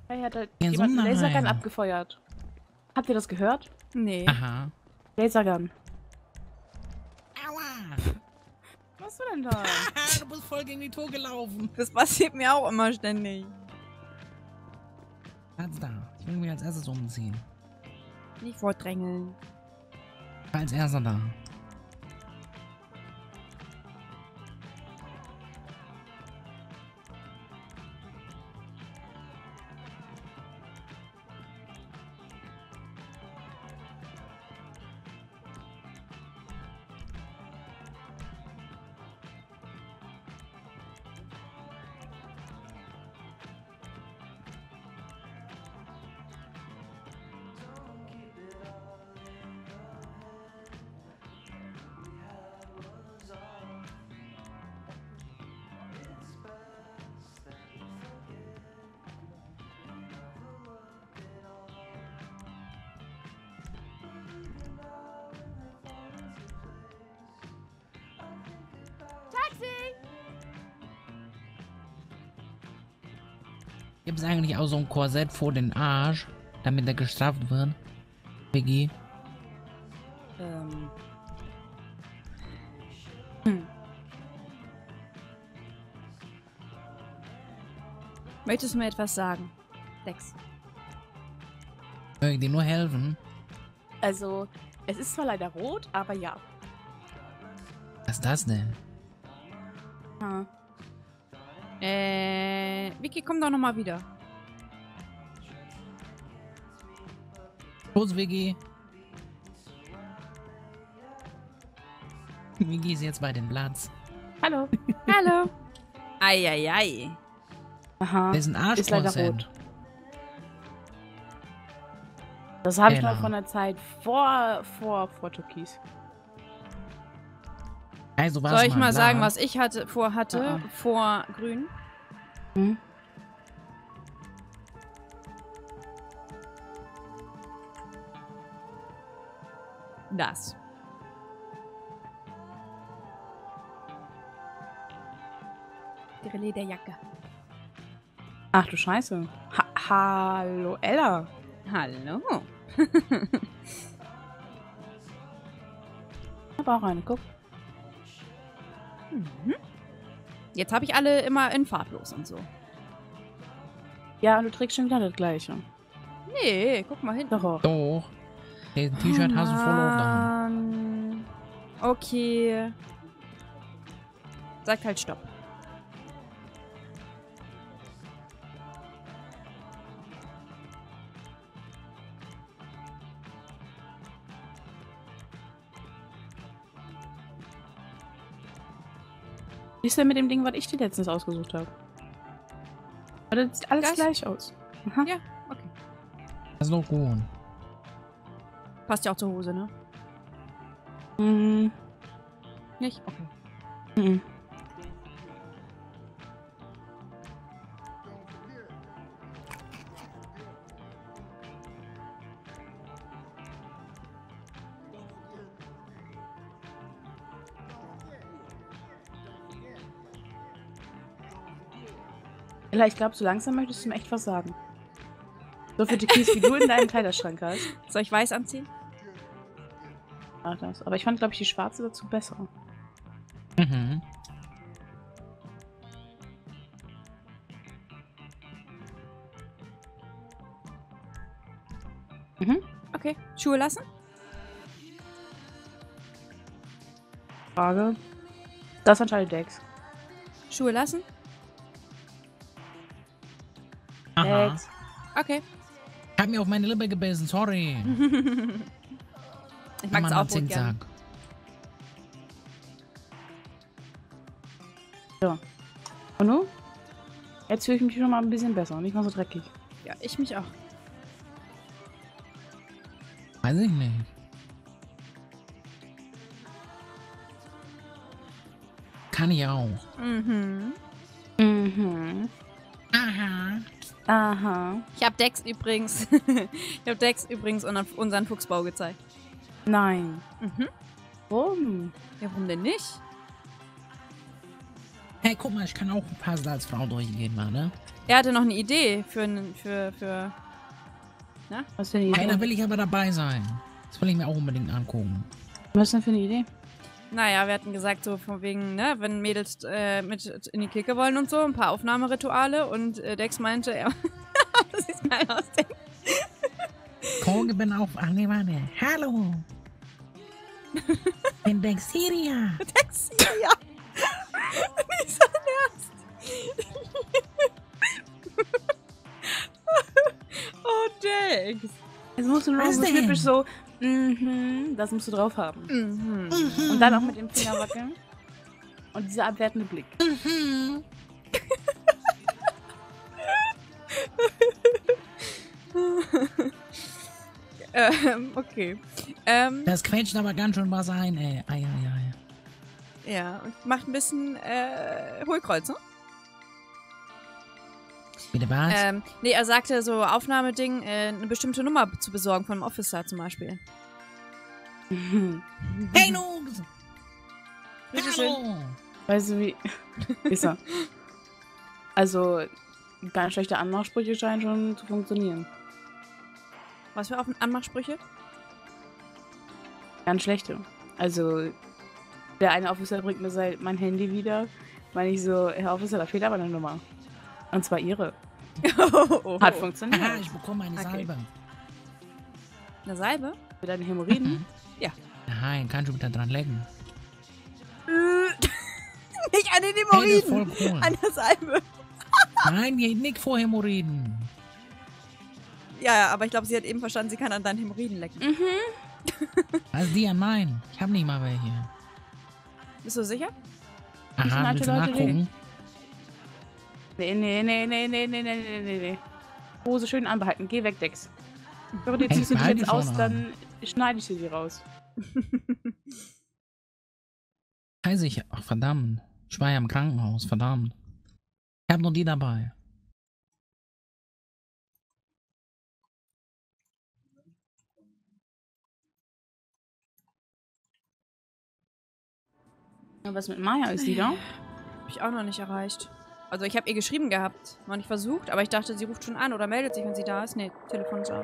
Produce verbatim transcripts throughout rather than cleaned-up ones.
Hey, hat da Ja, jemand einen Lasergun Sonderheim. abgefeuert. Habt ihr das gehört? Nee. Aha. Lasergun. Aua. Was machst du denn da? Du bist voll gegen die Tour gelaufen. Das passiert mir auch immer ständig. Platz da. Ich will mich als erstes umziehen. Nicht vordrängeln. Ich war als erster da. Gibt es eigentlich auch so ein Korsett vor den Arsch, damit er gestraft wird? Biggie? Ähm. Hm. Möchtest du mir etwas sagen? Dex. Soll ich dir nur helfen? Also, es ist zwar leider rot, aber ja. Was ist das denn? Ah. Äh, Vicky, komm doch nochmal wieder. Los, Vicky. Vicky ist jetzt bei dem Platz. Hallo. Hallo. Eieiei. Aha. Das ist ein Ist leider Arschkorsett. rot. Das habe ich Genau. noch von der Zeit vor, vor, vor Türkis. Also, was Soll ich mal sagen, klar. was ich hatte, vorhatte, Ah, ah. vor Grün? Hm? Das. Die Lederjacke. Ach du Scheiße. Ha Hallo, Ella. Hallo. Ich hab auch eine, guck. Mhm. Jetzt habe ich alle immer in farblos und so. Ja, und du trägst schon wieder das Gleiche. Nee, guck mal hinten. Doch. Doch. Den T-Shirt hast du voll auf da. Mann. Okay. Sagt halt Stopp. Wie ist denn mit dem Ding, was ich dir letztens ausgesucht habe? Aber das sieht alles Das? gleich aus. Aha. Ja, okay. Das ist doch gut. Passt ja auch zur Hose, ne? Mhm. Nicht? Okay. Mhm. Ella, ich glaube, so langsam möchtest du mir echt was sagen. So viele Türkis, wie du in deinem Kleiderschrank hast. Soll ich weiß anziehen? Ach, das. Aber ich fand, glaube ich, die schwarze dazu besser. Mhm. Mhm. Okay. Schuhe lassen? Frage. Das entscheidet Dex. Schuhe lassen? Aha. Dex. Okay. Ich hab mir auf meine Lippe gebissen, sorry. Ich mag es Mann, auch hat gut gern. Zickzack. So. Und nun? Jetzt fühle ich mich schon mal ein bisschen besser. Nicht mal so dreckig. Ja, ich mich auch. Weiß ich nicht. Kann ich auch. Mhm. Mhm. Aha. Aha. Ich habe Dex übrigens, ich habe Dex übrigens unseren, unseren Fuchsbau gezeigt. Nein. Mhm. Warum? Ja, warum denn nicht? Hey, guck mal, ich kann auch ein Puzzle als Frau durchgehen, mal, ne? Er hatte noch eine Idee für... für, für na? Was für eine Hey, Idee? da will ich aber dabei sein. Das will ich mir auch unbedingt angucken. Was denn für eine Idee? Naja, wir hatten gesagt, so von wegen, ne, wenn Mädels äh, mit in die Clique wollen und so, ein paar Aufnahmerituale und äh, Dex meinte, er... das sieht geil aus, Dex. Koge bin auf... Ach nee, warte. Hallo. Ich bin Dexiria. Dex, ja. Nicht so ernst. Oh, Dex. Jetzt musst du nur Was so denn? typisch so, mhm, das musst du drauf haben. Mhm. Und dann auch mit dem Finger wackeln. Und dieser abwertende Blick. Mhm. ähm, okay. Ähm, Das quetscht aber ganz schön was ein, ey. Ei, ei, ei. ja, und macht ein bisschen äh, Hohlkreuz, ne? Bitte was? Ähm, nee, er sagte so Aufnahmeding, äh, eine bestimmte Nummer zu besorgen von einem Officer zum Beispiel. Hey, Noobs! Bitte schön. Hallo! Weißt du wie? Ist er. Also, ganz schlechte Anmachsprüche scheinen schon zu funktionieren. Was für Auf Anmachsprüche? Ganz schlechte. Also, der eine Officer bringt mir sein, mein Handy wieder. Meine ich so, Herr Officer, da fehlt aber eine Nummer. Und zwar ihre. oh, oh, Hat oh. funktioniert. Aha, ich bekomme eine Okay. Salbe. Eine Salbe? Für deine Hämorrhoiden. Mhm. Ja. Nein, kannst du wieder dran lecken. Nicht an den Hey, das ist Hämorrhoiden. voll cool. An der Salbe. Nein, die nicht vor Hämorrhoiden. Ja, ja, aber ich glaube, sie hat eben verstanden, sie kann an deinen Hämorrhoiden lecken. Mhm. Also die an meinen. Ich habe nicht mal welche. Bist du sicher? Nicht Aha, alte willst du Leute nachgucken? Nee, nee, nee, nee, nee, nee, nee, nee, nee, nee. Hose schön anbehalten. Geh weg, Dex. Wenn du Hey, ziehst du dich behalte jetzt schon aus, an. dann schneide ich dir die raus. Scheiße, ich... Ach, verdammt. Ich war ja im Krankenhaus, verdammt. Ich habe nur die dabei. Ja, was mit Maya ist die da? Hab ich auch noch nicht erreicht. Also ich habe ihr geschrieben gehabt, noch nicht versucht, aber ich dachte, sie ruft schon an oder meldet sich, wenn sie da ist. Nee, Telefon ist aus.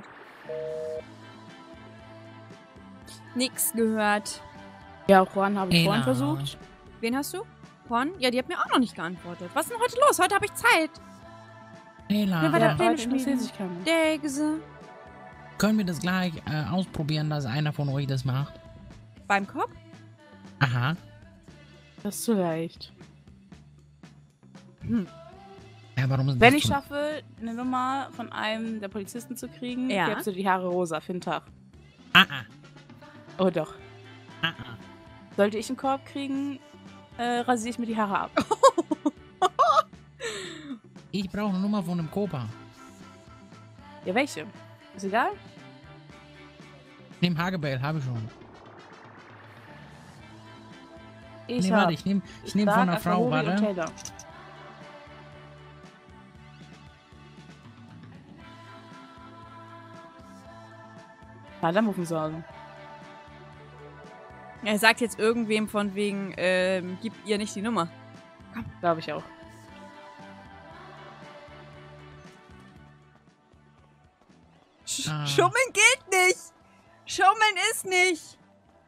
Nix gehört. Ja, Juan habe ich Ela. vorhin versucht. Wen hast du? Juan? Ja, die hat mir auch noch nicht geantwortet. Was ist denn heute los? Heute habe ich Zeit. Ela, Ja, weil Ja, der Pläne heute interessiert schmieden. sich keiner. Degse. können wir das gleich äh, ausprobieren, dass einer von euch das macht? Beim Kopf? Aha. Das ist zu leicht. Hm. Ja, warum ist Wenn das ich so- schaffe, eine Nummer von einem der Polizisten zu kriegen, Ja. gibst du die Haare rosa für den Tag. Ah, ah. Oh doch. Ah, ah. Sollte ich einen Korb kriegen, äh, rasiere ich mir die Haare ab. Ich brauche eine Nummer von einem Copa. Ja, welche? Ist egal? Nimm Hagebell, habe ich schon. Ich nee, hab. warte, ich nehme ich nehm von einer Frau, Akbaroli und warte. Taylor. Ja, dann muss man sagen. Er sagt jetzt irgendwem von wegen, ähm, gib ihr nicht die Nummer. Glaube ich auch. Sch Ah. Schummeln geht nicht. Schummeln ist nicht.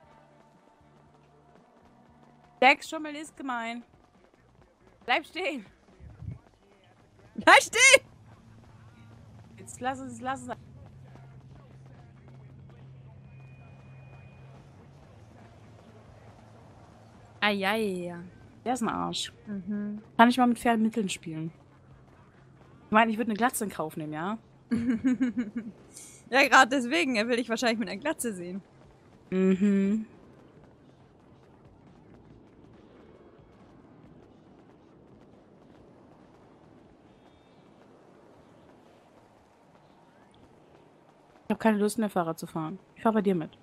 Dex, Schummel ist gemein. Bleib stehen. Bleib stehen. Jetzt lass es, lass es. Eieiei. Der ist ein Arsch. Mhm. Kann ich mal mit fairen Mitteln spielen? Ich meine, ich würde eine Glatze in Kauf nehmen, ja? Ja, gerade deswegen. Er will dich wahrscheinlich mit einer Glatze sehen. Mhm. Ich habe keine Lust mehr, Fahrrad zu fahren. Ich fahre bei dir mit.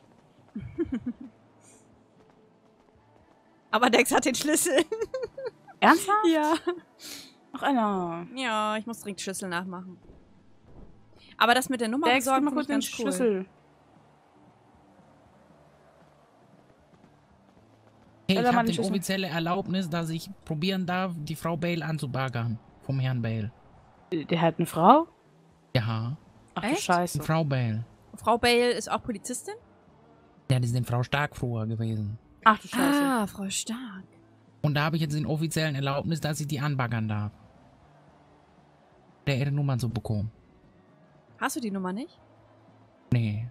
Aber Dex hat den Schlüssel. Ernsthaft? Ja. Noch einer. Ja, ich muss dringend Schlüssel nachmachen. Aber das mit der Nummer Dex, gib besorgen mal finde kurz ich den ganz cool. Schlüssel. Hey, Ella, ich habe meine die Schlüssel. offizielle Erlaubnis, dass ich probieren darf, die Frau Bale anzubaggern. Vom Herrn Bale. Der hat eine Frau? Ja, Ach du Echt? Scheiße. Frau Bale. Frau Bale ist auch Polizistin? Ja, das ist eine Frau Stark früher gewesen. Ach du Scheiße. Ah, Frau Stark. Und da habe ich jetzt den offiziellen Erlaubnis, dass ich die anbaggern darf. Der ihre Nummer zu bekommen. Hast du die Nummer nicht? Nee.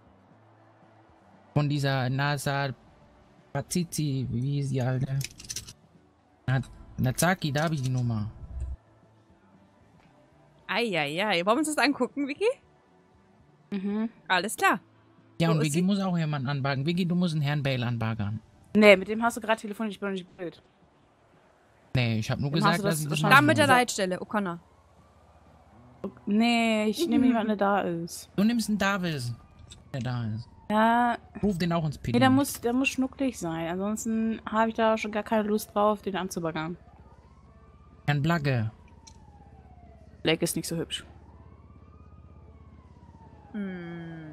Von dieser NASA Pazizi, wie hieß die alte? Na, Nazaki, da habe ich die Nummer. Eieiei. Wollen wir uns das angucken, Vicky? Mhm. Alles klar. Ja, Wo und ist Vicky sie? muss auch jemanden anbaggern. Vicky, du musst den Herrn Bale anbaggern. Nee, mit dem hast du gerade telefoniert, ich bin noch nicht blöd. Nee, ich habe nur Dann gesagt, hast du das dass ich das wahrscheinlich- Da machen mit der muss. Leitstelle, O'Connor. Nee, ich nehme jemanden, der da ist. Du nimmst einen Davis, der da ist. Ja, Ruf den auch ins P D. nee, der muss, der muss schnucklig sein. Ansonsten habe ich da schon gar keine Lust drauf, den anzubaggern. Herrn Blacke. Blake ist nicht so hübsch. Hm.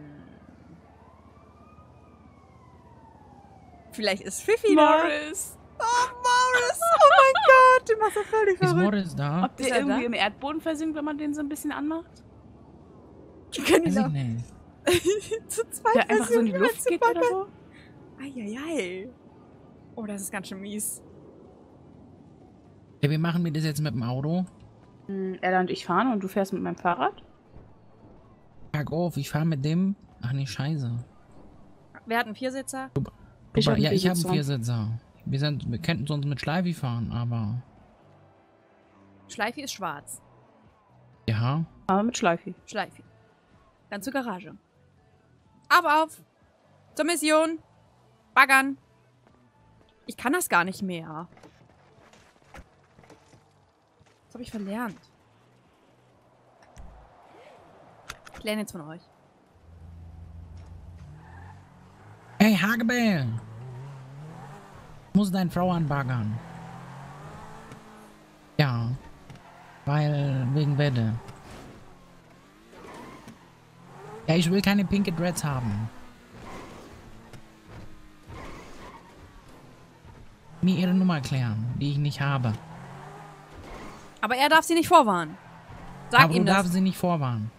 Vielleicht ist Fifi da. Morris! Oh, Morris! Oh mein Gott, du machst ja völlig Ist verrückt. Morris da? Ob der Ist er irgendwie da? im Erdboden versinkt, wenn man den so ein bisschen anmacht? Wir können ihn Weiß ich auch nicht. zu zweit Der einfach so in die versuchen, Luft geht oder so? Eieiei. Oh, das ist ganz schön mies. Ja, wie machen wir das jetzt mit dem Auto? Hm, Ella und ich fahren und du fährst mit meinem Fahrrad? Pack auf, ich fahre mit dem. Ach nee, scheiße. Wir hatten Viersitzer. Ich Aber, hab einen ja, ich habe einen Viersitzer. Viersitzer. Wir, sind, wir könnten sonst mit Schleifi fahren, aber... Schleifi ist schwarz. Ja. Aber mit Schleifi. Schleifi. Dann zur Garage. Aber auf! Zur Mission! Baggern! Ich kann das gar nicht mehr. Das habe ich verlernt. Ich lerne jetzt von euch. Hey, Hagebell! Muss deine Frau anbaggern. Ja. Weil, wegen Wette. Ja, ich will keine pinke Dreads haben. Mir ihre Nummer erklären, die ich nicht habe. Aber er darf sie nicht vorwarnen. Sag Aber ihm du das. darfst sie nicht vorwarnen.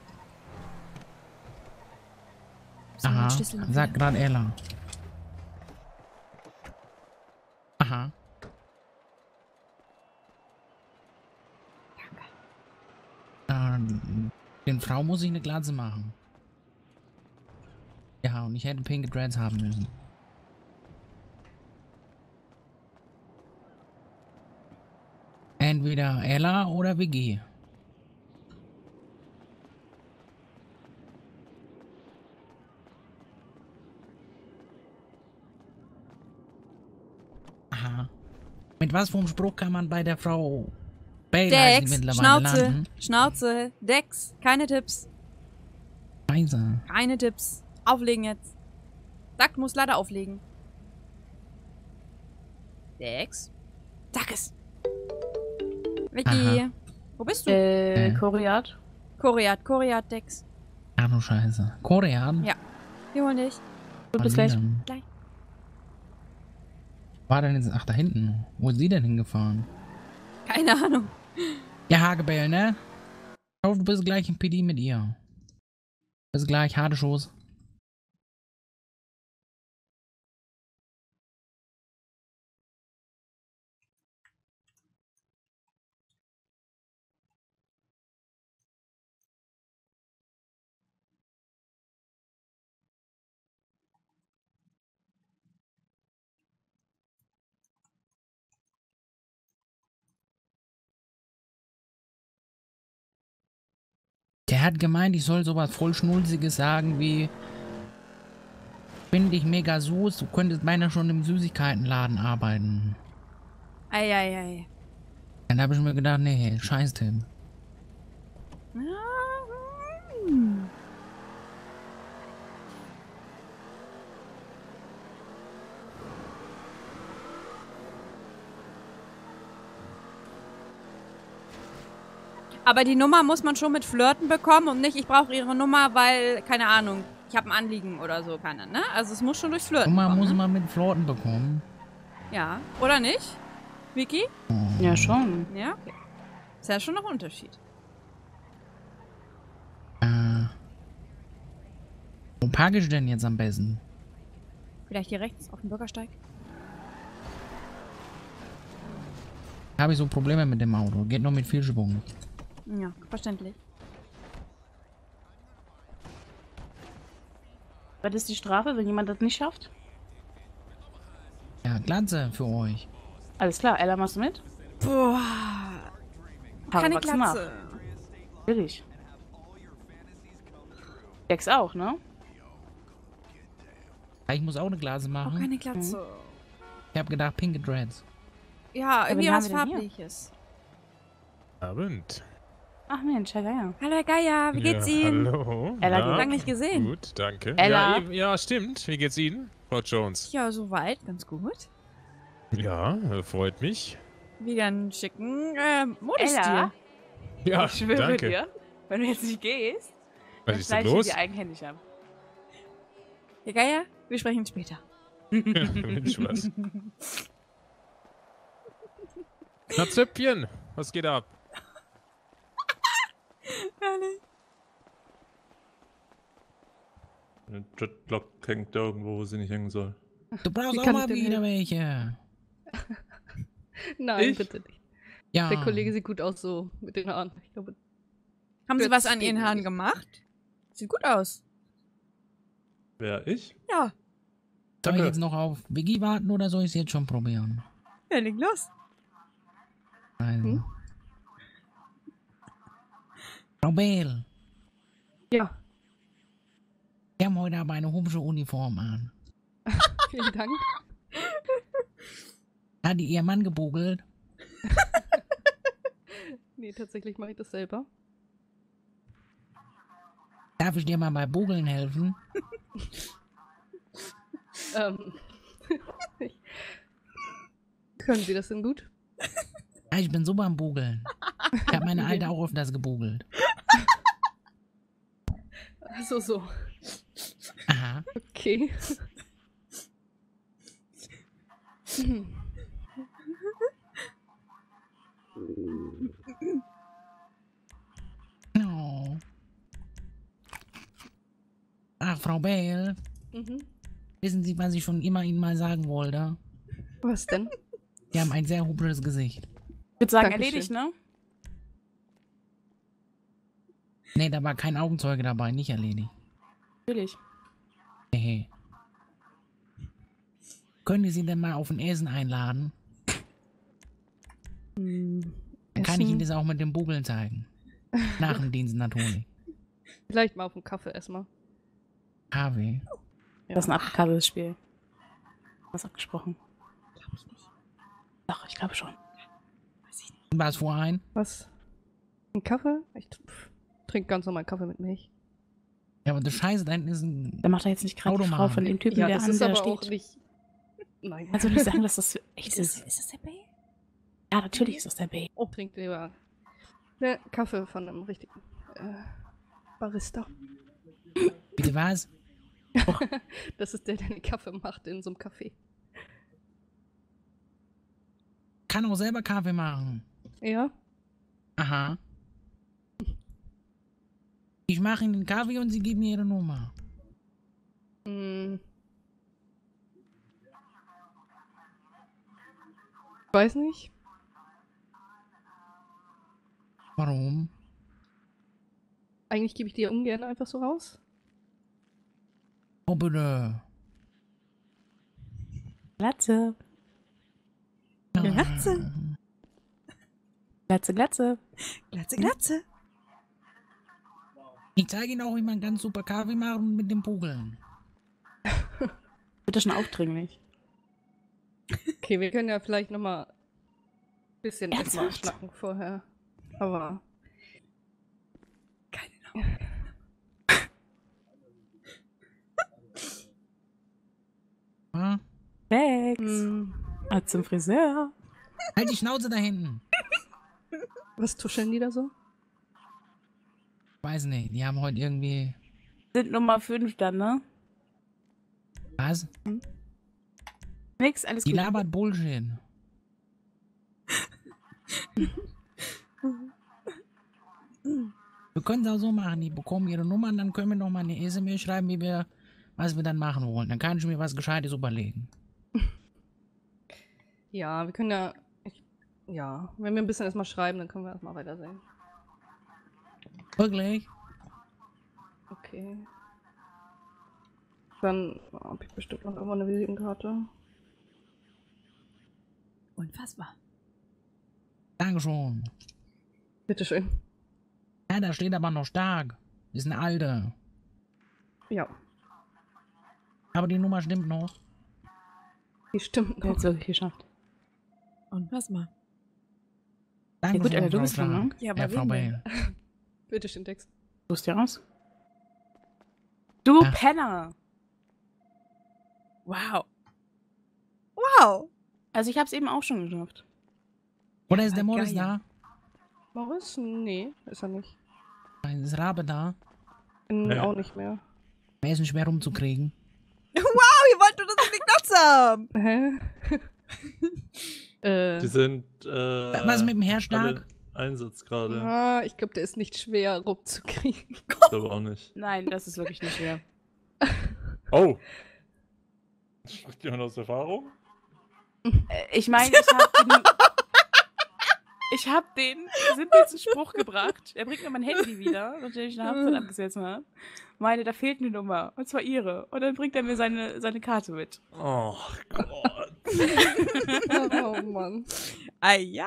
So, den Aha, Schlüssel noch sagt wieder. gerade Ella. Aha. Ähm, den Frau muss ich eine Glatze machen. Ja, und ich hätte pinke Dreads haben müssen. Entweder Ella oder Vicky. Aha. Mit was für einem Spruch kann man bei der Frau Bale heißt sie Dex, mittlerweile Schnauze, landen? Schnauze, Dex, keine Tipps, Scheiße. keine Tipps. Auflegen jetzt. Sag, muss leider auflegen. Dex? Sag es. Vicky, Aha. wo bist du? Äh, Äh. Koriat? Koriat, Koriat, Dex. Ach du Scheiße. Korean? Ja. Wir holen dich. Gut, bis Wann gleich. denn? Gleich. War denn jetzt? Ach, da hinten. Wo ist sie denn hingefahren? Keine Ahnung. Ja, Hagebell, ne? Ich hoffe, du bist gleich im P D mit ihr. Bis gleich, harte Schoß. Der hat gemeint, ich soll sowas voll Schnulziges sagen wie: Finde dich mega süß, du könntest beinahe schon im Süßigkeitenladen arbeiten. Eieiei. Dann habe ich mir gedacht, nee, scheiß Tim. Hm. Aber die Nummer muss man schon mit Flirten bekommen und nicht, ich brauche ihre Nummer, weil, keine Ahnung, ich habe ein Anliegen oder so, keine, ne? Also es muss schon durchs Flirten Und man kommen, muss ne? man mit Flirten bekommen. Ja. Oder nicht? Vicky? Ja, schon. Ja, okay. Ist ja schon noch ein Unterschied. Äh, wo parke ich denn jetzt am besten? Vielleicht hier rechts auf dem Bürgersteig? Habe ich so Probleme mit dem Auto. Geht nur mit viel Schwung. Ja, verständlich. Was ist die Strafe, wenn jemand das nicht schafft? Ja, Glatze für euch. Alles klar, Ella, machst du mit? Boah. Haare Keine wachsen Glatze. nach. Natürlich. Dex auch, ne? Ich muss auch eine Glase Auch machen. keine Glatze. Ich habe gedacht, pinke Dreads. Ja, irgendwie wen was haben wir denn hier? Farbliches. Abend. Ach Mensch, Herr Geier. Hallo Herr Geier, wie geht's ja, Ihnen? Hallo. Ella, Na, du- Lang nicht gesehen. Gut, danke. Ella. Ja, eben- ja, stimmt. Wie geht's Ihnen, Frau Jones? Ja, soweit, ganz gut. Ja, äh, freut mich. Wieder einen schicken äh, Modestil. Ella, Ja, ich schwöre danke. dir, wenn du jetzt nicht gehst, Was dann ist denn schneide ich los? dir eigenhändig ab. Herr Geier, wir sprechen später. Ja, Mensch, was. Na Zöpfchen, was geht ab? Herrlich. Eine Jetlock hängt irgendwo, wo sie nicht hängen soll. Du brauchst Wie auch kann mal ich denn wieder welche. Nein, Ich? bitte nicht. Ja. Der Kollege sieht gut aus so mit den Haaren. Ich glaube, Haben Sie Jetzt was an geht Ihren Haaren nicht. gemacht? Sieht gut aus. Wer, ich? Ja, Soll ich Danke. jetzt noch auf Vicky warten oder soll ich es jetzt schon probieren? ja, leg los. Also. Hm? Frau Bell, ja, wir haben heute aber eine hübsche Uniform an. vielen Dank. Hat die ihr Mann gebogelt? Nee, tatsächlich mache ich das selber. Darf ich dir mal bei Bogeln helfen? Ähm, ich, können Sie das denn gut? Ja, ich bin so beim Bogeln. Ich habe meine Alte auch öfters gebogelt. Also so. Aha. Okay. Oh. Ach, Frau Bell, Mhm. wissen Sie, was ich schon immer Ihnen mal sagen wollte? Was denn? Sie haben ein sehr hübsches Gesicht. Ich würde sagen, Dankeschön. erledigt, ne? Nee, da war kein Augenzeuge dabei, nicht erledigt. Natürlich. Hehe. Können Sie denn mal auf ein Essen einladen? Hm, Dann kann ich Ihnen Essen? das auch mit dem Bogeln zeigen. Nach dem Dienst natürlich. Vielleicht mal auf dem Kaffee erstmal. Kaffee. Das ist ein abgekabeltes Spiel. Was abgesprochen? Glaube ich nicht. Doch, ich glaube schon. Und was vor ein? Was? Ein Kaffee? Ich trinke ganz normal Kaffee mit Milch. Ja, aber das Scheiße, da hinten ist ein... Da macht er jetzt nicht gerade die Automat. Frau von dem Typen, Ja, der das an ist der aber steht. auch nicht... Nein. Kannst du nicht sagen, dass das echt ist? ist das der Bay? Ja, natürlich ist das der Bay. Oh, trinkt lieber ne, Kaffee von einem richtigen äh, Barista. Bitte was? Das ist der, der den Kaffee macht in so einem Café. Kann auch selber Kaffee machen. Ja? Aha. Ich mache Ihnen den Kaffee und Sie geben mir Ihre Nummer. Hm. Ich weiß nicht. Warum? Eigentlich gebe ich die ja ungern einfach so raus. Oh, bitte. Glatze. Glatze. Glatze, Glatze. Glatze, Glatze. Ich zeige Ihnen auch, wie man ganz super Kaffee machen mit dem Bogeln. Bitte schon aufdringlich. Okay, wir können ja vielleicht nochmal ein bisschen erstmal Ernsthaft? schnacken vorher. Aber. Keine Ahnung. Ja? Dex. Hm, Ah, zum Friseur. Halt die Schnauze da hinten. was tuscheln die da so? Weiß nicht, die haben heute irgendwie... Sind Nummer fünf dann, ne? Was? Nix, alles Die gut. labert Bullshit. Wir können es auch so machen, die bekommen ihre Nummern, dann können wir noch mal eine S M S schreiben, wie wir, was wir dann machen wollen. Dann kann ich mir was Gescheites überlegen. Ja, wir können ja. Ich, ja, wenn wir ein bisschen erstmal schreiben, dann können wir erstmal weitersehen. Wirklich? Okay. Dann habe ich bestimmt noch irgendwo eine Visitenkarte. Unfassbar. Dankeschön. Bitteschön. Ja, da steht aber noch stark. Ist eine alte. Ja, Aber die Nummer stimmt noch. die stimmt Er noch. hat es wirklich geschafft. Unfassbar. Dankeschön, gut, Alter, du Frau bist dran, ne? Stark. Ja, aber Ja, Frau wen Bale. Bitteschön, Text. Suchst dir raus. Du Ja. Penner! Wow. Wow. Also ich hab's eben auch schon geschafft. Oder ist der Ja, Morris geil. Morris? Nee, ist er nicht. da? Ist Rabe da? Bin Nee. auch nicht mehr. Wer ist nicht schwer rumzukriegen? Wow, ihr wollt nur, dass wir die Glotze haben. Hä? äh, Die sind, äh... Was ist mit dem Herr Stark? alle Einsatz gerade. ah, ich glaube, der ist nicht schwer rumzukriegen. Ich glaube auch nicht. Nein, das ist wirklich nicht schwer. Oh! Spricht jemand aus Erfahrung? Äh, Ich meine, ich hab den, ich hab den simpelsten Spruch gebracht. Er bringt mir mein Handy wieder, nachdem ich eine Haftzeit abgesetzt habe. Meine, da fehlt eine Nummer. Und zwar ihre. Und dann bringt er mir seine, seine Karte mit. Oh Gott. Oh Mann. Eieiei.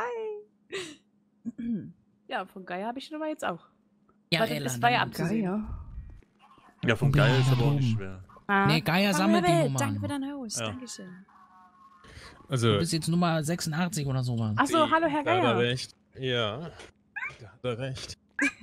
Ja, von Geier habe ich die Nummer jetzt auch. Ja, Warte, Ella, es war ja dann- abzusehen. Geier. Ja, vom Geil ist aber auch nicht schwer. Ah. Nee, Geier sammelt die Nummern. Danke für deinen Host. Ja. Dankeschön. Also, Du bist jetzt Nummer sechsundachtzig oder sowas. Achso, hallo Herr da hat er Geier. recht. Ja, da hat er recht.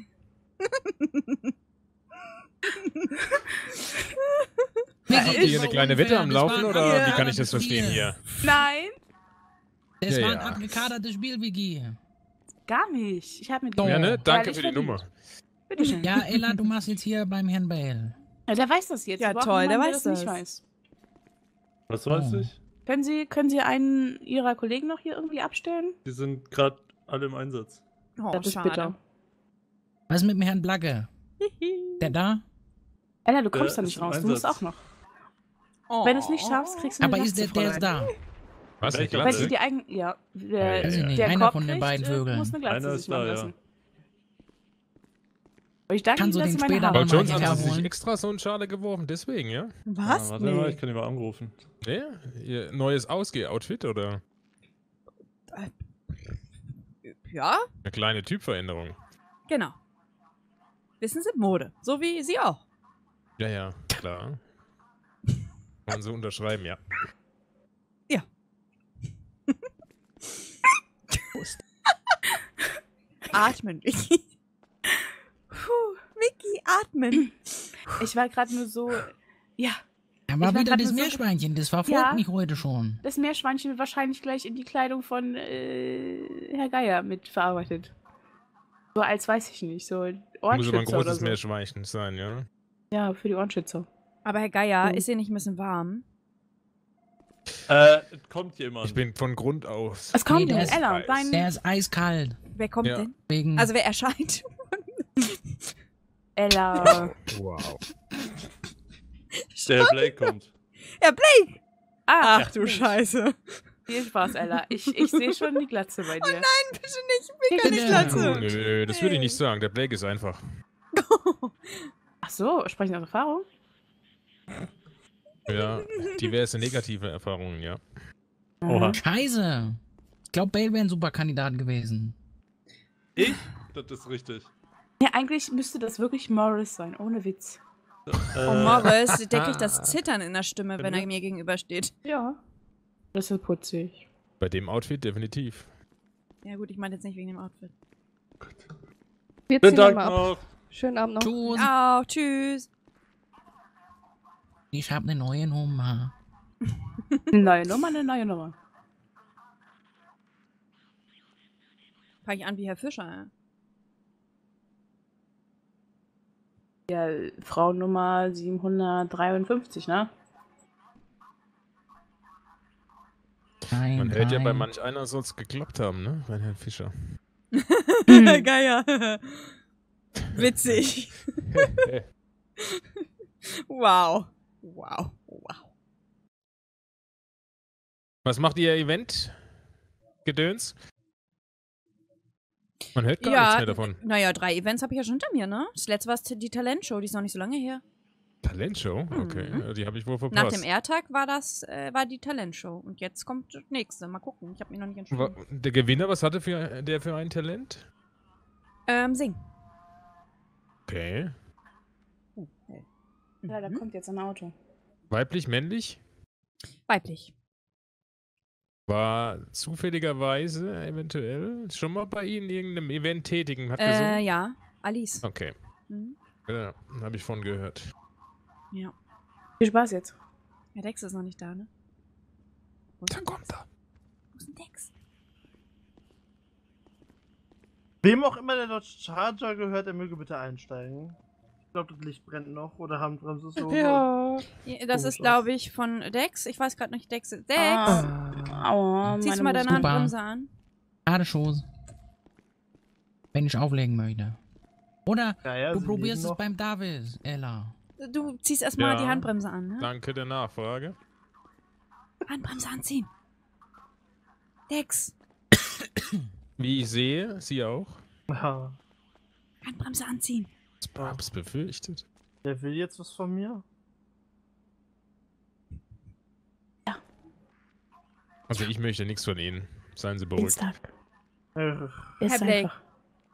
Habt Habt ihr hier eine kleine Wette am Laufen oder wie kann ich das verstehen hier? Nein, Das Ja, war ein ja. abgekadertes Spiel, Vicky. gar nicht. Ich habe mir Doch. Ja, ne? Danke ich für die verdient. Nummer. Bitteschön. Ja, Ella, du machst jetzt hier beim Herrn Bale. Ja, der weiß das jetzt. Ja, Wir brauchen toll, der jemanden, weiß das nicht das. weiß. Was weiß Oh. ich? Können Sie, können Sie einen Ihrer Kollegen noch hier irgendwie abstellen? Die sind gerade alle im Einsatz. Oh, das ist schade. bitter. Was ist mit dem Herrn Blacke? Der da? Ella, du kommst Der da ist nicht im raus. Du musst Einsatz. auch noch. Oh. Wenn du es nicht schaffst, kriegst du eine Aber ist der, Glatze, der ist Fräulein. da? Was? Eine Welche? Wenn Glatze? sie die eigen... Ja, der, Weiß ich nicht, der einer Korb von den kriegt, beiden äh, Vögeln. muss eine Glatze Einer sich ist machen da, ja. lassen. Aber ich danke Kannst Ihnen, du dass den Sie meine später Haare mal Bei Jones Ja, haben sie sich jawohl. extra so einen Schale geworfen, deswegen, ja? Was? Ah, warte Nee. mal, ich kann ihn mal anrufen. Ne? Ihr neues Ausgeh-Outfit oder Ja, eine kleine Typveränderung? genau. Wissen Sie, Mode. So wie Sie auch. Ja, ja, klar. Kann man so unterschreiben, ja. Atmen, Vicky. Puh, Vicky, atmen. Ich war gerade nur so... Ja, Da Ich war war wieder grad das nur so- Meerschweinchen, das verfolgt Ja. mich heute schon. das Meerschweinchen wird wahrscheinlich gleich in die Kleidung von äh, Herr Geier mitverarbeitet. So als weiß ich nicht, so Muss aber ein Ohrenschützer oder großes so. Meerschweinchen sein, ja? Ja, für die Ohrenschützer. Aber Herr Geier, Mhm. ist hier nicht ein bisschen warm? Äh, kommt jemand. Ich bin von Grund aus. Es kommt Nee, der nee, ist Ella, weiß. dein... Der ist eiskalt. Wer kommt Ja. denn? Wegen. Also wer erscheint? Ella. Wow. Der Blake kommt. Ja, Blake! Ah, Ach du Scheiße. Viel Spaß, Ella. Ich, ich sehe schon die Glatze bei dir. Nein, bitte nicht. Ich will Bitte keine nicht. Glatze. Nö, das würde ich nicht sagen. Der Blake ist einfach. Ach so, sprechen Sie aus Erfahrung? Ja, diverse negative Erfahrungen, ja. Oha. Scheiße. Ich glaube, Bale wäre ein super Kandidat gewesen. Ich? Das ist richtig. Ja, eigentlich müsste das wirklich Morris sein, ohne Witz. Äh, Oh, Morris, der kriegt das Zittern in der Stimme, wenn er mir gegenübersteht. Ja. Das ist putzig. Bei dem Outfit definitiv. Ja gut, ich meine jetzt nicht wegen dem Outfit. Wir Vielen ziehen Dank mal ab. noch. Schönen Abend noch. Tschüss. Auch, tschüss. Ich habe eine neue Nummer. Eine neue Nummer, eine neue Nummer. Fange ich an wie Herr Fischer. Ja, Frau Nummer siebenhundertdreiundfünfzig, ne? Hört ja bei Hi. manch einer soll es geklappt haben, ne? Bei Herrn Fischer. Geier. Witzig. Wow. Wow. Wow. Was macht ihr Event? Gedöns? Man hört gar Ja, nichts mehr davon. Naja, drei Events habe ich ja schon hinter mir, ne? Das letzte war die Talentshow, die ist noch nicht so lange her. Talentshow? Okay, Mhm. ja, die habe ich wohl verpasst. Nach dem R-Tag war das, äh, war die Talentshow. Und jetzt kommt das nächste. Mal gucken. Ich habe mich noch nicht entschieden. Wa- Der Gewinner, was hatte für, der für ein Talent? Ähm, sing. Okay. Oh, hey. Ja, da Mhm. kommt jetzt ein Auto. Weiblich, männlich? Weiblich. War zufälligerweise eventuell schon mal bei Ihnen irgendeinem Event tätigen? Hat Äh, gesungen? ja. Alice. Okay, Mhm. ja, habe ich von gehört. Ja. Viel Spaß jetzt. Der Dex ist noch nicht da, ne? Wo ist Da denn kommt Dex? er. Wo ist denn Dex? Wem auch immer der Dodge Charger gehört, der möge bitte einsteigen. Ich glaube, das Licht brennt noch oder Handbremse ist so. Ja. Ja, das ist, Komisch glaube ich, von Dex. Ich weiß gerade nicht, Dex. Dex! Ah. Aua, Ziehst du meine mal deine Muskeln. Handbremse an? Ladeschoß. Wenn ich auflegen möchte. Oder Ja, ja, du sie probierst leben es noch. beim Davis, Ella. Du ziehst erstmal Ja. die Handbremse an, ne? Danke der Nachfrage. Handbremse anziehen. Dex! Wie ich sehe, Sie auch. Ja, Handbremse anziehen. Ich hab's befürchtet. der will jetzt was von mir? Also ich möchte nichts von Ihnen. Seien Sie beruhigt. Dienstag. Äh, Ist Herr Blake. einfach.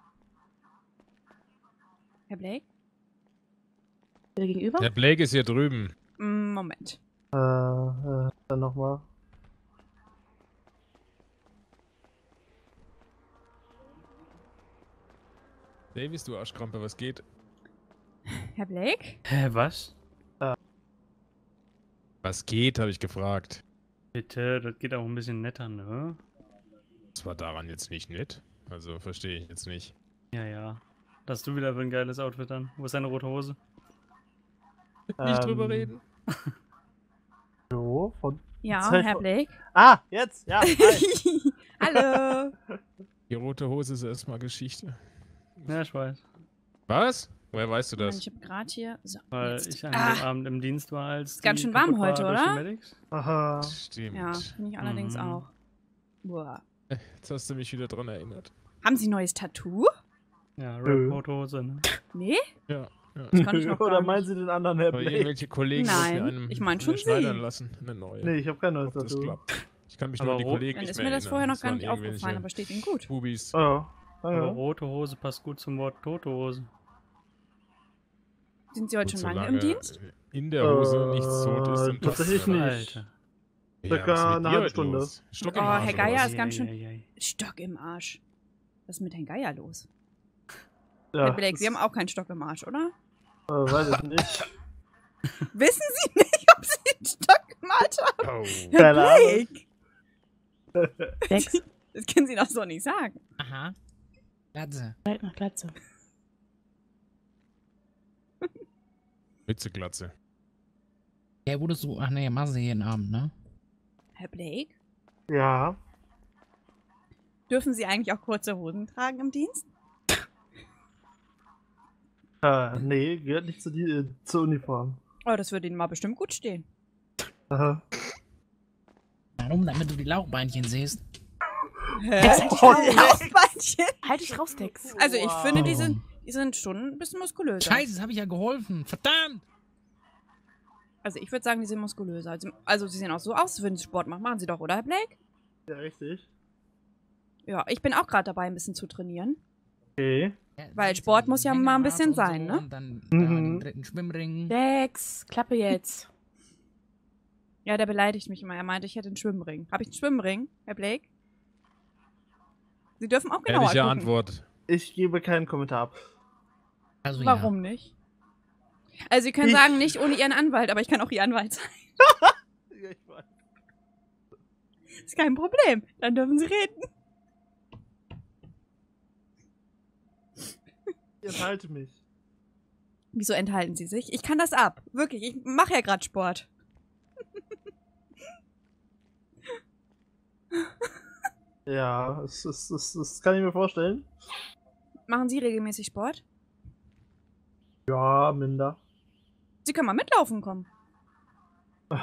Herr Blake? Der gegenüber? Herr Blake ist hier drüben. Mm, Moment. äh, äh, dann nochmal. Davis, du Arschkrampe, was geht? Herr Blake? Hä, was? Was geht, habe ich gefragt. Bitte, das geht auch ein bisschen netter, ne? Das war daran jetzt nicht nett. Also verstehe ich jetzt nicht. Ja, ja. Was hast du wieder für ein geiles Outfit an? Wo ist deine rote Hose? Nicht drüber Ähm, reden. So, von. Ja, Zeit Herr von- Blake? Ah, jetzt! Ja, hi. Hallo! Die rote Hose ist erstmal Geschichte. Ja, ich weiß. Was? Woher weißt du Mann, das? ich habe gerade hier. So, Weil jetzt. ich an Ah, dem Abend im Dienst war, als Ist ganz die schön warm kaputt war heute, durch oder? die Medics. Aha. Stimmt. ja, finde ich allerdings Mhm. auch. Boah. Jetzt hast du mich wieder dran erinnert. Haben Sie ein neues Tattoo? Ja, Nö. Red rote Hose, ne? Nee? Ja. Das kann ich noch Oder gar meinen nicht. Sie den anderen Herr Aber Blake? irgendwelche Kollegen Nein, wollten einem ich mein eine schon schneidern Sie. lassen. Eine neue. Nee, ich habe kein neues Ob das Tattoo. klappt. Ich kann mich Aber nur an die rot- Kollegen Dann nicht ist mehr mir das erinnern. vorher noch Das gar waren nicht aufgefallen, aber irgendwelche steht Ihnen gut. Bubis. Oh, Aber danke. rote Hose passt gut zum Wort tote Hose. Sind Sie heute Gut, schon lange solange im Dienst? in der Hose Äh, nichts tot ist, dann passt tatsächlich ja. nicht. Alter. Ja, Circa was ist mit eine dir halbe heute Stunde. los? Stock Oh, im Arsch, Herr oder Geier was? ist ganz schön- Eieiei. Stock im Arsch. Was ist mit Herrn Geier los? Ja, Herr Blake, Sie das- haben auch keinen Stock im Arsch, oder? Äh, weiß ich nicht. Wissen Sie nicht, ob Sie einen Stock im Arsch haben? Oh. Herr Keine Ahnung. Blake! Dex, Das können Sie doch so nicht sagen. Aha. Glatze. halt nach Glatze. Mützeglatze. Ja, wurdest du. Ach nee, machst du jeden Abend, ne? Herr Blake, Ja. dürfen Sie eigentlich auch kurze Hosen tragen im Dienst? Äh, nee, gehört nicht zu die, äh, zur Uniform. Oh, das würde Ihnen mal bestimmt gut stehen. Aha. Warum? Damit du die Lauchbeinchen siehst. Hä? Oh, Laufbeinchen? Halt dich raus, Dex. Also ich Wow. finde, die sind, die sind schon ein bisschen muskulöser. Scheiße, das habe ich ja geholfen. Verdammt! Also ich würde sagen, die sind muskulöser. Also, also sie sehen auch so aus, wenn sie Sport machen. Machen sie doch, oder, Herr Blake? Ja, richtig. Ja, ich bin auch gerade dabei, ein bisschen zu trainieren. Okay. Ja, Weil siehst du, Sport diesen muss ja mal ein bisschen Hängemarsch und sein, so, ne? Und dann da Mhm. den dritten Schwimmring. Dex, Klappe jetzt. Ja, der beleidigt mich immer. Er meinte, ich hätte einen Schwimmring. Habe ich einen Schwimmring, Herr Blake? Sie dürfen auch genauer Ehrliche gucken. Antwort. Ich gebe keinen Kommentar ab. Also Warum nicht? Also Sie können Ich- sagen, nicht ohne Ihren Anwalt, aber ich kann auch Ihr Anwalt sein. Ja, ich weiß. Ist kein Problem. Dann dürfen Sie reden. Ich enthalte mich. Wieso enthalten Sie sich? Ich kann das ab. Wirklich, ich mache ja gerade Sport. Ja, das, das, das, das kann ich mir vorstellen. Machen Sie regelmäßig Sport? Ja, minder. Sie können mal mitlaufen kommen. Ich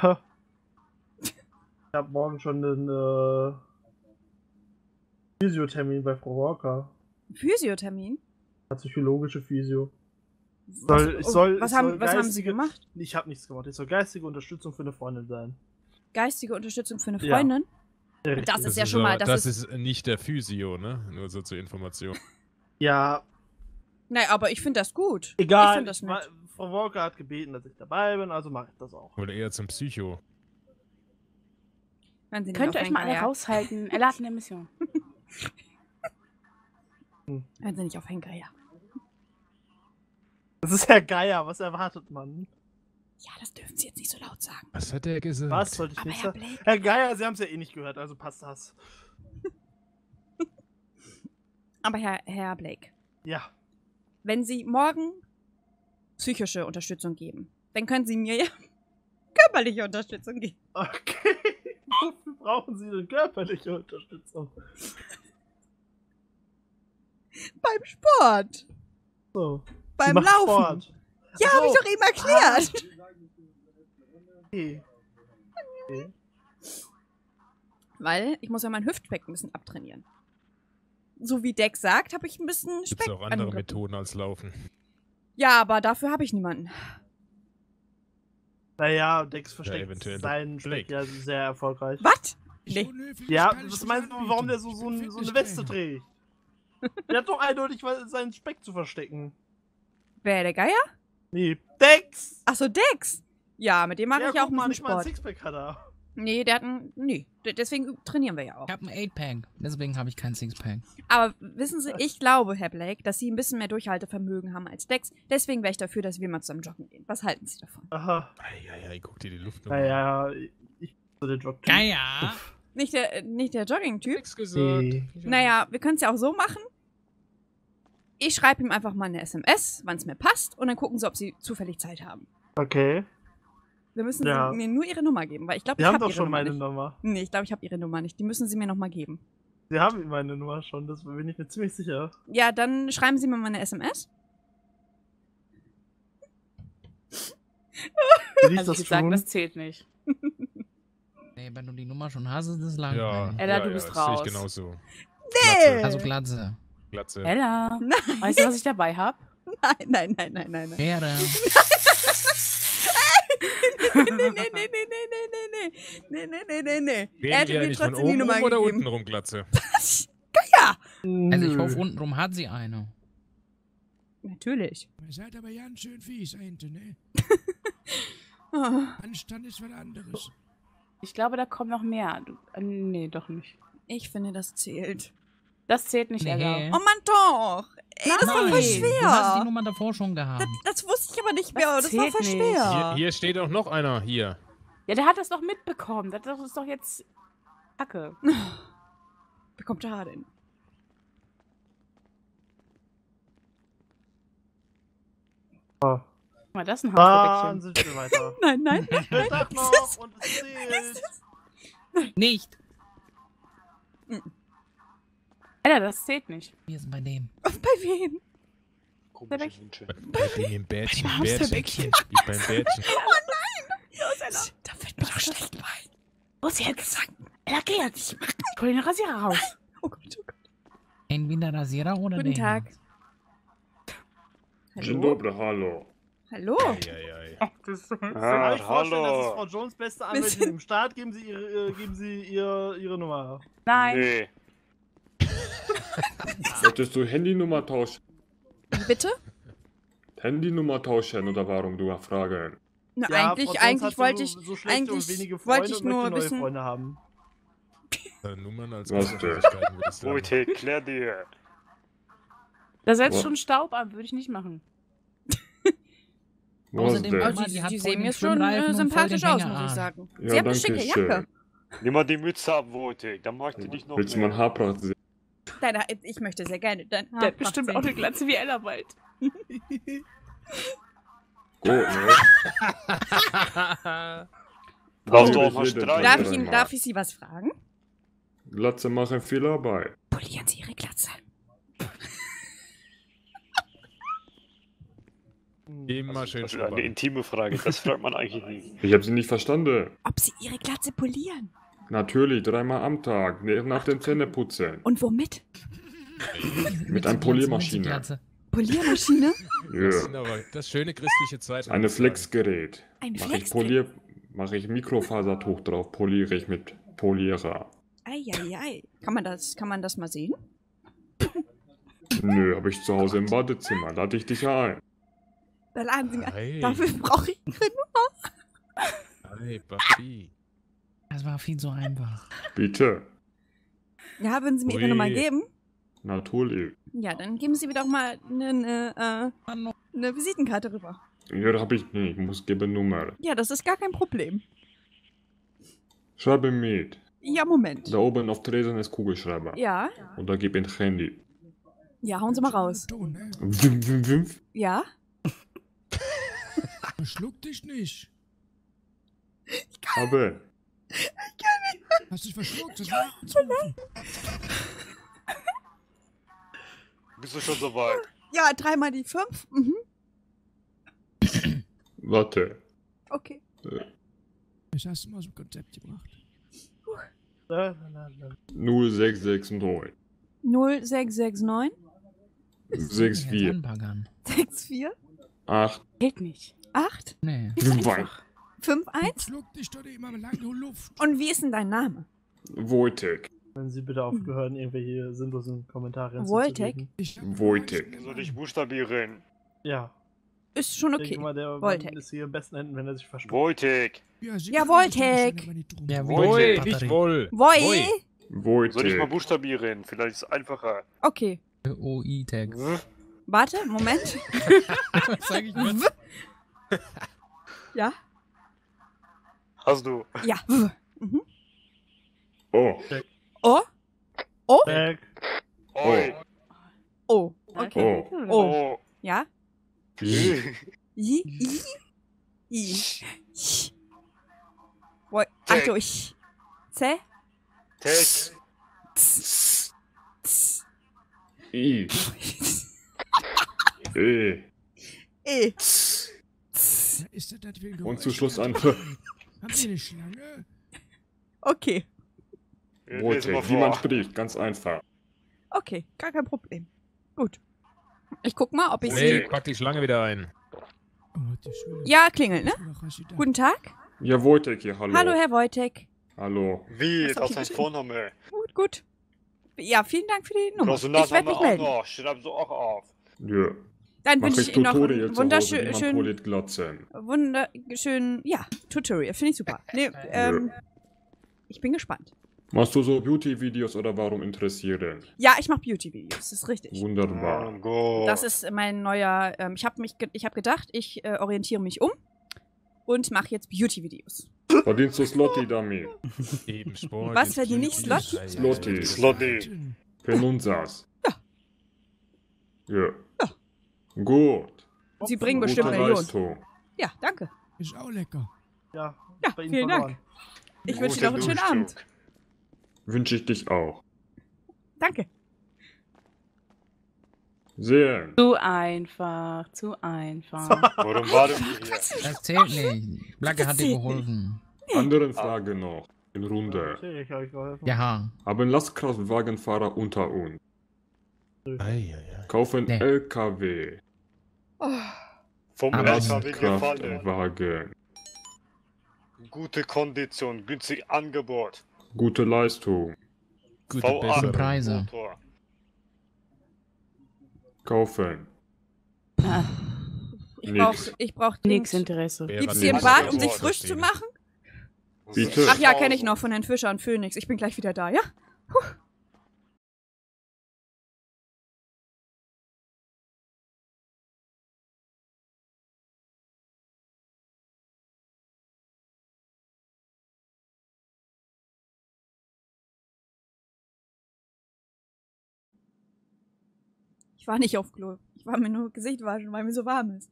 hab morgen schon einen äh, Physiothermin bei Frau Walker. Physiothermin? Psychologische Physio. Was, Soll, ich soll, was, ich haben, soll was haben Sie geistige- gemacht? Ich habe nichts gemacht. Ich soll geistige Unterstützung für eine Freundin sein. Geistige Unterstützung für eine Ja. Freundin? Ja, Das richtig. ist ja schon mal- aber- das das ist nicht der Physio, ne? Nur so zur Information. Ja, Nein, aber ich finde das gut. Ich egal. finde das Ich war- nett. Frau Walker hat gebeten, dass ich dabei bin, also mache ich das auch. Oder eher zum Psycho. Wenn Sie nicht Könnt ihr auf euch mal alle Henker, ja? raushalten? Er lad eine Mission. Wenn Sie nicht auf Henker, ja. Das ist Herr Geier, was erwartet man? Ja, das dürfen Sie jetzt nicht so laut sagen. Was hat der gesagt? Was sollte ich Aber nicht Herr sagen? Blake, Herr Geier, Sie haben es ja eh nicht gehört, also passt das. aber Herr, Herr Blake, Ja. wenn Sie morgen psychische Unterstützung geben, dann können Sie mir ja körperliche Unterstützung geben. Okay. Wofür brauchen Sie denn körperliche Unterstützung? Beim Sport. So. Sie Beim macht Laufen. Sport. Ja, Ach habe ich so. doch eben erklärt. Okay. Okay. Weil ich muss ja mein Hüftbecken ein bisschen abtrainieren. So wie Dex sagt, habe ich ein bisschen Gibt Speck es auch andere angerissen. Methoden als Laufen? Ja, aber dafür habe ich niemanden. Naja, Dex versteckt eventuell seinen Speck ja sehr erfolgreich. Was? Nee. Ja, was meinst du, warum der so, so, ein, so eine Weste trägt? Der hat doch eindeutig was- seinen Speck zu verstecken. Wer, der Geier? Nee, Dex! Achso, Dex. Ja, mit dem mache Ja, ich ja auch guck ein mal, bisschen nicht mal ein Sport. Sixpack hat er. Nee, der hat einen. Nee, de- deswegen trainieren wir ja auch. Ich habe ein Eight-Pack, deswegen habe ich kein Six-Pack. Aber wissen Sie, ich glaube, Herr Blake, dass Sie ein bisschen mehr Durchhaltevermögen haben als Dex. Deswegen wäre ich dafür, dass wir mal zusammen joggen gehen. Was halten Sie davon? Aha. Eieiei, guck dir die Luft nochmal Naja, ich so der Jog. Geier! Nicht der, äh, nicht der Jogging-Typ? Nix gesagt. Nee. Naja, wir können es ja auch so machen. Ich schreibe ihm einfach mal eine S M S, wann es mir passt, und dann gucken Sie, ob Sie zufällig Zeit haben. Okay. Wir müssen Ja. Sie mir nur Ihre Nummer geben, weil ich glaube, Sie ich haben habe doch Ihre schon Nummer meine nicht. Nummer. Nee, ich glaube, ich habe Ihre Nummer nicht. Die müssen Sie mir nochmal geben. Sie haben meine Nummer schon, das bin ich mir ziemlich sicher. Ja, dann schreiben Sie mir mal eine S M S. Will ich Also das ich würde sagen, tun? das zählt nicht. Nee, wenn du die Nummer schon hast, ist das lang. Ja, Ella, ja, du ja, bist das sehe raus. ich genauso. Nee. Also Glatze. Glatze. Ella, Nein. weißt du, was ich dabei habe? Nein, nein, nein, nein, nein, nein. Ehre. nee, nee, nee, nee, nee, nee, nee, nee, nee, nee, nee, nee. Reden Er hätte wir mir eigentlich von trotzdem die oben Nummer rum oder gegeben. unten rum, Glatze? Ja, Also ich Nö. hoffe, untenrum hat sie eine. natürlich. Ihr seid aber ganz schön fies, Ente, ne? Oh. Anstand ist was anderes. Ich glaube, da kommt noch mehr. Du, äh, nee, doch nicht. Ich finde, das zählt. Das zählt nicht, Ella. Nee. Oh Mann, doch. Ey, das war voll Nein, Du hast die schwer. Nummer davor schon gehabt. Das, das wusste ich aber nicht Das mehr. Das, war zählt voll nicht. schwer. Hier, hier steht auch noch einer. Hier. Ja, der hat das doch mitbekommen. Das ist doch jetzt Kacke. Bekommt er denn? Oh. Guck mal, das ist ein Dann Hausverbäckchen. sind wir weiter. Nein, nein. Schönen Tag noch und es zählt. Nicht. Ella, das zählt nicht. Wie ist bei dem? Bei wem? Komische Wünsche. Bei dem im Bärtchen. Beim Bärtchen. Hamsterbäckchen. Wie beim Bärtchen. Da wird mir doch schlecht bei. Los jetzt. Ella, geh jetzt. Ich hol den Rasierer raus. Oh Gott, oh Gott. Entweder Rasierer oder Guten den. Tag. Dzień Hallo? dobry, hallo. Hallo? Eieiei. Das Ah, kann ich vorstellen, das ist hallo. Frau Jones beste Anwältin im Staat. Geben Sie ihre, äh, geben Sie ihr, ihre Nummer. Nein. Nee. Solltest du Handynummer tauschen? Bitte? Handynummer tauschen oder warum du fragen? Na, Ja, Frau eigentlich, Jones eigentlich hat so- wollte ich, so schlechte und eigentlich wenige wollte Freunde ich und nur möchte neue wissen- Freunde haben. Äh, Nummern als Was Persönlichkeiten würde ich sagen. Leute, klär dir. Da setzt Wo- schon Staub an, würde ich nicht machen. Was Außerdem- denn? also, Guck mal, die die, hat die voll sehen den mir schon Schwimmreifen äh, und voll sympathisch den aus, Hänger muss ich an. sagen. Ja, Sie haben eine schicke danke schön. Jacke. Nimm mal die Mütze ab, Vote. Dann mag ich dich noch Willst du mehr. Äh, mein Haarpracht sehen? Deine, ich möchte sehr gerne dein Der hat bestimmt auch eine Glatze. Glatze wie Ella bald. Gut, ne? Warst du auf dem Oh, Streit? Darf ich, Ihnen, darf ich Sie was fragen? Glatze machen viel Arbeit. Polieren Sie Ihre Glatze. Immer schön Das ist eine schrubber. intime Frage, das fragt man eigentlich nie. Ich habe Sie nicht verstanden. Ob Sie Ihre Glatze polieren? Natürlich, dreimal am Tag, nach dem Zähneputzen. Und womit? Mit einer Poliermaschine. Glatze. Poliermaschine? Ja. Das sind aber das schöne christliche Zeit. Eine Flexgerät. Ein Mach ich Flexgerät? Polier, mache ich Mikrofasertuch drauf, poliere ich mit Polierer. Eieiei. Kann man das, kann man das mal sehen? Nö, habe ich zu Hause im Badezimmer. Lade ich dich ein. Da laden Sie mir. Hey. Dafür brauche ich Ihre Nummer. Hey, Papi. Das war viel zu einfach. Bitte. Ja, würden Sie mir Ihre Ui. Nummer geben? Natürlich. Ja, dann geben Sie mir doch mal eine, äh, eine Visitenkarte rüber. Ja, da habe ich nicht. Ich muss geben Nummer. Ja, das ist gar kein Problem. Schreibe mit. Ja, Moment. Da oben auf Tresen ist Kugelschreiber. Ja, Und da gib ins Handy. ja, hauen Sie mal raus. Ton, ne? Wim, wim, wim. Ja? Verschluck dich nicht. Aber. Hast dich verschluckt, das war anzurufen. Bist du schon soweit? Ja, dreimal die fünf. Mhm. Warte. Okay. Das hast du mal aus dem Konzept gebracht. Na, na, na. null sechs sechs neun. null sechs sechs neun sechs Jetzt vier. anbaggern. sechs vier acht. Geht nicht. acht Nee. fünf. fünf eins. Schluck dich doch immer lange Luft. Und wie ist denn dein Name? Wojtek. Wenn Sie bitte aufgehören, irgendwelche sinnlosen Kommentare Wojtek? hinzuzugeben. Ich hab Wojtek. Soll ich buchstabieren? Ja. Ist schon Ich okay. denke mal, der Wojtek. Mann ist hier am besten Händen, wenn er sich verspricht. Wojtek. Ja, Sie Ja, kümmern sich Wojtek. schon, aber nicht drum. Ja, Woi, Wojtek, nicht Batterie. wohl. Woi? Soll ich mal Wojtek. buchstabieren? Vielleicht ist es einfacher. Okay. O I-Tag. Warte, Moment. Was sag ich mal? Ja? Hast du? Ja. W. Mhm. Oh. O? O? Back. Oi. O. Okay. Oh. O. Oh. Ja? I. I? I? I. Ch. Woi. Achtung, ich. C? Text. Z. Z. I. E. E. Z. Z. Ja, ist das das für ein Und zu Geräusch? Schluss ein Haben Sie eine Schlange? Okay. Lese mal Wojtek. Wie man vor. spricht, ganz einfach. Okay, gar kein Problem. Gut. Ich guck mal, ob ich Hey, sie. pack die Schlange wieder ein. Oh, die Schule. Ja, klingelt, ne? Schule, Rashida. Guten Tag. Ja, Wojtek hier, hallo. Hallo, Herr Wojtek. Hallo. Wie? Was Das hab ist ich dein Vorname. Gut, gut. Ja, vielen Dank für die Nummer. Brauchst du Ich werde Nachname mich auch melden. noch? Schreib so auch auf. Ja. Dann Mach wünsche ich ich Ihnen noch Tutorial einen zu Hause, wie man wunderschönen, poliert Glatzen. wunderschönen, ja, Tutorial. Finde ich super. Nee, ähm, ich bin gespannt. Machst du so Beauty-Videos oder warum interessieren? Ja, ich mache Beauty-Videos, das ist richtig. Wunderbar. Oh Gott. Das ist mein neuer, ähm, ich habe mich, ge ich habe gedacht, ich äh, orientiere mich um und mache jetzt Beauty-Videos. Verdienst du Slotty damit? Eben Sport. Was jetzt verdiene ich, Beauty. Slotty? Ja, ja, Slotty. ja. Slotty. Penunsas. Ja. Ja. Gut. Sie bringen Gute bestimmt Millionen. Leistung. Ja, danke. Ist auch lecker. Ja, Ja, bei Ihnen vielen Dank. verloren. Ich wünsche Guter dir noch einen schönen Duschzug. Abend. Wünsche ich dich auch. Danke. Sehen. Zu einfach, zu einfach. Warum waren wir hier? Das zählt nicht. Blacke Das hat dir zählt geholfen. Andere Frage noch. In Runde. Okay, ich habe euch geholfen. Ja. Haben Lastkraftwagenfahrer unter uns. Ei, ei, ei. Kaufen Nee. L K W. Vom Aber- L K W gefallen. Lastkraftwagen. Gute Kondition, günstig Angebot. Gute Leistung. Gute V acht Besserung. Preise. Motor. Kaufen. Ich Nix. brauch, ich brauch Nix Dings. Interesse. Wer Gibt's hat hier den ein Bad, um Angebot sich frisch verstehen? zu machen? Bitte. Ach ja, kenne ich noch von Herrn Fischer und Phoenix. Ich bin gleich wieder da, ja? Puh. Ich war nicht auf Klo. Ich war mir nur Gesicht waschen, weil mir so warm ist.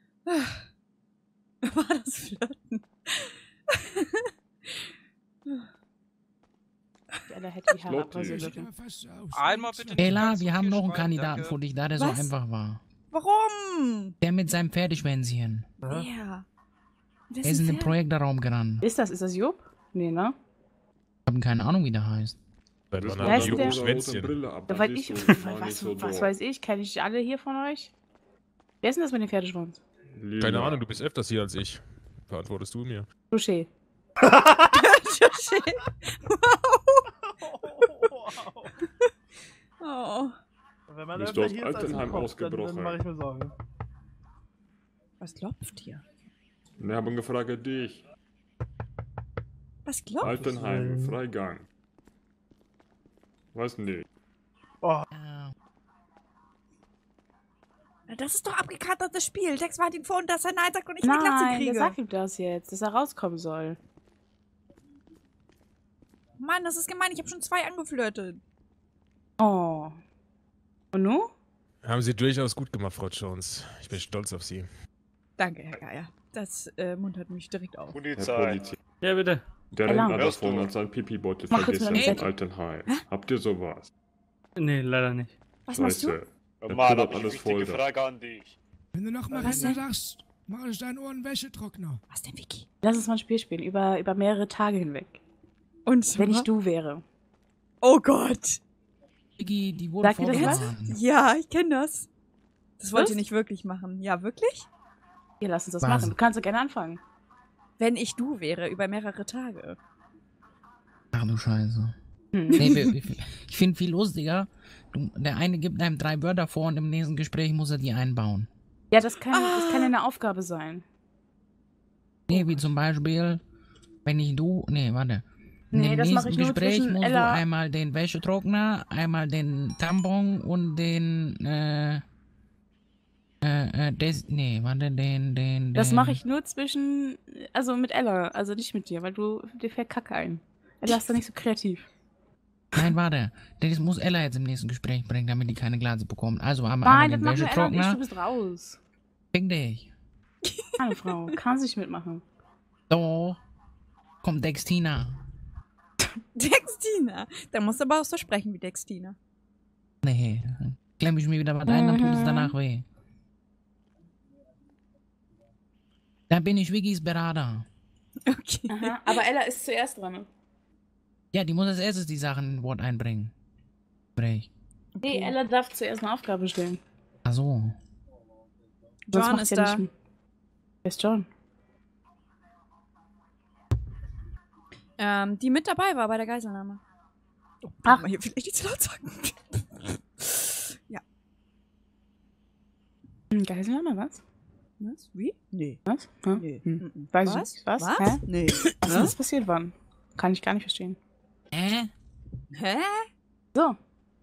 War das Flirten? Ella hätte die Haare Lotti. abrasieren Sieht dürfen. aber fast so aus. Einmal bitte. Ella, ganz wir haben viel noch einen schreiben, Kandidaten danke. für dich, da der so Was? einfach war. Warum? Der mit seinem Pferdeschwänzchen. Ja. Er ist in den Projektraum gerannt. Ist das, ist das Jupp? Nee, ne? Ich habe keine Ahnung, wie der heißt. Seit Das wann Wer haben ist die der? Jungs Schwänzchen? Brille ab. Ja, dann weil siehst ich, du mal was, nicht so was doof. weiß ich, kenne ich alle hier von euch? Wer ist denn das mit dem Pferdeschwanz? Lila. Keine Ahnung, du bist öfters hier als ich. Verantwortest du mir. Touché. Oh. Wenn man Bist öfter du aus hier ist als im Altenheim Kopf, dann, ausgebrochen? dann mache ich mir Sorgen. Was klopft hier? Wir haben gefragt dich. Was klopft? Altenheim, Freigang. Weiß nicht. Oh, Ja. Das ist doch abgekartetes Spiel. Dex war ihn vorhin, dass er Nein sagt und ich in die Klasse Nein, kriege. der sagt ihm das jetzt, dass er rauskommen soll. Mann, das ist gemein. Ich habe schon zwei angeflirtet. Oh. Und nu? Haben sie durchaus gut gemacht, Frau Jones. Ich bin stolz auf sie. Danke, Herr Geier. Das äh, muntert mich direkt auf. Herr Polizei. Polizei. Ja, bitte. Der Ella. Rentner Hörst davon du? hat seinen Pipi-Beutel Mach kurz vergessen mal in deine Altenheim. Habt ihr sowas? Nee, leider nicht. Was machst du? Scheiße. Da Mann, kullert hab ich eine alles wichtige voll da. Frage an dich. Wenn du nochmal Was Rentner denn? sagst, mach ich deinen Ohren Wäschetrockner. Was denn, Vicky? Lass uns mal ein Spiel spielen, über, über mehrere Tage hinweg. Und Wenn ich du wäre. Oh Gott. Iggy, die wurde Sagt ihr das was? vorgeladen. Ja, ich kenne das. Das wollt Was? ihr nicht wirklich machen. Ja, wirklich? Hier, lass uns das Was? machen. Du kannst doch gerne anfangen. Wenn ich du wäre, über mehrere Tage. Ach du Scheiße. Hm. Nee, wir- ich ich finde viel lustiger. Du, der eine gibt einem drei Wörter vor und im nächsten Gespräch muss er die einbauen. Ja, das kann, das Ah. kann ja eine Aufgabe sein. Nee, wie zum Beispiel, wenn ich du. Nee, warte. In Nee, dem das mach nächsten ich nur Gespräch zwischen musst Ella- du einmal den Wäschetrockner, einmal den Tampon und den. Äh, äh, äh, des, nee, warte, den, den, Das den- mache ich nur zwischen, also mit Ella, also nicht mit dir, weil du, dir fällt Kacke ein. Ella ist da nicht so kreativ. Nein, warte. Das muss Ella jetzt im nächsten Gespräch bringen, damit die keine Glase bekommt. Also einmal, Nein, das einmal den machen wir Ella und ich, du Wäschetrockner. bist raus. Fick dich. Keine Frau, kannst nicht mitmachen. So. Kommt Dextina. Dextina. Da musst du aber auch so sprechen wie Dextina. Nee. Klemm ich mir wieder was ein, dann tut es Mhm. danach weh. Da bin ich Viggys Berater. Okay. Aha, aber Ella ist zuerst dran. Ne? Ja, die muss als erstes die Sachen in Wort einbringen. Gespräch. Nee, Ella darf zuerst eine Aufgabe stellen. Ach so. Sonst John macht's ist ja da. nicht- Wer ist John? Ähm, die mit dabei war bei der Geiselnahme. Oh, Ach. Ach. Mal hier vielleicht nicht zu laut sagen. Ja. Hm, Geiselnahme, was? Was? Wie? Nee. Was? Hm? Nee. Hm. Mhm. Weiß ich Was? nicht. Was? Was? Hä? Nee. Was Hä? ist passiert wann? Kann ich gar nicht verstehen. Äh? Hä? So.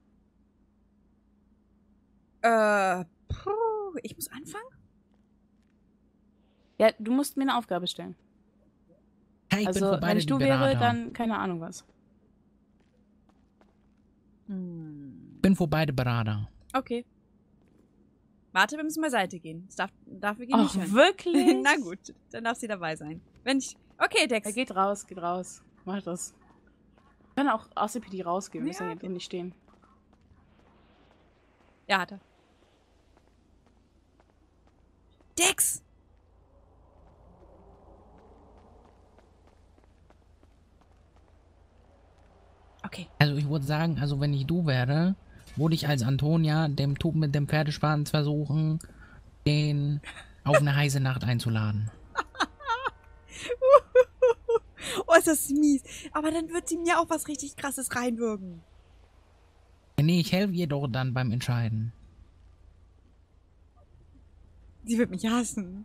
Äh, puh, ich muss anfangen? Ja, du musst mir eine Aufgabe stellen. Hey, ich bin Also, für wenn beide ich die du wäre, Berater. dann keine Ahnung was. Hm. Ich bin für beide Berater. Okay. Warte, wir müssen beiseite gehen. Das darf, dafür gehen Ach, nicht hin. wirklich? Na gut, dann darf sie dabei sein. Wenn ich. Okay, Dex. Er geht raus, geht raus. Mach das. Wir können auch aus der P D rausgehen, wir Ja, müssen hier nicht stehen. Ja, hat er. Dex! Okay. Also ich würde sagen, also wenn ich du wäre, würde ich als Antonia dem Typ mit dem Pferdeschwanz versuchen, den auf eine heiße Nacht einzuladen. Oh, ist das mies. Aber dann wird sie mir auch was richtig Krasses reinwirken. Nee, ich helfe ihr doch dann beim Entscheiden. Sie wird mich hassen.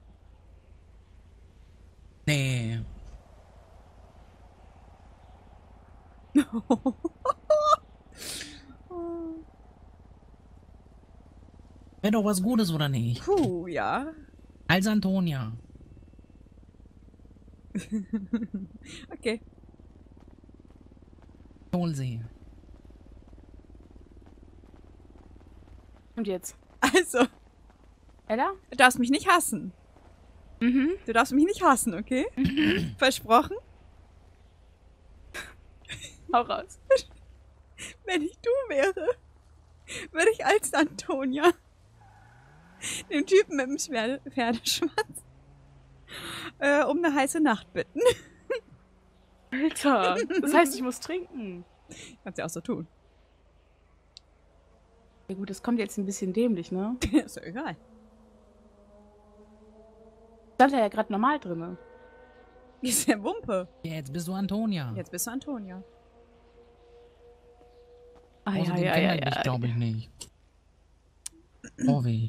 Nee. Wäre doch was Gutes, oder nicht? Puh, ja. Als Antonia. Okay. Hol sie. Und jetzt? Also, Ella? du darfst mich nicht hassen. Mhm. Du darfst mich nicht hassen, okay? Versprochen? Hau raus. Wenn ich du wäre, würde ich als Antonia den Typen mit dem Pferde Pferdeschwanz äh, um eine heiße Nacht bitten. Alter, das heißt, ich muss trinken. Kannst ja auch so tun. Ja gut, das kommt jetzt ein bisschen dämlich, ne? Ist ja egal. Stand er ja gerade normal drinne. Ist ja Wumpe. Ja, jetzt bist du Antonia. Jetzt bist du Antonia. Ah, Außerdem ja, ja, kennt ja, er dich, ja. glaube ich, nicht. Oh weh.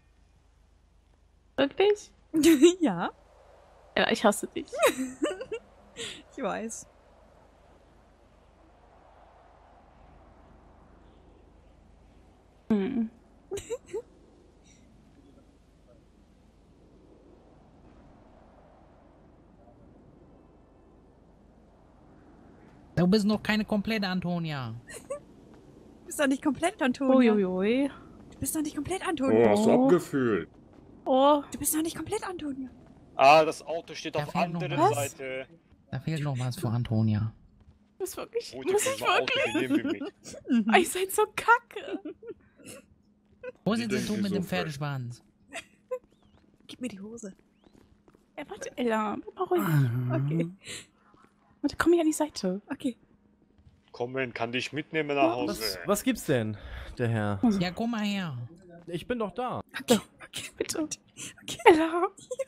Wirklich? Ja, Ja, ich hasse dich. ich weiß. Hm. Du bist noch keine komplette Antonia. Du bist doch nicht komplett Antonia. Uiuiui. Du bist doch nicht komplett Oh, Antonia. hast du Oh. abgefühlt. Oh, Du bist doch nicht komplett Antonia. Ah, das Auto steht Da auf fehlt noch anderen was. Seite. Da fehlt noch was für Antonia. das ist wirklich. Gut, Muss das ich Auto wirklich? nehmen wir mit. Oh, ihr seid so kacke. Wo Die sind sie denken du mit so dem frech. Pferdeschwanz? Gib mir die Hose. Ja, warte, Ella. Bleib mal ruhig. Okay, Warte, komm hier an die Seite. okay. Komm, man kann dich mitnehmen nach Hause. Was, was gibt's denn, der Herr? Ja, komm mal her. Ich bin doch da. Okay, bitte. Okay. Ella.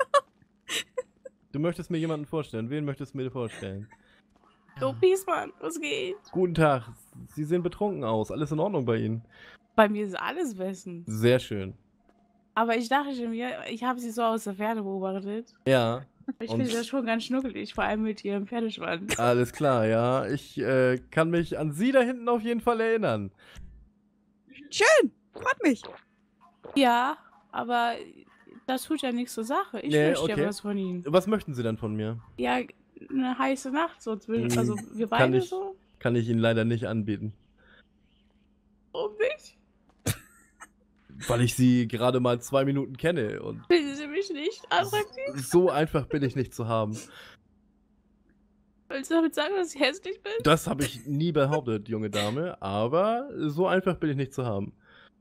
Du möchtest mir jemanden vorstellen. Wen möchtest du mir vorstellen? So, Piesmann, was geht? Guten Tag. Sie sehen betrunken aus. Alles in Ordnung bei Ihnen? Bei mir ist alles bestens. Sehr schön. Aber ich dachte mir, ich habe sie so aus der Ferne beobachtet. Ja, Ich Und- finde das schon ganz schnuckelig, vor allem mit ihrem Pferdeschwanz. alles klar, ja. Ich äh, kann mich an Sie da hinten auf jeden Fall erinnern. Schön, freut mich. Ja, aber das tut ja nichts zur Sache. Ich Nee, möchte okay. ja was von ihnen. Was möchten Sie denn von mir? Ja, eine heiße Nacht, so zwischen, Hm, also wir kann beide ich- so. Kann ich Ihnen leider nicht anbieten. Warum nicht? Weil ich Sie gerade mal zwei Minuten kenne. Und Finden Sie mich nicht attraktiv? so einfach bin ich nicht zu haben. Willst du damit sagen, dass ich hässlich bin? Das habe ich nie behauptet, junge Dame. Aber so einfach bin ich nicht zu haben.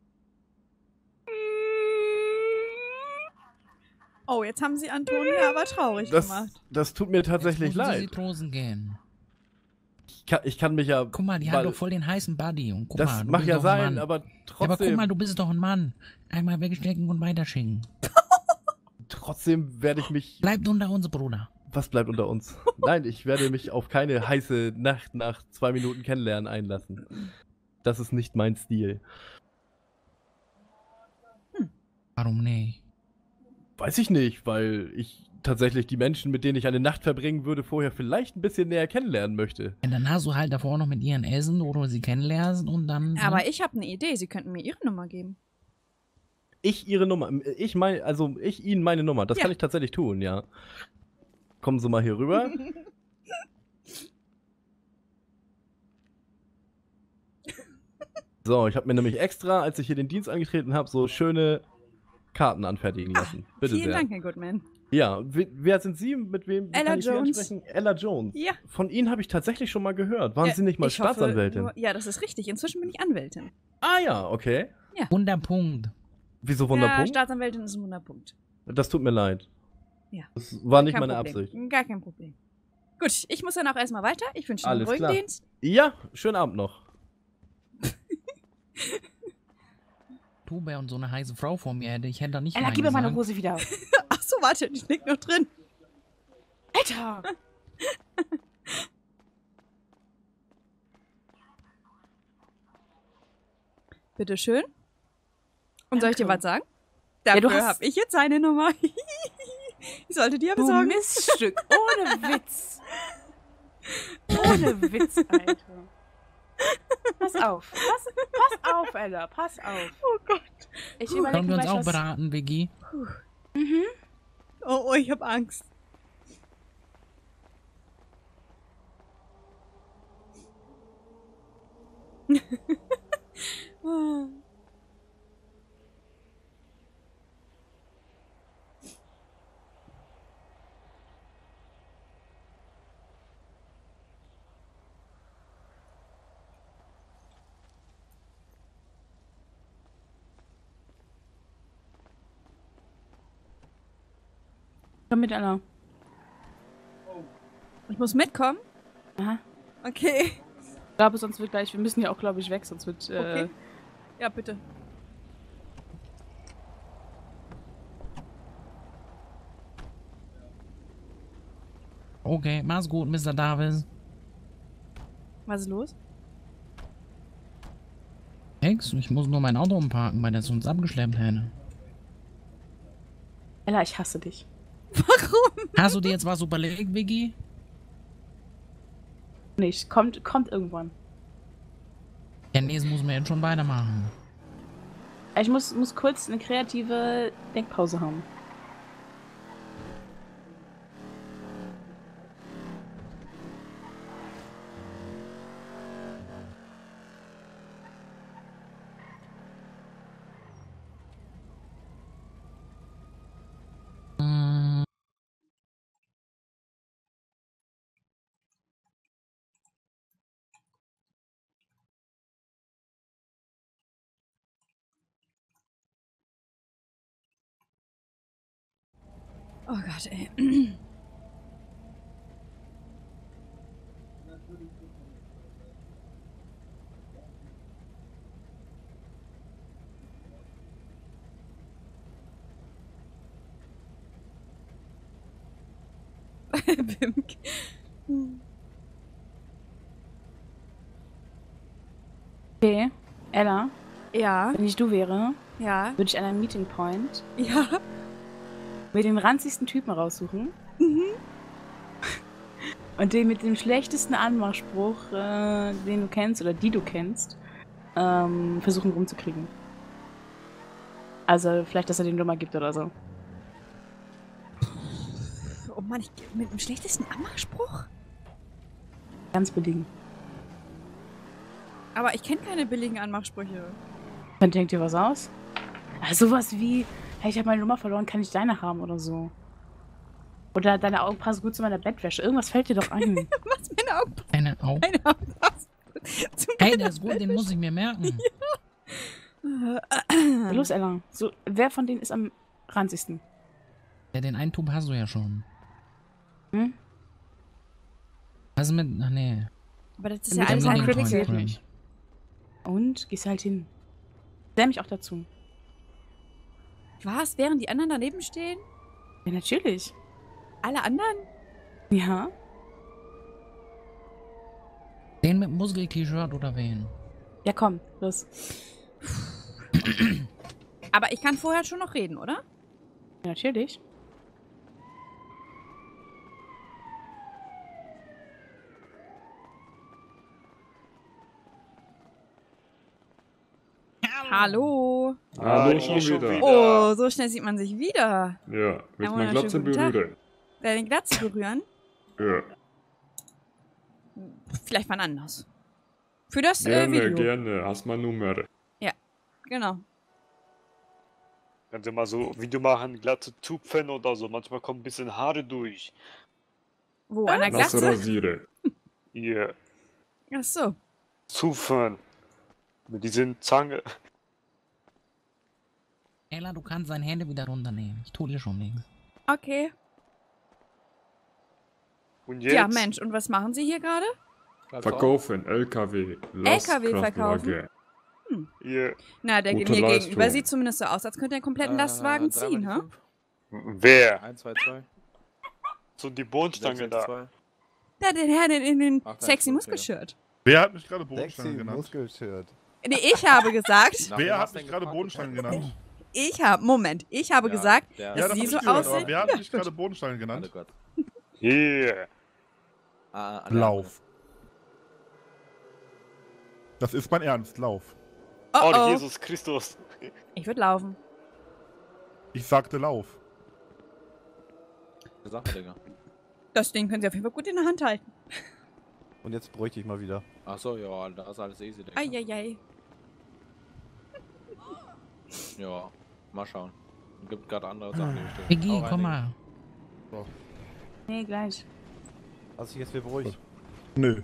Oh, jetzt haben sie Antonia aber traurig Das, gemacht. das tut mir tatsächlich Jetzt müssen sie leid. Zitrosen gehen. Ich kann, ich kann mich ja. Guck mal, die weil- haben doch voll den heißen Buddy. Und guck Das mal, du mag bist ja doch ein sein, Mann. aber Ja, aber guck trotzdem. mal, du bist doch ein Mann. Einmal wegstecken und weiterschicken. Trotzdem werde ich mich. Bleibt unter uns, Bruder. Was bleibt unter uns? Nein, ich werde mich auf keine heiße Nacht nach zwei Minuten Kennenlernen einlassen. Das ist nicht mein Stil. Warum nicht? Weiß ich nicht, weil ich tatsächlich die Menschen, mit denen ich eine Nacht verbringen würde, vorher vielleicht ein bisschen näher kennenlernen möchte. Ja, dann hast du halt davor noch mit ihren Essen oder sie kennenlernst und dann. Aber ich habe eine Idee. Sie könnten mir ihre Nummer geben. Ich ihre Nummer, ich meine, also ich ihnen meine Nummer, das Ja. kann ich tatsächlich tun, ja. Kommen Sie mal hier rüber. So, ich habe mir nämlich extra, als ich hier den Dienst angetreten habe, so schöne Karten anfertigen lassen. Bitte Vielen sehr. Dank, Herr Goodman. Ja, we- wer sind Sie? Mit wem wie Ella kann ich Sie Jones. ansprechen? Ella Jones. Ja. Von Ihnen habe ich tatsächlich schon mal gehört. Waren Ja, Sie nicht mal ich hoffe Staatsanwältin? Nur, ja, das ist richtig. Inzwischen bin ich Anwältin. Ah ja, okay. Wunderpunkt. Wieso Ja, Wunderpunkt? Staatsanwältin ist ein Wunderpunkt. Das tut mir leid. Ja. Das war nicht Kein meine Problem. Absicht. Gar kein Problem. Gut, ich muss dann auch erstmal weiter. Ich wünsche Ihnen einen Alles ruhigen klar. Dienst. Ja, schönen Abend noch. Du, wer und so eine heiße Frau vor mir hätte, ich hätte da nicht Ella, Nein gib mir meine gesagt. Hose wieder. Ach so, warte, die liegt noch drin. Alter! Bitteschön. Und soll ich dir Danke. was sagen? Ja, Dafür du hast- habe ich jetzt seine Nummer. Ich sollte dir Du besorgen. Miststück. Ohne Witz. Ohne Witz, Alter. Pass auf. Pass, pass auf, Ella. Pass auf. Oh Gott. Ich Können überlege wir uns gleich auch was. beraten, Vicky? Mhm. Oh, oh, ich habe Angst. Ah. Komm mit, Anna. Ich muss mitkommen? Aha. Okay. Ich glaube, sonst wird gleich, wir müssen ja auch, glaube ich, weg, sonst wird, äh... Okay. Ja, bitte. Okay, mach's gut, Mister Davis. Was ist los? Nix, ich muss nur mein Auto umparken, weil der uns abgeschleppt hätte. Ella, ich hasse dich. Warum? Hast du dir jetzt was überlegt, Vicky? Nicht. Kommt, kommt irgendwann. Ja, nee, das muss man jetzt schon weitermachen. Ich muss, muss kurz eine kreative Denkpause haben. Hm. Oh Gott, ey. Bimk. Okay, Ella, Ja, wenn ich du wäre, ja, würde ich an einem Meeting Point ja. mir den ranzigsten Typen raussuchen Mhm. und den mit dem schlechtesten Anmachspruch, äh, den du kennst oder die du kennst, ähm, versuchen rumzukriegen. Also vielleicht, dass er den Nummer gibt oder so. Oh Mann, ich mit dem schlechtesten Anmachspruch? Ganz billigen. Aber ich kenne keine billigen Anmachsprüche. Dann denkt ihr was aus? Also sowas wie, hey, ich habe meine Nummer verloren, kann ich deine haben oder so. Oder deine Augen passen gut zu meiner Bettwäsche. Irgendwas fällt dir doch ein. Was, meine Augen? Eine Augen. Meine Augen passen zu Hey, meiner der ist gut, den muss ich mir merken. Ja. Los, Ella. So, wer von denen ist am ranzigsten? Ja, den einen Tub hast du ja schon. Hm? Was ist mit... Ach nee. Aber das ist Mit ja alles dem ein Meeting Critical. Point nicht. Und? Gehst halt hin. Stell mich auch dazu. Was? Während die anderen daneben stehen? Ja, natürlich. Alle anderen? Ja. Den mit Muskel-T-Shirt oder wen? Ja, komm, los. Aber ich kann vorher schon noch reden, oder? Ja, natürlich. Hallo. Hallo Ah, schon hier schon wieder. wieder. Oh, so schnell sieht man sich wieder. Ja, willst Ja, du meine wunderschönen Glatze guten Tag. berühren? Deine Glatze berühren? Ja. Vielleicht wann anders. Für das äh, Gerne, Video. gerne. Hast mal Nummer. Genau. Kannst du mal so Video machen, glatte Tupfen oder so. Manchmal kommen ein bisschen Haare durch. Wo? An der Lass Glatze? rasieren. Hier, Ach so. Tupfen. Mit diesen Zange. Ella, du kannst dein Handy wieder runternehmen. Ich tu dir schon nichts. Okay. Und jetzt? Ja, Mensch, und was machen Sie hier gerade? Verkaufen, L K W. L K W verkaufen? Lastkraftwagen. Hier. Na, der Gute mir Leistung. gegenüber sieht zumindest so aus, als könnte er einen kompletten Lastwagen ziehen, ha? Wer? eins, zwei, zwei. So die Bohnenstange da. Da, den Herrn in, in den Ach, sexy nein, Muskelshirt. Wer hat mich gerade Sexy Bodenstange genannt? Muskelshirt. Nee, ich habe gesagt, Nach Wer wem hat hast du mich denn gerade gefragt? Bodenstange genannt? ich habe, Moment, ich habe Ja, gesagt, der- dass Ja, das Sie hab so ich gehört, aber aussehen. wer hat Ja, mich gut. gerade Bodenstange Warte genannt? Gott. Hier. Ah, alle Lauf. Das ist mein Ernst, lauf. Oh, Oh, oh. Jesus Christus. Ich würde laufen. Ich sagte lauf. anderen. Sache, Digga. Das Ding können Sie auf jeden Fall gut in der Hand halten. Und jetzt bräuchte ich mal wieder. Achso, ja, da ist alles easy, Digga. Eieiei. Ja, mal schauen. Gibt gerade andere Sachen, die ich stehen. Iggy, Hau rein, komm Digga. mal. Nee, gleich. Lass dich jetzt wieder beruhigt. Nö.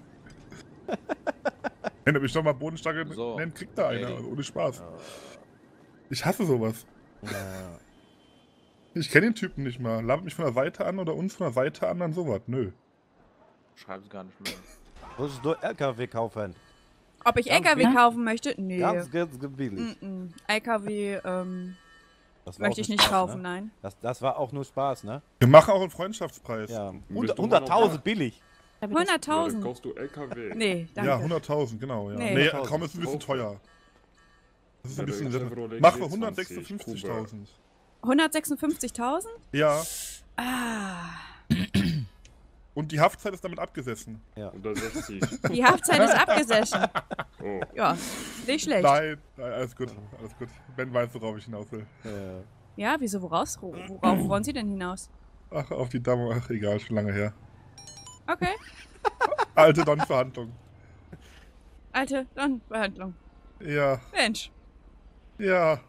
Wenn er mich doch mal Bodenstange So. nennt, kriegt er eine. Ready. Also ohne Spaß. Ja. Ich hasse sowas. Ja, ja. Ich kenne den Typen nicht mal. Labert mich von der Seite an oder uns von der Seite an, dann sowas. Nö. Schreib es gar nicht mehr. Wolltest du L K W kaufen? Ob ich Ganz L K W billig? kaufen möchte? Nee. Ganz, ganz billig. Mm -mm. L K W ähm, Das war möchte auch ich nur nicht Spaß, kaufen, ne? nein. Das, das war auch nur Spaß, ne? Wir machen auch einen Freundschaftspreis. Ja. Bist du hunderttausend billig. hunderttausend. Kaufst du L K W? Nee, danke. Ja, hunderttausend, genau. Ja. Nee. Nee, hunderttausend. komm, ist ein bisschen teuer. Das ist ein Ja, bisschen. der Chevrolet Machen wir G zwanzig hundertsechsundfünfzigtausend. hundertsechsundfünfzigtausend? Ja. Ah. Und die Haftzeit ist damit abgesessen. Ja. Unter sechzig. Die Haftzeit ist abgesessen. Oh. Ja, nicht schlecht. Nein, nein, alles gut, alles gut. Ben weiß, worauf ich hinaus will. Äh, Ja, wieso, woraus? Worauf wollen Sie denn hinaus? Ach, auf die Dame, ach, egal, schon lange her. Okay. Alte Don-Verhandlung. Alte Don-Behandlung. Ja, Mensch. ja.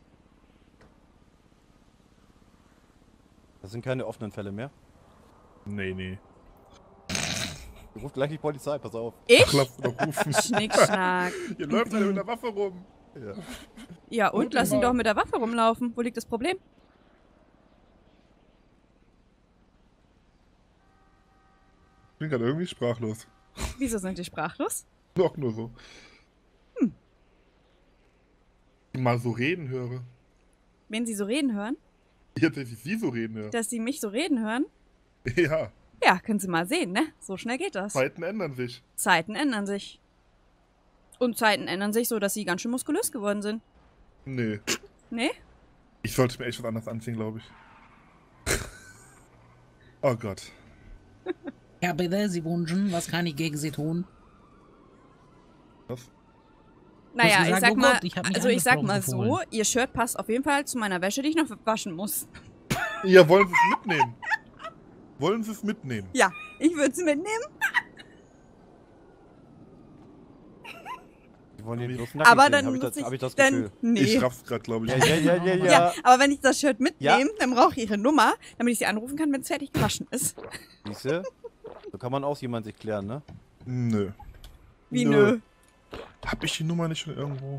das sind keine offenen Fälle mehr. Nee, nee. Du rufst gleich die Polizei, pass auf. Ich? Ach, lass doch rufen. Schnickschnack. Hier läuft einer mit der Waffe rum. Ja. Ja, und? Lass ihn doch mit der Waffe rumlaufen. Wo liegt das Problem? Ich bin gerade irgendwie sprachlos. Wieso sind die sprachlos? Doch nur so. Hm. Mal so reden höre. Wenn Sie so reden hören, Jetzt, dass ich Sie so reden höre. dass Sie mich so reden hören, Ja, ja, können Sie mal sehen, ne? So schnell geht das. Zeiten ändern sich. Zeiten ändern sich. Und Zeiten ändern sich so, dass Sie ganz schön muskulös geworden sind. Nee. Nee? Ich sollte mir echt was anderes anziehen, glaube ich. Oh Gott. Ja, bitte, Sie wünschen, was kann ich gegen Sie tun? Was? Naja, gesagt, ich sag oh mal, Gott, ich hab mich also ich sag angesprochen mal so, gefühlt. Ihr Shirt passt auf jeden Fall zu meiner Wäsche, die ich noch waschen muss. Ja, wollen Sie es mitnehmen? Wollen Sie es mitnehmen? Ja, ich würde es mitnehmen. Die wollen den bloß nackig Aber sehen, dann hab ich muss das, ich, hab ich das dann, Gefühl. nee. Ich raff's gerade, glaube ich. Ja, ja, ja, ja, ja. Ja, aber wenn ich das Shirt mitnehme, Ja. dann brauche ich Ihre Nummer, damit ich Sie anrufen kann, wenn es fertig gewaschen ist. Siehste? So kann man auch jemand sich klären, ne? Nö. Wie nö? Hab ich die Nummer nicht schon irgendwo?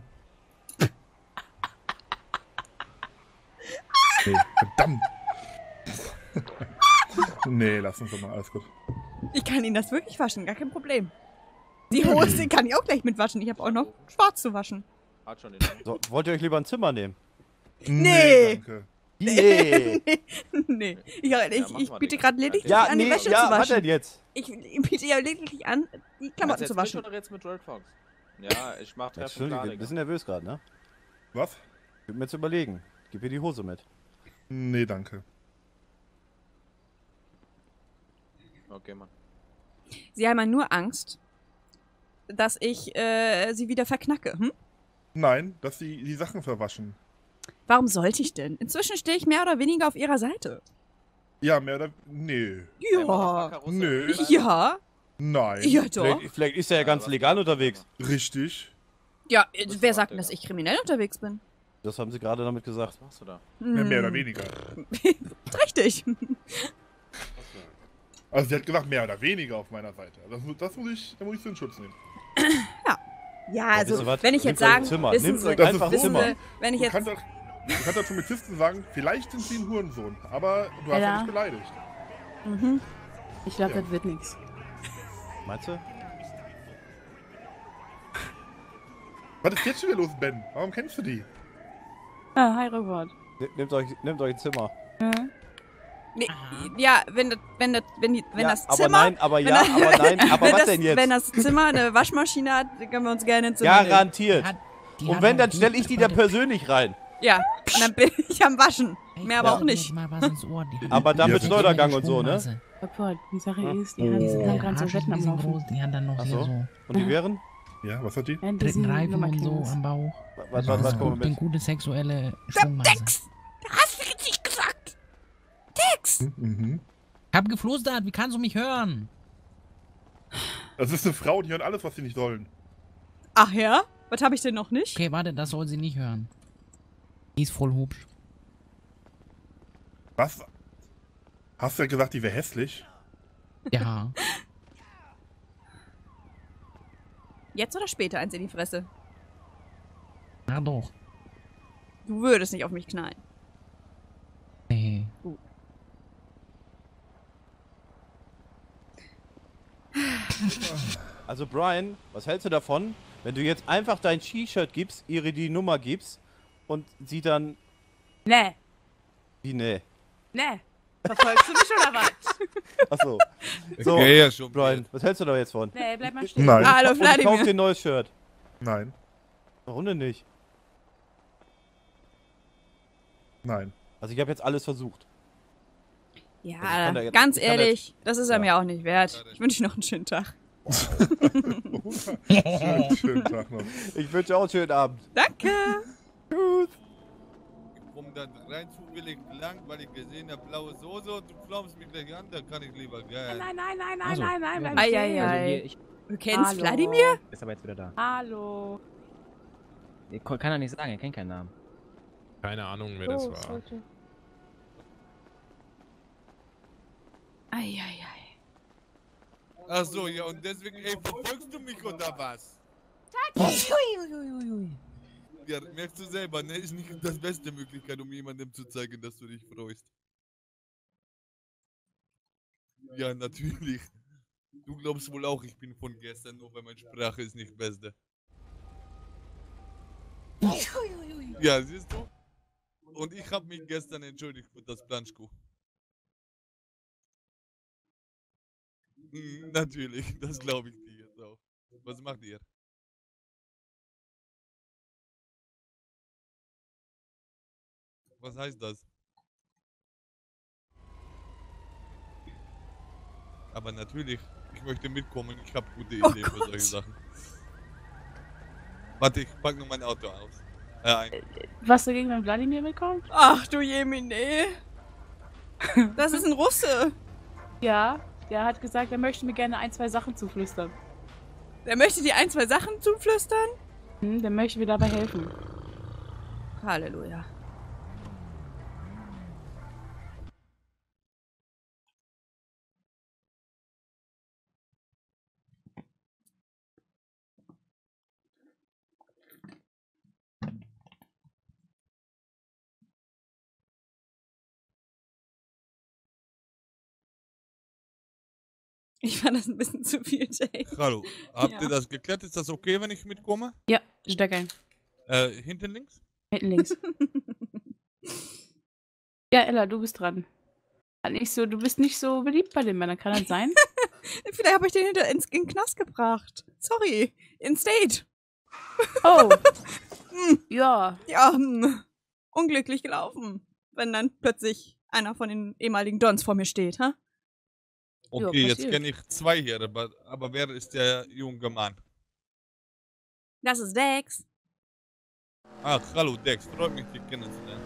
Nee, verdammt. Nee, lass uns doch mal, alles gut. Ich kann Ihnen das wirklich waschen, gar kein Problem. Die Hose kann ich auch gleich mitwaschen. Ich habe auch noch schwarz zu waschen. Hat schon den. So, wollt ihr euch lieber ein Zimmer nehmen? Nee. danke. Nee. Nee. Ich, ich, ich mal, biete Digga. gerade lediglich Ja, an, die nee, Wäsche ja, zu was waschen. denn jetzt? Ich, ich biete ja lediglich an, die Klamotten jetzt zu mit waschen. oder jetzt mit Red Fox? Ja, ich mach Treffen Entschuldigung, klar, wir Digga. sind nervös gerade, ne? Was? Ich würde mir jetzt überlegen. Gib mir die Hose mit. Nee, danke. Okay, Mann. Sie haben ja nur Angst, dass ich äh, sie wieder verknacke. Hm? Nein, dass Sie die Sachen verwaschen. Warum sollte ich denn? Inzwischen stehe ich mehr oder weniger auf ihrer Seite. Ja, mehr oder... Nee. Ja. Nö. Ja. Nein. Ja, doch. Vielleicht, vielleicht ist er ja ganz legal unterwegs. Richtig. Ja, äh, wer sagt denn, dass ich kriminell unterwegs bin? Das haben sie gerade damit gesagt. Was machst du da? Ja, mehr oder Hm. weniger. Richtig. Also sie hat gesagt, mehr oder weniger auf meiner Seite. Das, mu- das muss ich, da muss ich sie in Schutz nehmen. Ja. Ja, wisst also, ihr was? wenn ich Nehmt jetzt euch sagen, ein Zimmer. wissen Nehmt Sie, euch einfach ein wissen Zimmer. Sie, wenn ich Du jetzt, kannst doch, du kannst doch zum Polizisten sagen, vielleicht sind sie ein Hurensohn, aber du hast Ja. ja nicht beleidigt. Mhm. Ich glaube, Ja. das wird nichts. Meinst du? Was ist jetzt schon wieder los, Ben? Warum kennst du die? Ah, hi, Robert. Ne- Nehmt euch, nehmt euch ein Zimmer. Ja. nee, ja, wenn das, wenn das, wenn, die, wenn ja, das aber Zimmer, nein, aber wenn ja, das- aber nein, aber wenn was das, denn jetzt? Wenn das Zimmer eine Waschmaschine hat, dann können wir uns gerne ins Zimmer nehmen. Garantiert. Hat- die Und hat wenn, doch dann stelle gut ich die da bei der- persönlich rein. Ja, und dann bin ich am Waschen. Ey, Mehr aber ja. auch nicht. Mal was ins Ohr. Die Aber dann Ja, mit das- Schleudergang und so, ne? Strommasse. Robert, die Sache Hm? ist, die haben diese Der gerade so Arsch ist Wetten am riesengroß, Laufen. die hat dann noch Ach hier so. so Und die wären? Ja, was hat die? Ja, dritten diesen Reifen und so Nummerknings. am Bauch. Was, Also was, was eine kommen gute, wir mit? gute sexuelle Strommasse. Dex! Hast du jetzt nicht gesagt? Dex! Mhm. Hab geflüstert, wie kannst du mich hören? Das ist eine Frau, die hören alles, was sie nicht sollen. Ach ja? Was habe ich denn noch nicht? Okay, warte, das soll sie nicht hören. Die ist voll hübsch. Was? Hast du ja gesagt, die wäre hässlich? Ja. Jetzt oder später eins in die Fresse? Na doch. Du würdest nicht auf mich knallen. Nee. Also Brian, was hältst du davon, wenn du jetzt einfach dein T-Shirt gibst, ihr die Nummer gibst und sie dann... Nee. Wie nee? Nee. Verfolgst du mich oder was? Achso. So, Okay, ja, schon. Brian, was hältst du da jetzt von? Nee, bleib mal stehen. Nein. Hallo, Und kauf dir Vladimir. ein neues Shirt. Nein. Warum denn nicht? Nein. Also ich habe jetzt alles versucht. Ja, Also ich kann da jetzt- ganz ich kann da ehrlich, das ist er ja. mir auch nicht wert. Ich wünsche dir noch einen schönen Tag. Schönen, schönen Tag noch. Ich wünsche auch einen schönen Abend. Danke. Tschüss. Ich komm da rein zufällig lang, weil ich gesehen habe, blaue Soße und du flaumst mich gleich an, da kann ich lieber geil. Nein, nein, nein, nein, Also, nein, nein, bleib Ei, stehen. ei, Also ei. hier, ich Du kennst Hallo. Wladimir? ist aber jetzt wieder da. Hallo. Ich kann er nicht sagen, er kennt keinen Namen. Keine Ahnung, wer das Oh, war. sollte- Ei, ei, ei. Ach so, ja, und deswegen, ey, verfolgst du mich oder was? Ja, merkst du selber, ne? Ist nicht das beste Möglichkeit, um jemandem zu zeigen, dass du dich freust. Ja, natürlich. Du glaubst wohl auch, ich bin von gestern, nur weil meine Sprache ist nicht beste. Ja, siehst du? Und ich habe mich gestern entschuldigt für das Planschkuh. Mm, natürlich, das glaube ich dir jetzt auch. Was macht ihr? Was heißt das? Aber natürlich, ich möchte mitkommen, ich habe gute Ideen für solche Sachen. Warte, ich pack nur mein Auto aus. Äh, ein. Was dagegen, wenn Wladimir mitkommt? Ach du Jemine. Das ist ein Russe. Ja, der hat gesagt, er möchte mir gerne ein, zwei Sachen zuflüstern. Der möchte dir ein, zwei Sachen zuflüstern? Hm, der möchte mir dabei helfen. Halleluja. Ich fand das ein bisschen zu viel, Jay. Hallo, habt Ja. ihr das geklärt? Ist das okay, wenn ich mitkomme? Ja, steig ein. Äh, hinten links? Hinten links. Ja, Ella, du bist dran. Nicht so, du bist nicht so beliebt bei den Männern, kann das sein? Vielleicht habe ich den hinter ins, in den Knast gebracht. Sorry. In State. Oh. Hm. Ja. Ja, hm. Unglücklich gelaufen. Wenn dann plötzlich einer von den ehemaligen Dons vor mir steht, ha? Okay, Ja, jetzt passiert. kenne ich zwei hier, aber, aber wer ist der junge Mann? Das ist Dex. Ach, hallo Dex, freut mich, dich kennenzulernen.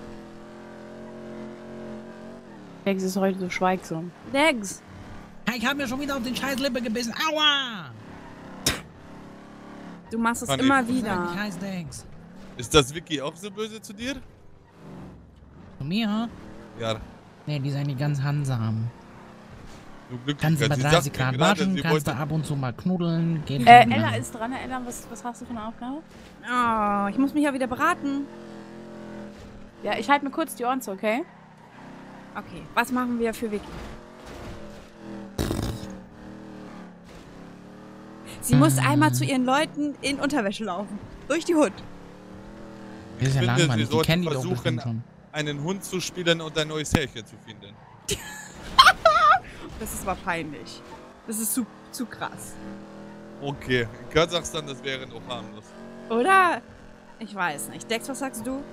Dex ist heute so schweigsam. Dex. Ich hab mir schon wieder auf den scheiß Lippe gebissen. Aua! Du machst es Mann, immer ich- wieder. Ich heiß Dex. Ist das Vicky auch so böse zu dir? Zu mir? Ja. Nee, die ist eigentlich ganz handsam. Du Glücklichkeit. Kannst du bei Sie dreißig sagt mir Grad gerade, waschen, sie kannst du wollte- ab und zu mal knuddeln. Geht Äh, schon, Ella ja. ist dran. Ella, was, was hast du für eine Aufgabe? Oh, ich muss mich ja wieder beraten. Ja, ich halte mir kurz die Ohren zu, okay? Okay, was machen wir für Vicky? Sie muss einmal zu ihren Leuten in Unterwäsche laufen. Durch die Hut. Das ist ja Ich finde, langweilig, sie die kennen die sollte doch bestimmt versuchen, schon. einen Hund zu spielen und ein neues Härchen zu finden. Das ist aber peinlich. Das ist zu, zu krass. Okay, in Kasachstan, das wäre noch harmlos. Oder? Ich weiß nicht. Dex, was sagst du?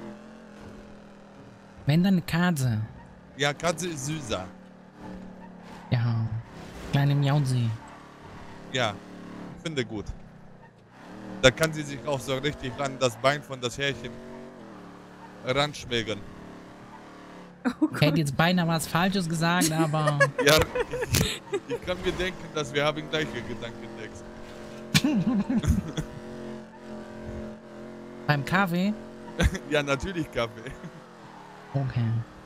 Wenn dann eine Katze. Ja, Katze ist süßer. Ja. Kleine Miausi. Ja, ich finde gut. Da kann sie sich auch so richtig ran das Bein von das Härchen ranschwägen. Ich hätte jetzt beinahe was Falsches gesagt, aber. Ja, ich, ich kann mir denken, dass wir haben gleiche Gedanken, Dex. Beim Kaffee? Ja, natürlich Kaffee. Okay.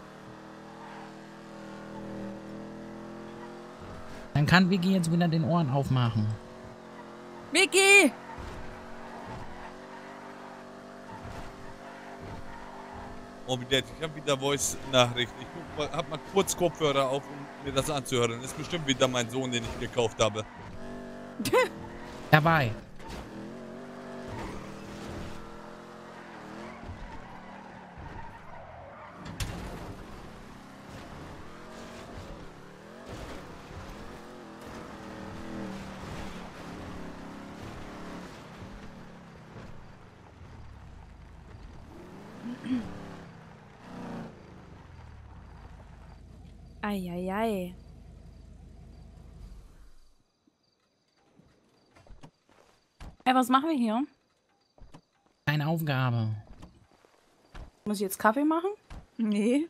Dann kann Vicky jetzt wieder den Ohren aufmachen. Vicky! Oh, wie nett. Ich habe wieder Voice-Nachricht. Ich guck mal, hab mal kurz Kopfhörer auf, um mir das anzuhören. Das ist bestimmt wieder mein Sohn, den ich gekauft habe. Dabei. Eieiei. Ey, was machen wir hier? Eine Aufgabe. Muss ich jetzt Kaffee machen? Nee.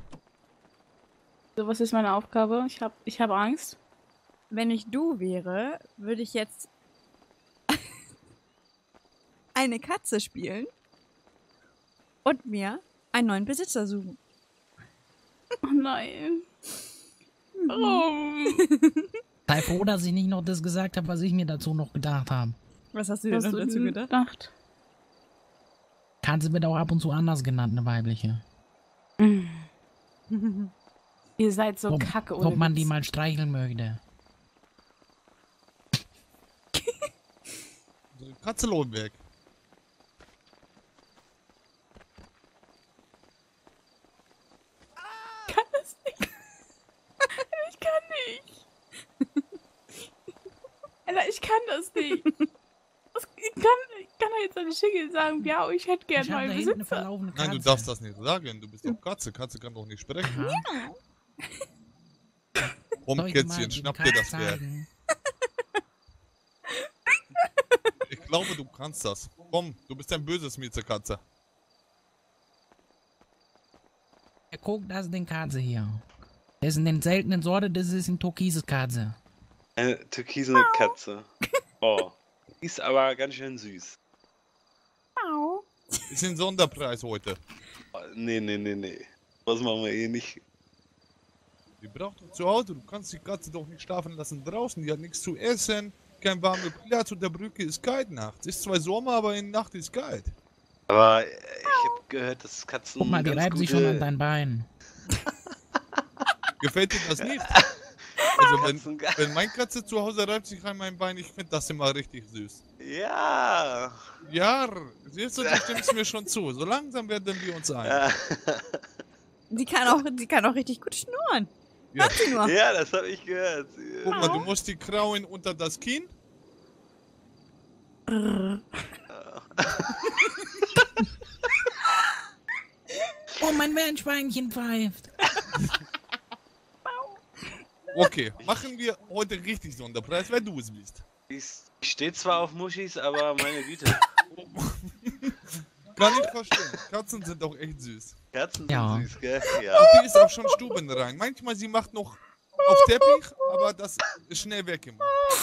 So, was ist meine Aufgabe? Ich hab, ich hab Angst. Wenn ich du wäre, würde ich jetzt eine Katze spielen und mir einen neuen Besitzer suchen. Oh nein. Warum? Sei froh, dass ich nicht noch das gesagt habe, was ich mir dazu noch gedacht habe. Was hast du denn noch dazu gedacht? Katze wird auch ab und zu anders genannt, eine weibliche. Ihr seid so ob, kacke, Ob man die mal streicheln möchte. Katze Lohnberg. Kann das nicht. Ich kann nicht. Alter, ich kann das nicht. Ich kann, ich kann doch jetzt an die Schicke sagen, ja, ich hätte gerne neuen Besitzer. Nein, du darfst das nicht sagen. Du bist doch Katze. Katze kann doch nicht sprechen. Ja. Komm, Kätzchen, schnapp dir das Pferd. Ich glaube, du kannst das. Komm, du bist ein böses Miezekatze. Ja, guck, das ist eine Katze hier. Das ist eine seltene Sorte, das ist eine türkise Katze. Eine türkisene Katze. Oh. Die ist aber ganz schön süß. Au. Ist ein Sonderpreis heute. Oh, nee, nee, nee, nee. Was machen wir eh nicht? Die braucht doch zu Hause. Du kannst die Katze doch nicht schlafen lassen draußen. Die hat nichts zu essen. Kein warmer Platz und der Brücke ist kalt nachts. Ist zwar Sommer, aber in der Nacht ist kalt. Aber ich hab gehört, dass Katzen. Guck mal, die ganz reibt sich gute... schon an dein Bein. Gefällt dir das nicht? Also wenn, wenn meine Katze zu Hause reibt sich an mein Bein, ich finde das immer richtig süß. Ja. Ja, siehst du, du stimmst mir schon zu. So langsam werden wir uns ein. Die kann auch, die kann auch richtig gut schnurren. Ja. Hört sie nur. Ja, das habe ich gehört. Guck mal, du musst die Krauen unter das Kinn. Oh, mein Meerschweinchen pfeift. Okay, machen wir heute richtig Sonderpreis, weil du es bist. Ich stehe zwar auf Muschis, aber meine Güte. Kann ich verstehen. Katzen sind auch echt süß. Katzen sind Ja. süß, gell? Und Ja. die ist auch schon stubenrein. Manchmal sie macht noch auf Teppich, aber das ist schnell weggemacht.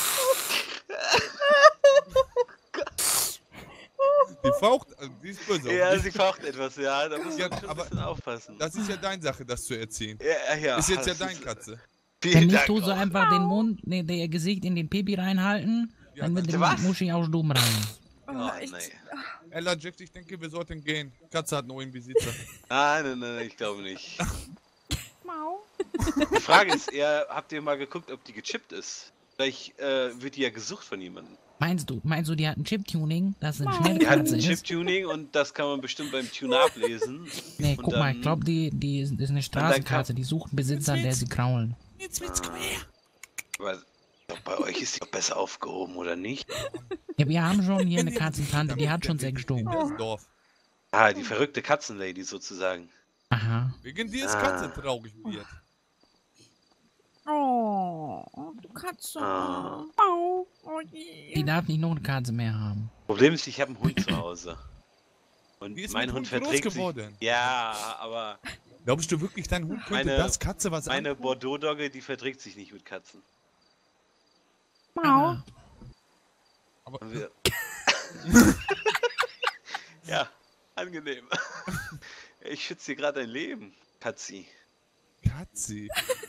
Die faucht, also die ist böse. Ja, auf dich. sie faucht etwas, ja. Da muss Ja, man schon ein aber bisschen aufpassen. Das ist ja deine Sache, das zu erziehen. Ja, ja. Ist jetzt ja das deine ist- Katze. Wenn Vielen nicht, Dank. tu so auch. einfach den Mund, nee, der Gesicht in den Pipi reinhalten, Ja, dann wird die was? Muschi auch stumm rein. Oh, Oh, nee. ich, Ella, Jack, ich denke, wir sollten gehen. Katze hat einen neuen Besitzer. Nein, nein, nein, ich glaube nicht. Mau. Die Frage ist eher, habt ihr mal geguckt, ob die gechippt ist? Vielleicht äh, wird die ja gesucht von jemandem. Meinst du, meinst du, die hat ein Chip-Tuning, dass sie eine Nein. Die hat Schnellkatze ein ist? Chip-Tuning und das kann man bestimmt beim Tuner ablesen. Nee, Und guck mal, dann- ich glaube, die, die ist, ist eine Straßenkatze, die sucht einen Besitzer, der sie kraulen. Jetzt wird's komm her. Aber ich glaub, bei euch ist die doch besser aufgehoben, oder nicht? Ja, wir haben schon hier eine Katzentante, die hat schon sechs Stück. Das Dorf. Ah, die verrückte Katzenlady sozusagen. Aha. Wegen dir ist Ah. Katze traurig wird. Oh, du Katze. Ah. Au. Oh je. Die darf nicht noch eine Katze mehr haben. Problem ist, ich habe einen Hund zu Hause. Und Die ist mein mit Hund Hund groß verträgt sich. geworden. Ja, aber Glaubst du wirklich, dein Hund könnte meine, das Katze was meine an? Bordeaux-Dogge, die verträgt sich nicht mit Katzen. Mau. Aber Und wir- ja, angenehm. Ich schütze dir gerade dein Leben, Katzi. Katzi.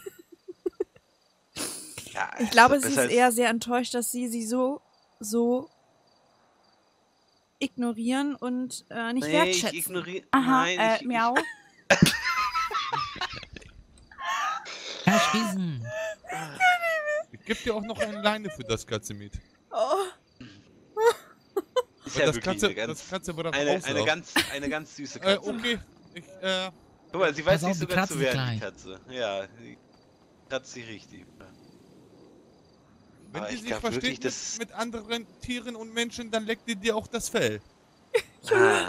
Ja, Ich glaube, ist doch sie besser ist als- eher sehr enttäuscht, dass sie sie so, so ignorieren und äh, nicht Nee, wertschätzen. ich ignoriere. Aha, Nein, äh, ich, ich, miau. Herr Schießen. gebe dir auch noch eine Leine für das Katze mit. Oh. Ist Weil ja das wirklich Katze, eine ganz, das Katze braucht eine, eine, Auslauf. ganz, eine ganz süße Äh, Katze. okay. Ich, äh... Guck mal, sie weiß Pass auf, sich die sogar Katze zu ist wehren, klein. die Katze. Ja, die kratzt sich richtig. Wenn Aber die ich sich glaub versteht wirklich, mit, das- mit anderen Tieren und Menschen, dann leckt die dir auch das Fell. Ah.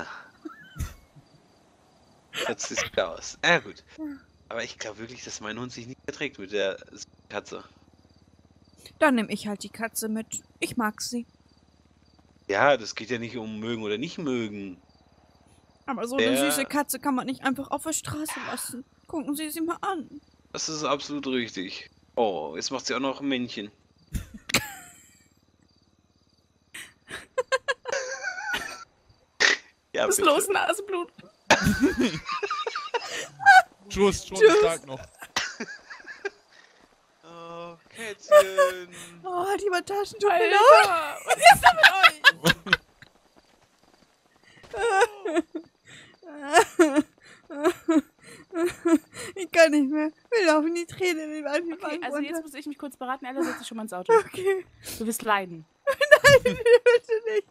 Das sieht gut aus. Ja, gut. Aber ich glaube wirklich, dass mein Hund sich nicht verträgt mit der Katze. Dann nehme ich halt die Katze mit. Ich mag sie. Ja, das geht ja nicht um mögen oder nicht mögen. Aber so Der- eine süße Katze kann man nicht einfach auf der Straße lassen. Gucken Sie sie mal an. Das ist absolut richtig. Oh, jetzt macht sie auch noch ein Männchen. Ja, Was ist bitte. los, Nasenblut? Tschüss, schon Tschüss. Tag noch. Oh, Kätzchen. Oh, die Bandagen tut mir Alter, leid. was ist denn mit euch? Ich kann nicht mehr. Wir laufen die Tränen in den Wangen Okay, also jetzt muss ich mich kurz beraten. Ella, setz dich schon mal ins Auto. Okay. Du wirst leiden. Nein, bitte nicht.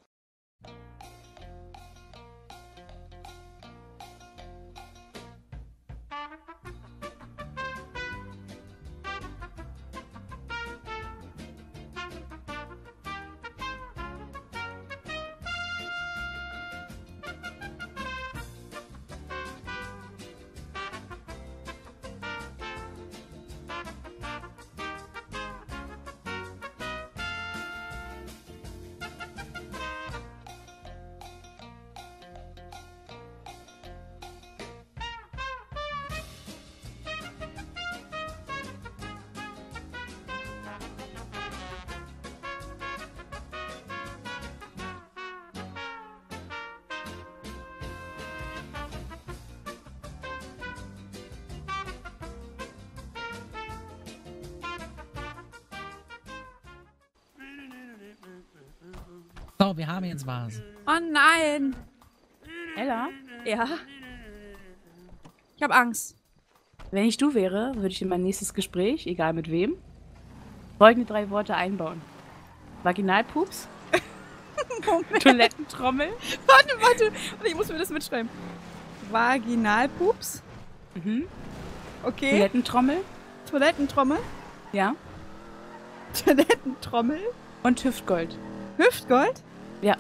So, wir haben jetzt was. Oh nein. Ella, Ja? Ich habe Angst. wenn ich du wäre, würde ich in mein nächstes Gespräch, egal mit wem, folgende drei Worte einbauen. Vaginalpups, Moment. Toilettentrommel. Warte, warte. Ich muss mir das mitschreiben. Vaginalpups. Mhm. Okay. Toilettentrommel. Toilettentrommel. Ja. Toilettentrommel. Und Hüftgold. Hüftgold? Ja.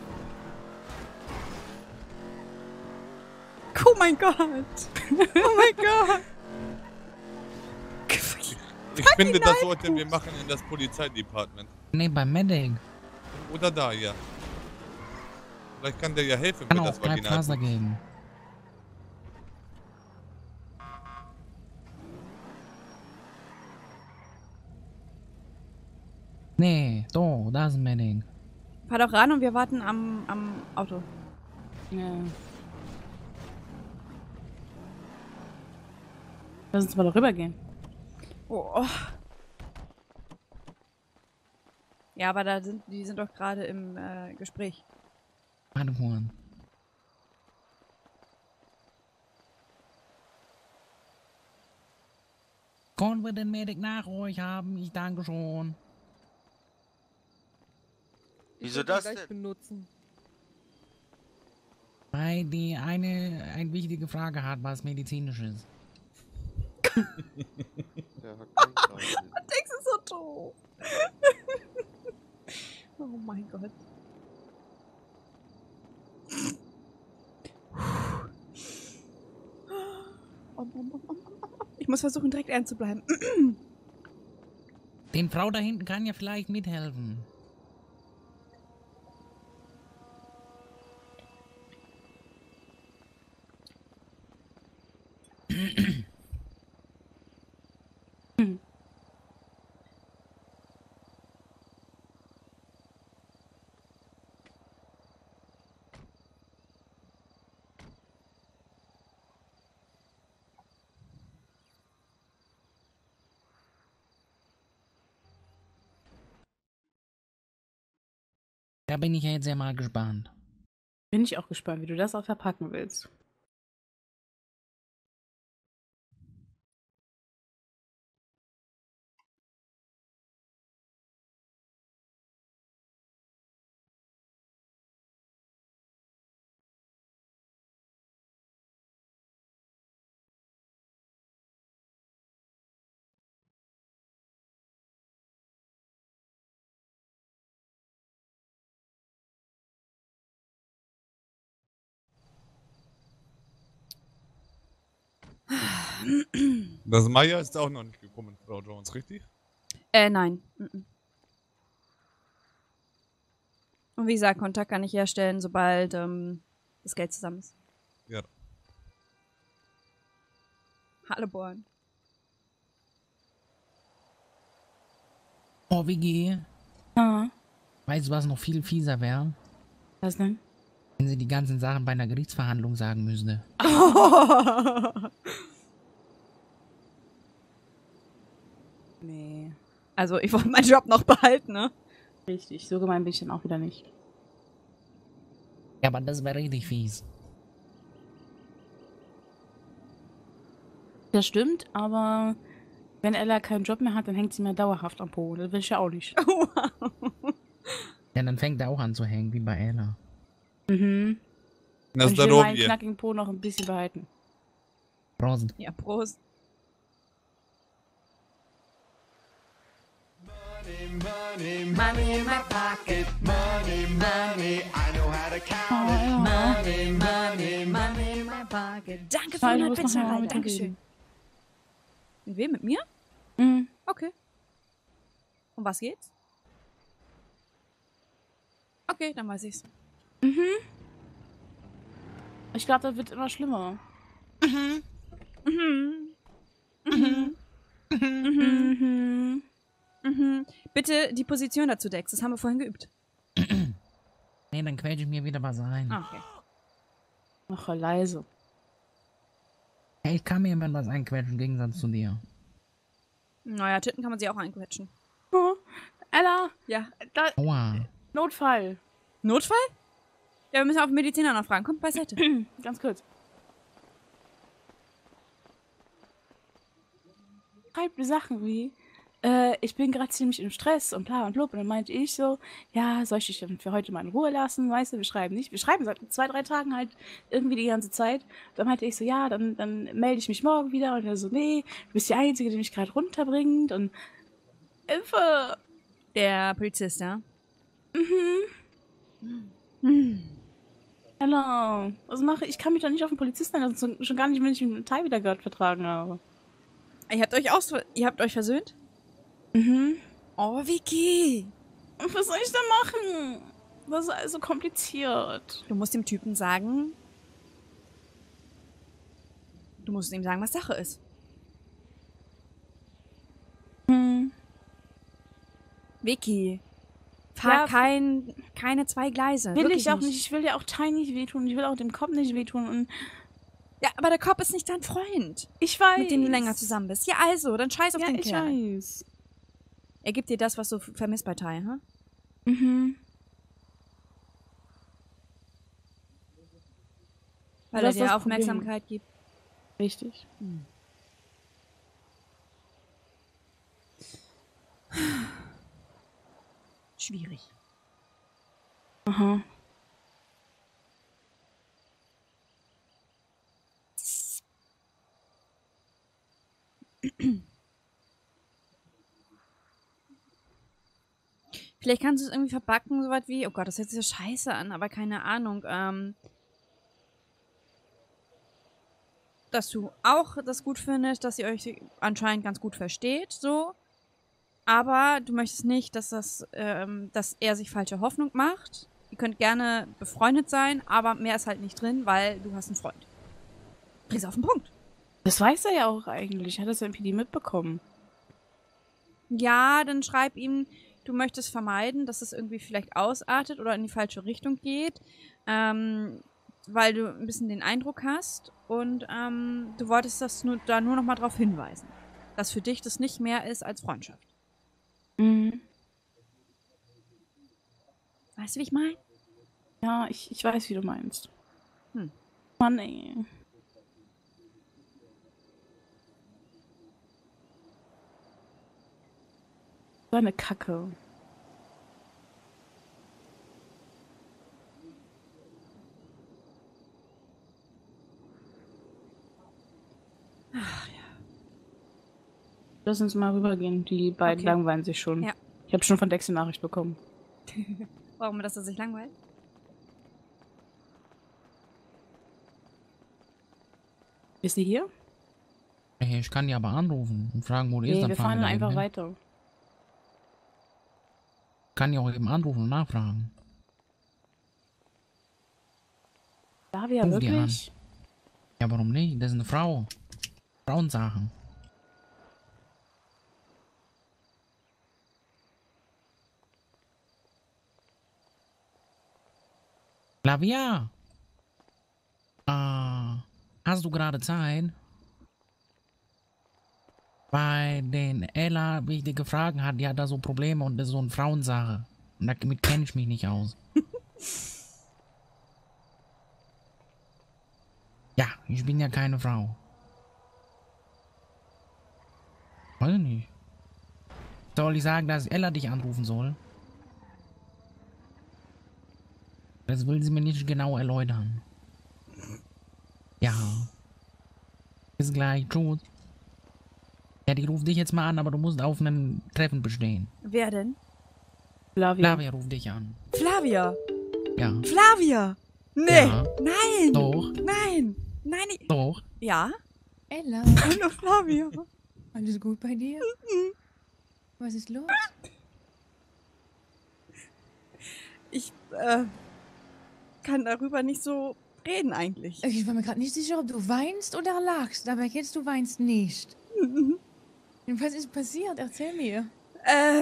Oh mein Gott. Oh mein Gott. Ich finde, das sollten wir machen in das Polizeidepartement. Nee, beim Medic. Oder da, ja. Vielleicht kann der ja helfen Kann für auch das drei Vaginal. Phaser geben. Nee, do, da ist ein Medic. Fahr doch ran und wir warten am, am Auto. Ja. Lass uns mal darüber gehen. Oh. Ja, aber da sind, die sind doch gerade im äh, Gespräch. Warte kurz. Können wir den Medic nach euch haben? Ich danke schon. Wieso das gleich denn? benutzen. Weil die eine eine wichtige Frage hat, was medizinisch ist. Der hat keinen Plan. Denkst du so doof? Oh mein Gott. Ich muss versuchen, direkt ernst zu bleiben. Den Frau da hinten kann ja vielleicht mithelfen. Da bin ich ja jetzt sehr mal gespannt. Bin ich auch gespannt, wie du das auch verpacken willst. Das Maya ist auch noch nicht gekommen, Frau Jones, richtig? Äh, nein. Mhm. Und wie gesagt, Kontakt kann ich herstellen, sobald ähm, das Geld zusammen ist. Ja. Hallo, Born. Oh, Vicky. Ja. Weißt du, was noch viel fieser wäre? Was denn? Wenn sie die ganzen Sachen bei einer Gerichtsverhandlung sagen müsste. Nee. Also, ich wollte meinen Job noch behalten, ne? Richtig, so gemein bin ich dann auch wieder nicht. Ja, aber das wäre richtig fies. Das stimmt, aber wenn Ella keinen Job mehr hat, dann hängt sie mir dauerhaft am Po. Das will ich ja auch nicht. Ja, dann fängt er auch an zu hängen, wie bei Ella. Mhm. Na, Und ich will meinen Здоровье. knackigen Po noch ein bisschen behalten. Prost. Ja, Prost. Money, money in my pocket. Money, money, I know how to count it. Money, money, money in my pocket. Danke für Schade, die du musst noch mal Pizza. mit Dankeschön. reden. Mit wem? Mit mir? Mhm. Okay. Um was geht's? Okay, dann weiß ich's. Mhm. Ich glaube, das wird immer schlimmer. Mhm. Mhm. Mhm. Mhm. Mhm. Bitte die Position dazu, Dex. Das haben wir vorhin geübt. Nee, dann quetsche ich mir wieder was ein. Ah, okay. Mach leise. Hey, ich kann mir immer was einquetschen, im Gegensatz zu dir. Naja, Titten kann man sich auch einquetschen. Oh, Ella. Ja. Da, Aua. Notfall. Notfall? Ja, wir müssen auf den Mediziner noch fragen. Kommt beiseite. Ganz kurz. Schreibt mir Sachen wie, äh, ich bin gerade ziemlich im Stress und bla und blub. Und dann meinte ich so, ja, soll ich dich denn für heute mal in Ruhe lassen? Weißt du, wir schreiben nicht. Wir schreiben seit zwei, drei Tagen halt irgendwie die ganze Zeit. Dann meinte ich so, ja, dann, dann melde ich mich morgen wieder. Und er so, nee, du bist die Einzige, die mich gerade runterbringt. Und Hilfe! Der Polizist, ja? Mhm. Mhm. Hello. Was mache ich? Ich kann mich doch nicht auf den Polizisten einlassen. Schon gar nicht, wenn ich einen Teil wieder gerade vertragen habe. Ihr habt euch aus, ihr habt euch versöhnt? Mhm. Oh, Vicky. Was soll ich da machen? Das ist alles so kompliziert. Du musst dem Typen sagen... Du musst ihm sagen, was Sache ist. Hm. Vicky. Fahr Ja, kein, keine zwei Gleise. Will Wirklich ich auch nicht. Ich will dir auch Ty nicht wehtun. Ich will auch dem Cop nicht wehtun. Und ja, aber der Cop ist nicht dein Freund. Ich weiß. Mit dem du länger zusammen bist. Ja, also, dann scheiß auf ja, den ich Kerl. weiß. Er gibt dir das, was du vermisst bei Ty, ha? Mhm. Weil Das er ist dir das Problem. Aufmerksamkeit gibt. Richtig. Hm. Schwierig. Aha. Vielleicht kannst du es irgendwie verbacken, so was wie, oh Gott, das hört sich ja scheiße an, aber keine Ahnung, ähm, dass du auch das gut findest, dass ihr euch anscheinend ganz gut versteht, so, aber du möchtest nicht, dass das, ähm, dass er sich falsche Hoffnung macht. Ihr könnt gerne befreundet sein, aber mehr ist halt nicht drin, weil du hast einen Freund. Bring's auf den Punkt. Das weiß er ja auch eigentlich. Hat das ja im P D mitbekommen. Ja, dann schreib ihm, du möchtest vermeiden, dass es irgendwie vielleicht ausartet oder in die falsche Richtung geht, ähm, weil du ein bisschen den Eindruck hast und ähm, du wolltest das nur, da nur noch mal drauf hinweisen, dass für dich das nicht mehr ist als Freundschaft. Mhm. Weißt du, wie ich meine? Ja, ich, ich weiß, wie du meinst. Hm. Mann, ey. So eine Kacke. Ach, ja. Lass uns mal rübergehen. Die beiden Okay. langweilen sich schon. Ja. Ich habe schon von Dex eine Nachricht bekommen. Warum, dass er sich langweilt? Ist sie hier? Hey, ich kann die aber anrufen und fragen, wo die ist. Nee, Dann wir fahren fahren da einfach eben hin. weiter. Kann die auch eben anrufen und nachfragen. Flavia, Ruf die an. wirklich? Ja, warum nicht? Das ist eine Frau. Frauensachen. Flavia! Ah, hast du gerade Zeit? Bei den Ella wichtige Fragen hat, die hat da so Probleme und das ist so eine Frauensache. Und damit kenne ich mich nicht aus. Ja, ich bin ja keine Frau. Weiß ich nicht. Soll ich sagen, dass Ella dich anrufen soll? Das will sie mir nicht genau erläutern. Ja. Bis gleich. Tschüss. Ja, die ruft dich jetzt mal an, aber du musst auf einem Treffen bestehen. Wer denn? Flavia. Flavia ruft dich an. Flavia! Ja. Flavia! Nee! Ja. Nein! Doch. Nein! Nein! ich- Doch. Ja? Ella, Hallo Flavia! alles gut bei dir? Was ist los? Ich, äh, kann darüber nicht so reden eigentlich. Ich war mir gerade nicht sicher, ob du weinst oder lachst, aber jetzt du weinst nicht. Was ist passiert? Erzähl mir. Äh,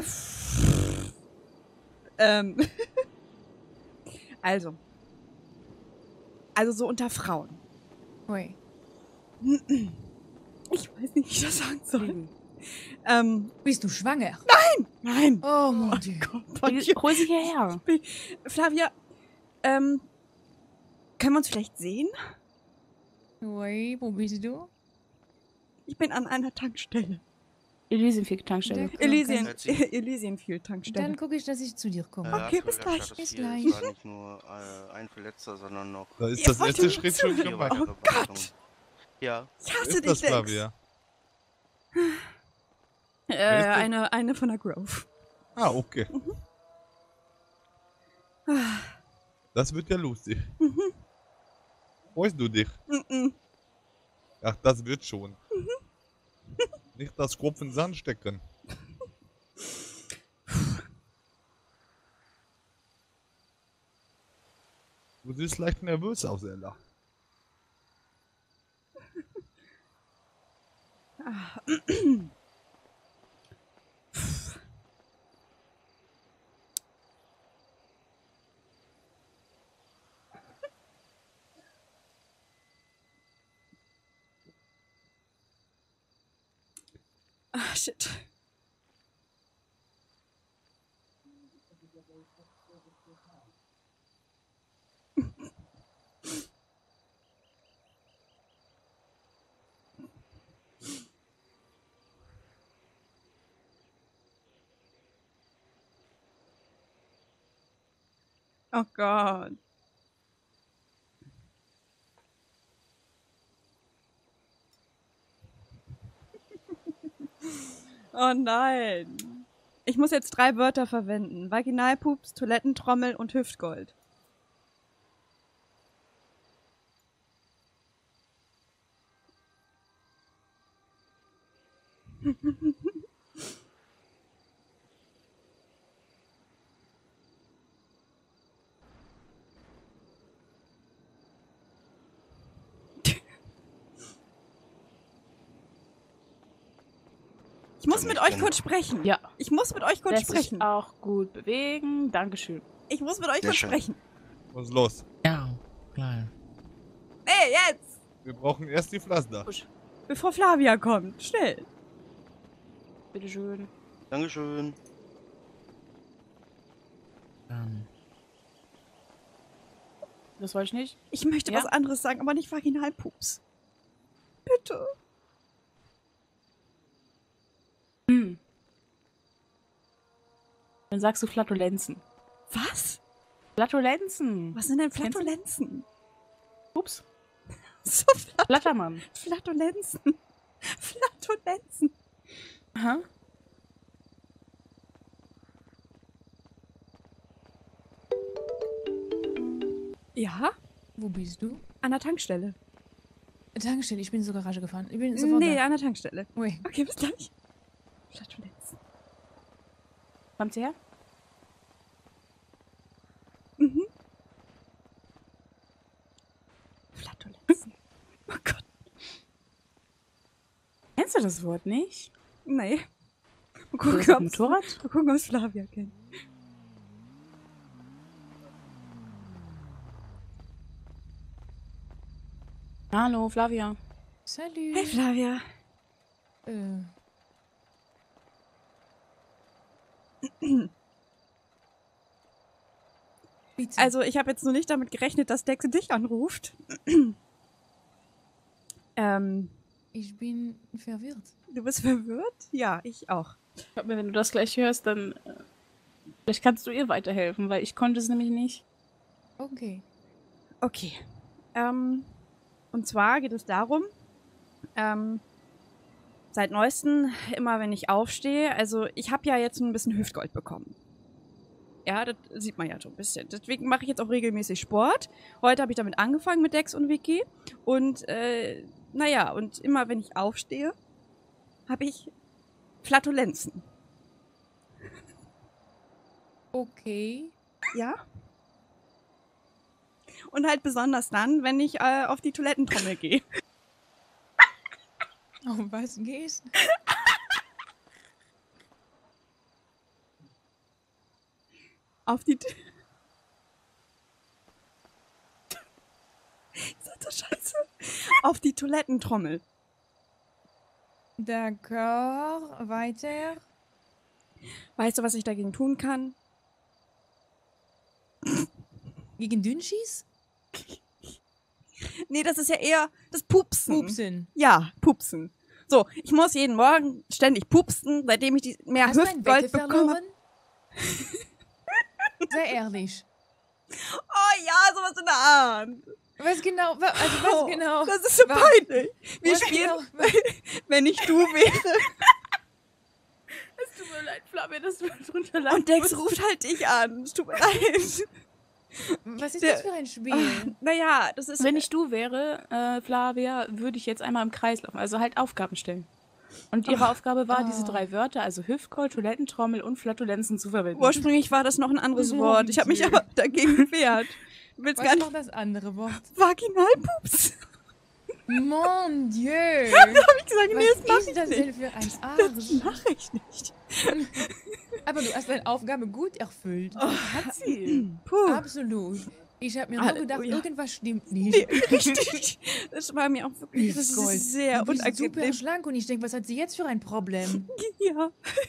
ähm, also. Also so unter Frauen. Ui. Ich weiß nicht, wie ich das sagen soll. Ähm, Bist du schwanger? Nein! Nein! Oh mon Dieu. Hol sie hierher. Flavia, ähm, können wir uns vielleicht sehen? Ui, wo bist du? Ich bin an einer Tankstelle. Elysienfield-Tankstelle. Elysian, Hört sich- Elysienfield-Tankstelle. Dann gucke ich, dass ich zu dir komme. Ja, Okay, bis Bürgerstadt gleich. ist Bis hier. gleich. Es war nicht nur äh, ein Verletzter, sondern noch Da ist Ihr das wollt erste mir Schritt schon zuhören. gemacht. Oh Gott! Ja. Ich Wer hasse ist dich, das, Dex. Flavia? Äh, Wer ist das? eine, eine von der Grove. Ah, okay. Ah, Das wird ja lustig. mhm, Freust du dich? mhm, Ach, das wird schon. mhm. Nicht das Kopf in den Sand stecken. Du siehst leicht nervös aus, Ella. Ah, Ah, shit. Oh Gott. Oh nein. Ich muss jetzt drei Wörter verwenden. Vaginalpups, Toilettentrommel und Hüftgold. Ich muss mit euch kurz sprechen. Ja. Ich muss mit euch kurz Lässt sich sprechen. auch gut bewegen. Dankeschön. Ich muss mit euch Sehr kurz schön. sprechen. Was ist los? Ja, klar. Ey, jetzt! Wir brauchen erst die Pflaster. Bevor Flavia kommt. Schnell. Bitteschön. Dankeschön. Ähm, Das wollte ich nicht. Ich möchte Ja? was anderes sagen, aber nicht Vaginalpups. Bitte. Hm. Dann sagst du Flatulenzen. Was? Flatulenzen. Was sind denn Kennst du? Flatulenzen? Ups. So Flat Flattermann. Flatulenzen. Flatulenzen. Aha. Ja? Wo bist du? An der Tankstelle. Tankstelle, ich bin zur Garage gefahren. Ich bin sofort Nee, da. an der Tankstelle. Ui. Okay, bis gleich. Flatulenzen. Kommt sie her? Mhm. Flatulenzen. Oh Gott. Kennst du das Wort nicht? Nee. Mal Du gucken, bist auf dem ob's- Motorrad? mal gucken, ob es Flavia kennt. Hallo, Flavia. Salut. Hey, Flavia. Äh. Bitte. Also, ich habe jetzt nur nicht damit gerechnet, dass Dex dich anruft. ähm, Ich bin verwirrt. du bist verwirrt? Ja, ich auch. Ich glaub mir, wenn du das gleich hörst, dann äh, vielleicht kannst du ihr weiterhelfen, weil ich konnte es nämlich nicht. Okay. Okay. Ähm, und zwar geht es darum, ähm, seit neuestem, immer wenn ich aufstehe, also ich habe ja jetzt ein bisschen Hüftgold bekommen. Ja, das sieht man ja so ein bisschen. Deswegen mache ich jetzt auch regelmäßig Sport. Heute habe ich damit angefangen mit Dex und Vicky. Und, äh, naja, und immer wenn ich aufstehe, habe ich Flatulenzen. Okay. Ja. Und halt besonders dann, wenn ich äh, auf die Toilettentrommel gehe. Um was geht's? Auf die... T Ist das so scheiße? Auf die Toilettentrommel. D'accord, weiter. Weißt du, was ich dagegen tun kann? Gegen Dünnschiss? Nee, das ist ja eher das Pupsen. Pupsen. Ja, Pupsen. So, ich muss jeden Morgen ständig pupsen, seitdem ich die mehr Hast du ein Hüftgold Wette bekomme. verloren? Sehr ehrlich. Oh ja, sowas in der Art. Was genau? wa- Also was Oh, genau? Das ist so wa- peinlich. Wir was spielen, genau? wenn ich du wäre. Es tut mir leid, Flavia, dass du drunter leidest. Und Dex ruft halt dich an. Es tut mir leid. Was ist Der- das für ein Spiel? Ah, naja, das ist... Wenn ich du wäre, äh, Flavia, würde ich jetzt einmal im Kreis laufen, also halt Aufgaben stellen. Und ihre Ach, Aufgabe war, oh. diese drei Wörter, also Hüftgold, Toilettentrommel und Flatulenzen zu verwenden. Ursprünglich war das noch ein anderes Oh, Wort. Ich habe mich je. aber dagegen gewehrt. Du willst Was gar war nicht... das andere Wort? Vaginalpups. Mon Dieu! Da habe ich gesagt, nee, das mach Was ich ist das nicht. denn für ein Das Arsch? mache ich nicht. Aber du hast deine Aufgabe gut erfüllt. Hat sie. Puh. Absolut. Ich habe mir nur gedacht, Halleluja. irgendwas stimmt nicht. Nee, richtig. Das war mir auch wirklich das Gold. ist sehr Du bist super unangenehm. schlank und ich denke, was hat sie jetzt für ein Problem? Ja.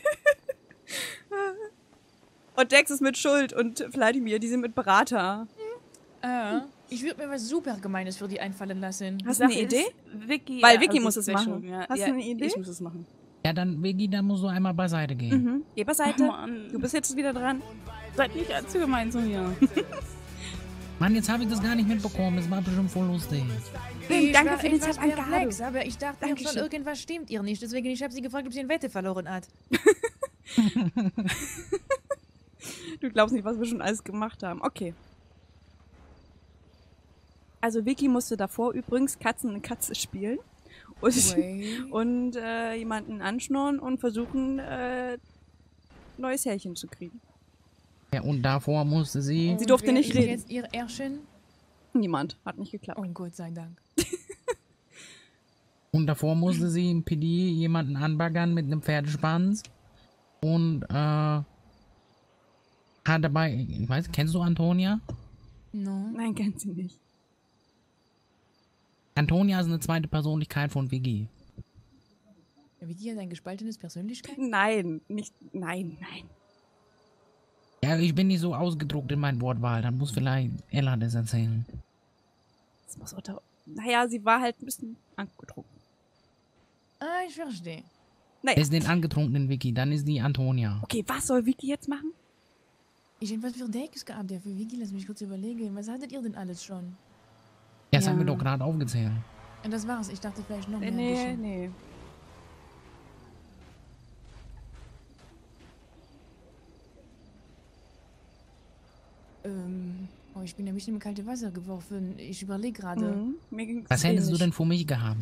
Und Dex ist mit Schuld und Vladimir, die sind mit Berater. Ah, ich würde mir was super Gemeines für die einfallen lassen. Hast du eine Sache Idee? ist, Vicky, Weil ja, Vicky also muss es sehr machen. schon, ja. Hast ja, du eine Idee? Ich muss es machen. Ja, dann, Veggie, dann musst du einmal beiseite gehen. Mhm. Geh beiseite. Oh Mann. Du bist jetzt wieder dran. Seid nicht allzu gemein zu mir. Mann, jetzt habe ich das gar nicht mitbekommen. Es war bestimmt voll lustig. Ich Danke war für den etwas Tipp an Gabe. perplex, aber ich dachte mir schon, Dankeschön. irgendwas stimmt ihr nicht. Deswegen ich habe sie gefragt, ob sie eine Wette verloren hat. Du glaubst nicht, was wir schon alles gemacht haben. Okay. Also Vicky musste davor übrigens Katzen und Katze spielen. Und, Way. und äh, jemanden anschnurren und versuchen, äh, neues Härchen zu kriegen. Ja, und davor musste sie... Sie durfte Wer nicht ist reden. jetzt ihr Erschen? Niemand. Hat nicht geklappt. Oh Gott sei Dank. Und davor musste sie im P D jemanden anbaggern mit einem Pferdeschwanz. Und, äh... hat dabei... Ich weiß, kennst du Antonia? No. Nein, kennt sie nicht. Antonia ist eine zweite Persönlichkeit von Vicky. Vicky hat ein gespaltenes Persönlichkeit? Nein, nicht. Nein, nein. Ja, ich bin nicht so ausgedruckt in meinen Wortwahl. Dann muss vielleicht Ella das erzählen. Das muss unter. Naja, sie war halt ein bisschen angetrunken. Ah, ich verstehe. Naja. Das ist den angetrunkenen Vicky, dann ist die Antonia. Okay, was soll Vicky jetzt machen? Ich habe was für Decks gehabt, ja, für Vicky, lass mich kurz überlegen. Was hattet ihr denn alles schon? Ja, das Ja. haben wir doch gerade aufgezählt. Und das war's. Ich dachte vielleicht noch Nee, mehr. ein nee, bisschen. nee. Ähm, oh ich bin nämlich im kalte Wasser geworfen. Ich überlege gerade. Mhm. Mir ging's Was hättest du ähnlich. denn für mich gehabt?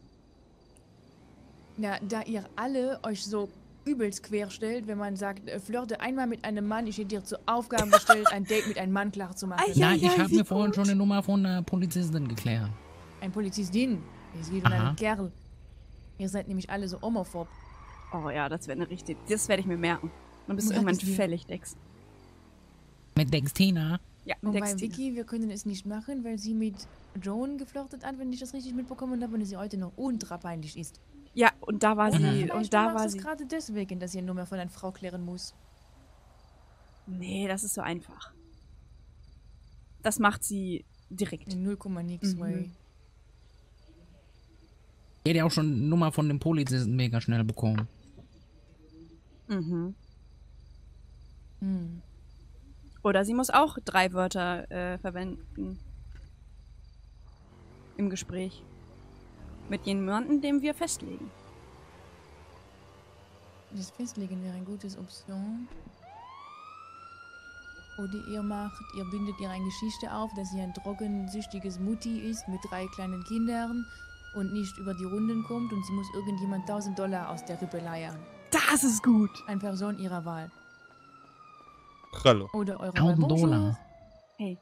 Ja, da ihr alle euch so übelst quer stellt, wenn man sagt, äh, flirte einmal mit einem Mann, ich hätte dir zur Aufgabe gestellt, ein Date mit einem Mann klar zu machen. Nein, ich habe mir vorhin schon eine Nummer von einer Polizistin geklärt. Ein Polizistin. Es geht um Aha. einen Kerl. Ihr seid nämlich alle so homophob. Oh ja, das wäre eine richtig. Das werde ich mir merken. Dann bist du Um irgendwann Gottes Willen. fällig, Dex. Mit Dextina? Ja, Und bei Dextina. Vicky, wir können es nicht machen, weil sie mit Joan geflirtet hat, wenn ich das richtig mitbekommen habe, und sie heute noch ultra peinlich ist. Ja, und da war Oder sie. vielleicht Und da machst war du es sie. gerade deswegen, dass ihr Nummer von einer Frau klären muss. Nee, das ist so einfach. Das macht sie direkt. null Komma nix, Mhm. way. Ich hätte ja auch schon eine Nummer von dem Polizisten mega schnell bekommen. Mhm. Hm. Oder sie muss auch drei Wörter äh, verwenden. Im Gespräch. Mit jemandem, dem wir festlegen. Das Festlegen wäre eine gute Option. Oder ihr macht, ihr bindet ihr eine Geschichte auf, dass sie ein drogensüchtiges Mutti ist mit drei kleinen Kindern und nicht über die Runden kommt und sie muss irgendjemand tausend Dollar aus der Rippe leiern. Das ist gut. Eine Person ihrer Wahl. Hallo. Oder eure Wahl. tausend Bonjour. Dollar. Hey.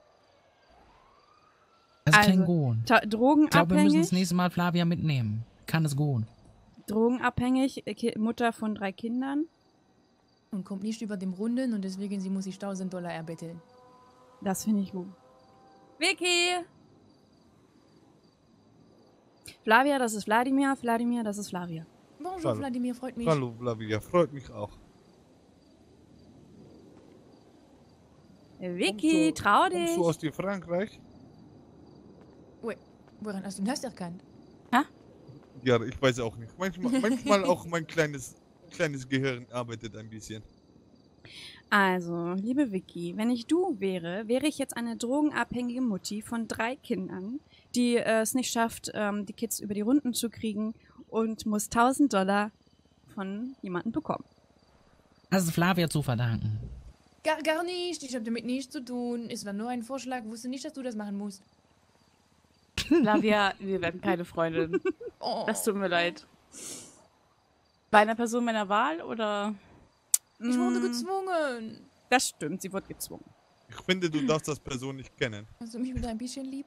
Das Also, klingt gut. ta- Ich glaube, wir müssen drogenabhängig. das nächste Mal Flavia mitnehmen. Kann es gut. Drogenabhängig, äh, Ki- Mutter von drei Kindern. Und kommt nicht über dem Runden und deswegen sie muss sich tausend Dollar erbetteln. Das finde ich gut. Vicky! Flavia, das ist Wladimir. Wladimir, das ist Flavia. Bonjour, Hallo. Vladimir, freut mich. Hallo, Flavia, freut mich auch. Vicky, Kommst du- trau Kommst dich. du aus dir Frankreich? Ui, woran hast du das erkannt? Ja, ich weiß auch nicht. Manchmal, manchmal auch mein kleines, kleines Gehirn arbeitet ein bisschen. Also, liebe Vicky, wenn ich du wäre, wäre ich jetzt eine drogenabhängige Mutti von drei Kindern, die äh, es nicht schafft, ähm, die Kids über die Runden zu kriegen und muss tausend Dollar von jemandem bekommen. Das ist Flavia zu verdanken. Gar, gar nicht, ich habe damit nichts zu tun. Es war nur ein Vorschlag, wusste nicht, dass du das machen musst. Flavia, wir werden keine Freundin. Oh. Das tut mir leid. Bei einer Person meiner Wahl oder? Ich wurde Mm, gezwungen. Das stimmt, sie wurde gezwungen. Ich finde, du darfst das Person nicht kennen. Hast du mich wieder ein bisschen lieb?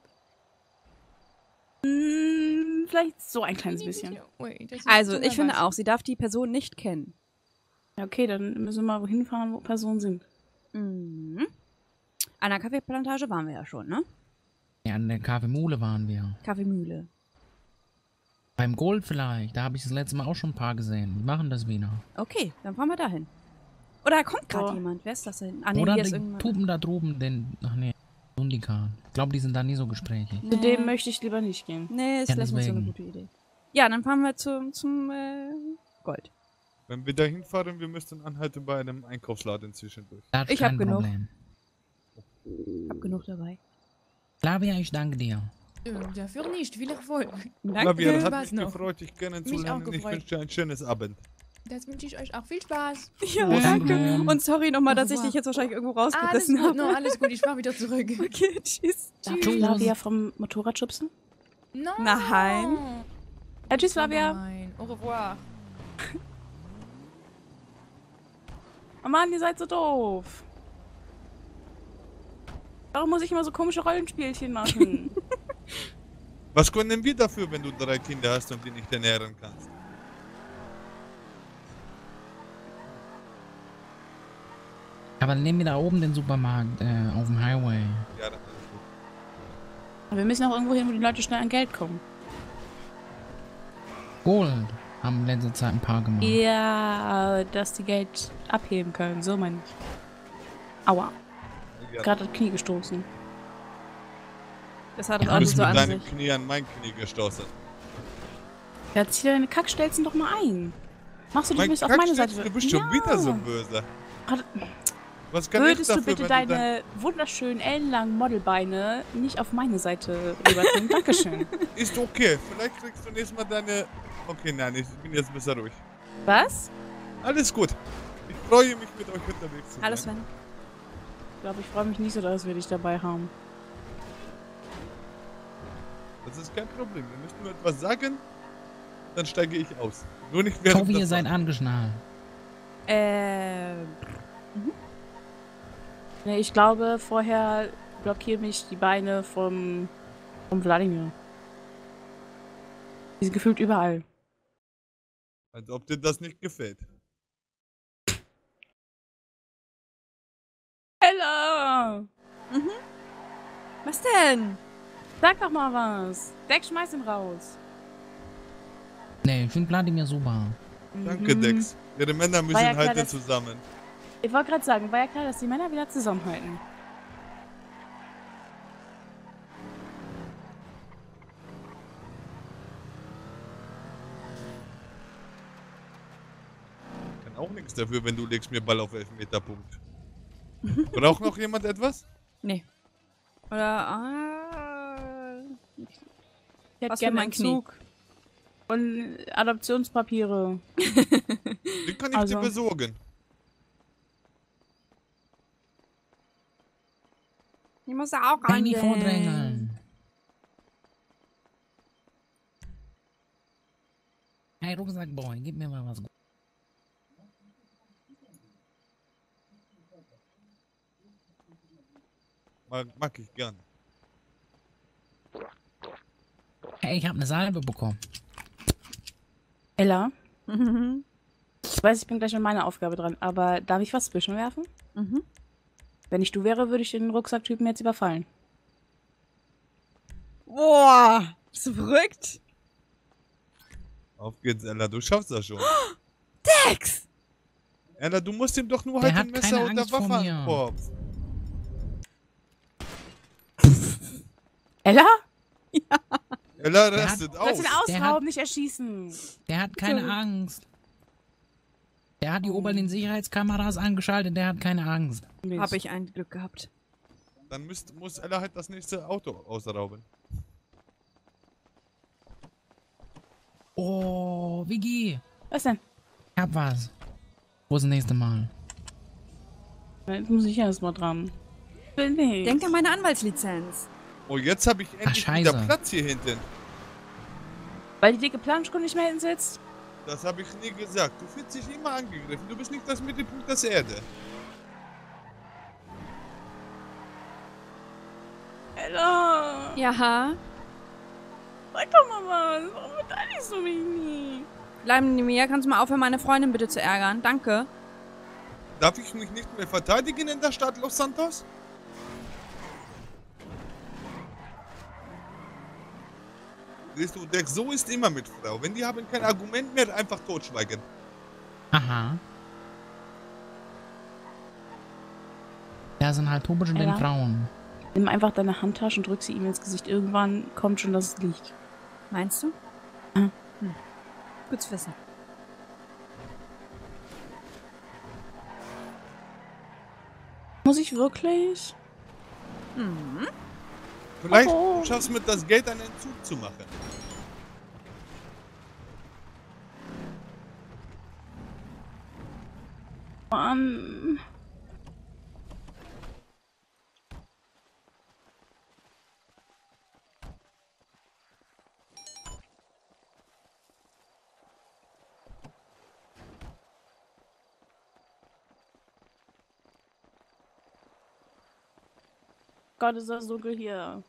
Mm, vielleicht so ein kleines bisschen. Ui, das ist Also, zu ich finde nervös. auch, sie darf die Person nicht kennen. Ja, okay, dann müssen wir mal wohin fahren, wo Personen sind. Mhm. An der Kaffeeplantage waren wir ja schon, ne? Ja, an der Kaffeemühle waren wir. Kaffeemühle. Beim Gold vielleicht. Da habe ich das letzte Mal auch schon ein paar gesehen. Die machen das wieder. Okay, dann fahren wir dahin. Oder da kommt gerade Oh. jemand. Wer ist das denn? Ah, nee, Oder hier ist die irgendwann. Tupen da drüben, den. Ach nee, Sundikan. Ich glaube, die sind da nie so gesprächig. Zu dem möchte ich lieber nicht gehen. Nee, ist Ja, vielleicht nicht so eine deswegen. gute Idee. Ja, dann fahren wir zum, zum äh, Gold. Wenn wir da hinfahren, wir müssten anhalten bei einem Einkaufsladen zwischendurch. Das ist Ich hab kein genug. Problem. Hab genug dabei. Flavia, ich danke dir. Äh, dafür nicht, viel Erfolg. Flavia, Viel hat Spaß mich noch. gefreut, dich Mich auch kennenzulernen. Ich gefreut. wünsche dir ein schönes Abend. Das wünsche ich euch auch. Viel Spaß. Ja, danke. Und sorry nochmal, dass ich dich jetzt wahrscheinlich irgendwo Alles rausgerissen gut, habe. no, alles gut, ich fahr wieder zurück. Okay, tschüss. Darf ich Flavia vom Motorrad schubsen? No. Nein. Ja, tschüss, Flavia. Nein. Au revoir. Oh Mann, ihr seid so doof. Warum muss ich immer so komische Rollenspielchen machen? Was können wir dafür, wenn du drei Kinder hast und die nicht ernähren kannst? Aber dann nehmen wir da oben den Supermarkt äh, auf dem Highway. Ja, das ist gut. Aber wir müssen auch irgendwo hin, wo die Leute schnell an Geld kommen. Gold haben in letzter Zeit ein paar gemacht. Ja, dass die Geld abheben können, so meine ich. Aua. Ja. Gerade das Knie gestoßen. Das hat Du das Auto bist so mit an deinem sich. Knie an mein Knie gestoßen. Ja, zieh deine Kackstelzen doch mal ein. Machst du dich Mein nicht auf meine Seite? Kackstelzen, du bist schon wieder so böse. Warte. Was kann Würdest ich du dafür, bitte wenn deine wunderschönen, ellenlangen Modelbeine nicht auf meine Seite rüberbringen? Dankeschön. dann... Ist okay, vielleicht kriegst du nächstes Mal deine... Okay, nein, ich bin jetzt besser ruhig. Was? Alles gut. Ich freue mich, mit euch unterwegs zu sein. Alles, Sven. glaube, ich freue mich nicht so, dass wir dich dabei haben. Das ist kein Problem. Wir müssen nur etwas sagen, dann steige ich aus. Nur nicht während Hoffe, der ihr seid Fahrt. angeschnallt. Äh. Nee, ich glaube, vorher blockieren mich die Beine vom, vom Wladimir. Die sind gefühlt überall. Als ob dir das nicht gefällt. Ella! Mhm. Was denn? Sag doch mal was. Dex, schmeiß ihn raus. Nee, ich finde Vladimir super. Danke, Dex. Ihre Männer müssen War ja klar, halten dass- zusammen. Ich wollte gerade sagen, war ja klar, dass die Männer wieder zusammenhalten. Kann auch nichts dafür, wenn du legst mir Ball auf Elfmeterpunkt. Braucht noch jemand etwas? Nee. Oder, ah. Ich hätte Was für gerne mein einen Knie. Zug. Und Adoptionspapiere. Die kann ich Also- dir besorgen. Ich muss auch Kann ich angehen. vordrängeln. Hey, Rucksackboy, gib mir mal was. Mag, mag ich gern. Hey, ich habe eine Salbe bekommen. Ella? Mhm. Ich weiß, ich bin gleich mit meiner Aufgabe dran, aber darf ich was zwischenwerfen? Mhm. Wenn ich du wäre, würde ich den Rucksacktypen jetzt überfallen. Boah, bist du verrückt? Auf geht's, Ella, du schaffst das schon. Dex! Ella, du musst ihm doch nur Der halt ein hat Messer keine und der Angst vor Waffe an mir. den Korb. Ella? Ella Der rastet Du sollst aus. ihn Der ausrauben, hat- nicht erschießen. Der hat keine So. Angst. Der hat die oberen Sicherheitskameras angeschaltet, der hat keine Angst. Hab ich ein Glück gehabt. Dann müsst, muss Ella halt das nächste Auto ausrauben. Oh, Vigi. Was denn? Ich hab was. Wo ist das nächste Mal? Jetzt muss ich erst mal dran. Will nicht. Denk an meine Anwaltslizenz. Oh, jetzt habe ich endlich Scheiße. wieder Platz hier hinten. Weil die dicke Planschkuh nicht mehr hinten sitzt? Das habe ich nie gesagt. Du fühlst dich immer angegriffen. Du bist nicht das Mittelpunkt der Erde. Ella! Ja. Sag doch mal was. Warum beteiligst du mich nie? Vladimir, kannst du mal aufhören, meine Freundin bitte zu ärgern? Danke. Darf ich mich nicht mehr verteidigen in der Stadt Los Santos? Siehst du, Dex, so ist immer mit Frau. Wenn die haben kein Argument mehr, einfach totschweigen. Aha. Da sind halt typische den Ella? Frauen. Nimm einfach deine Handtasche und drück sie ihm ins Gesicht. Irgendwann kommt schon, dass es liegt. Meinst du? Hm. Hm. Gut zu wissen. Muss ich wirklich? Mhm. Vielleicht Oh. du schaffst mit das Geld einen Entzug zu machen. Mann. Gott, ist das dunkel hier.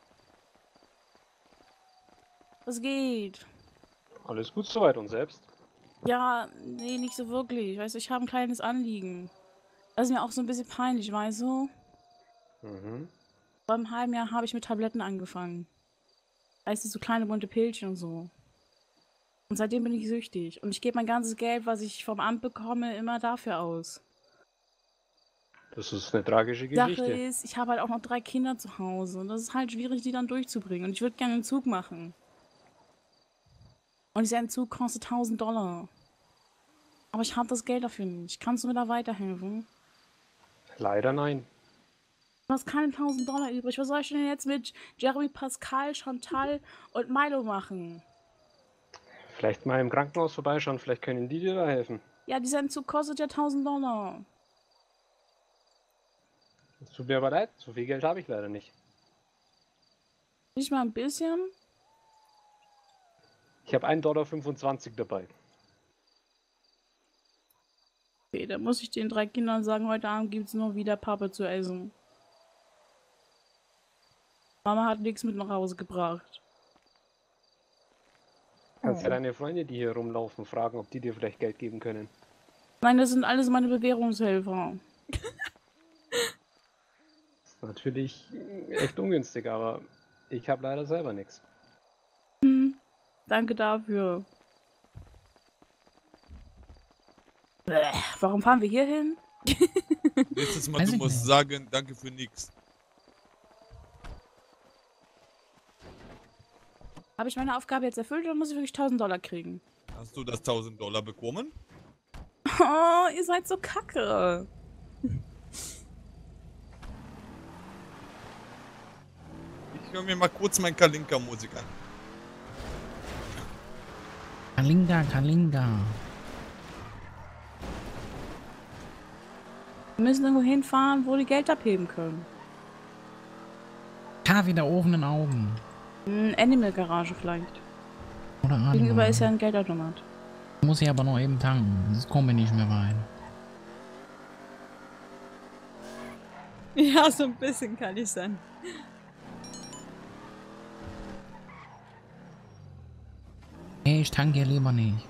Was geht? Alles gut soweit und selbst? Ja, nee, nicht so wirklich. Weißt du, ich habe ein kleines Anliegen. Das ist mir auch so ein bisschen peinlich, weißt du? Mhm. Vor einem halben Jahr habe ich mit Tabletten angefangen. Weißt du, so kleine bunte Pilzchen und so. Und seitdem bin ich süchtig. Und ich gebe mein ganzes Geld, was ich vom Amt bekomme, immer dafür aus. Das ist eine tragische Die Sache Geschichte. ist, ich habe halt auch noch drei Kinder zu Hause. Und das ist halt schwierig, die dann durchzubringen. Und ich würde gerne einen Zug machen. Und dieser Entzug kostet tausend Dollar. Aber ich habe das Geld dafür nicht. Kannst du mir da weiterhelfen? Leider nein. Du hast keine tausend Dollar übrig. Was soll ich denn jetzt mit Jeremy Pascal, Chantal und Milo machen? Vielleicht mal im Krankenhaus vorbeischauen, vielleicht können die dir da helfen. Ja, dieser Entzug kostet ja tausend Dollar. Es tut mir aber leid, so viel Geld habe ich leider nicht. Nicht mal ein bisschen? Ich habe einen Dollar fünfundzwanzig dabei. Okay, dann muss ich den drei Kindern sagen, heute Abend gibt es nur wieder Pappe zu essen. Mama hat nichts mit nach Hause gebracht. Kannst ja Oh. deine Freunde, die hier rumlaufen, fragen, ob die dir vielleicht Geld geben können. Nein, das sind alles meine Bewährungshelfer. Das ist natürlich echt ungünstig, aber ich habe leider selber nichts. Hm, danke dafür. Bäh, warum fahren wir hier hin? Nächstes Mal, Weiß du ich musst nicht. sagen, danke für nix. Habe ich meine Aufgabe jetzt erfüllt oder muss ich wirklich tausend Dollar kriegen? Hast du das tausend Dollar bekommen? Oh, ihr seid so kacke. Ich höre mir mal kurz mein Kalinka-Musik an. Kalinga, Kalinga. Wir müssen irgendwo hinfahren, wo die Geld abheben können. Kaffee der offenen Augen. Ein Animal-Garage vielleicht. Oder Animal. Gegenüber ist ja ein Geldautomat. Muss ich aber noch eben tanken, sonst komme ich nicht mehr rein. Ja, so ein bisschen kann ich sein. Hey, ich tanke hier lieber nicht.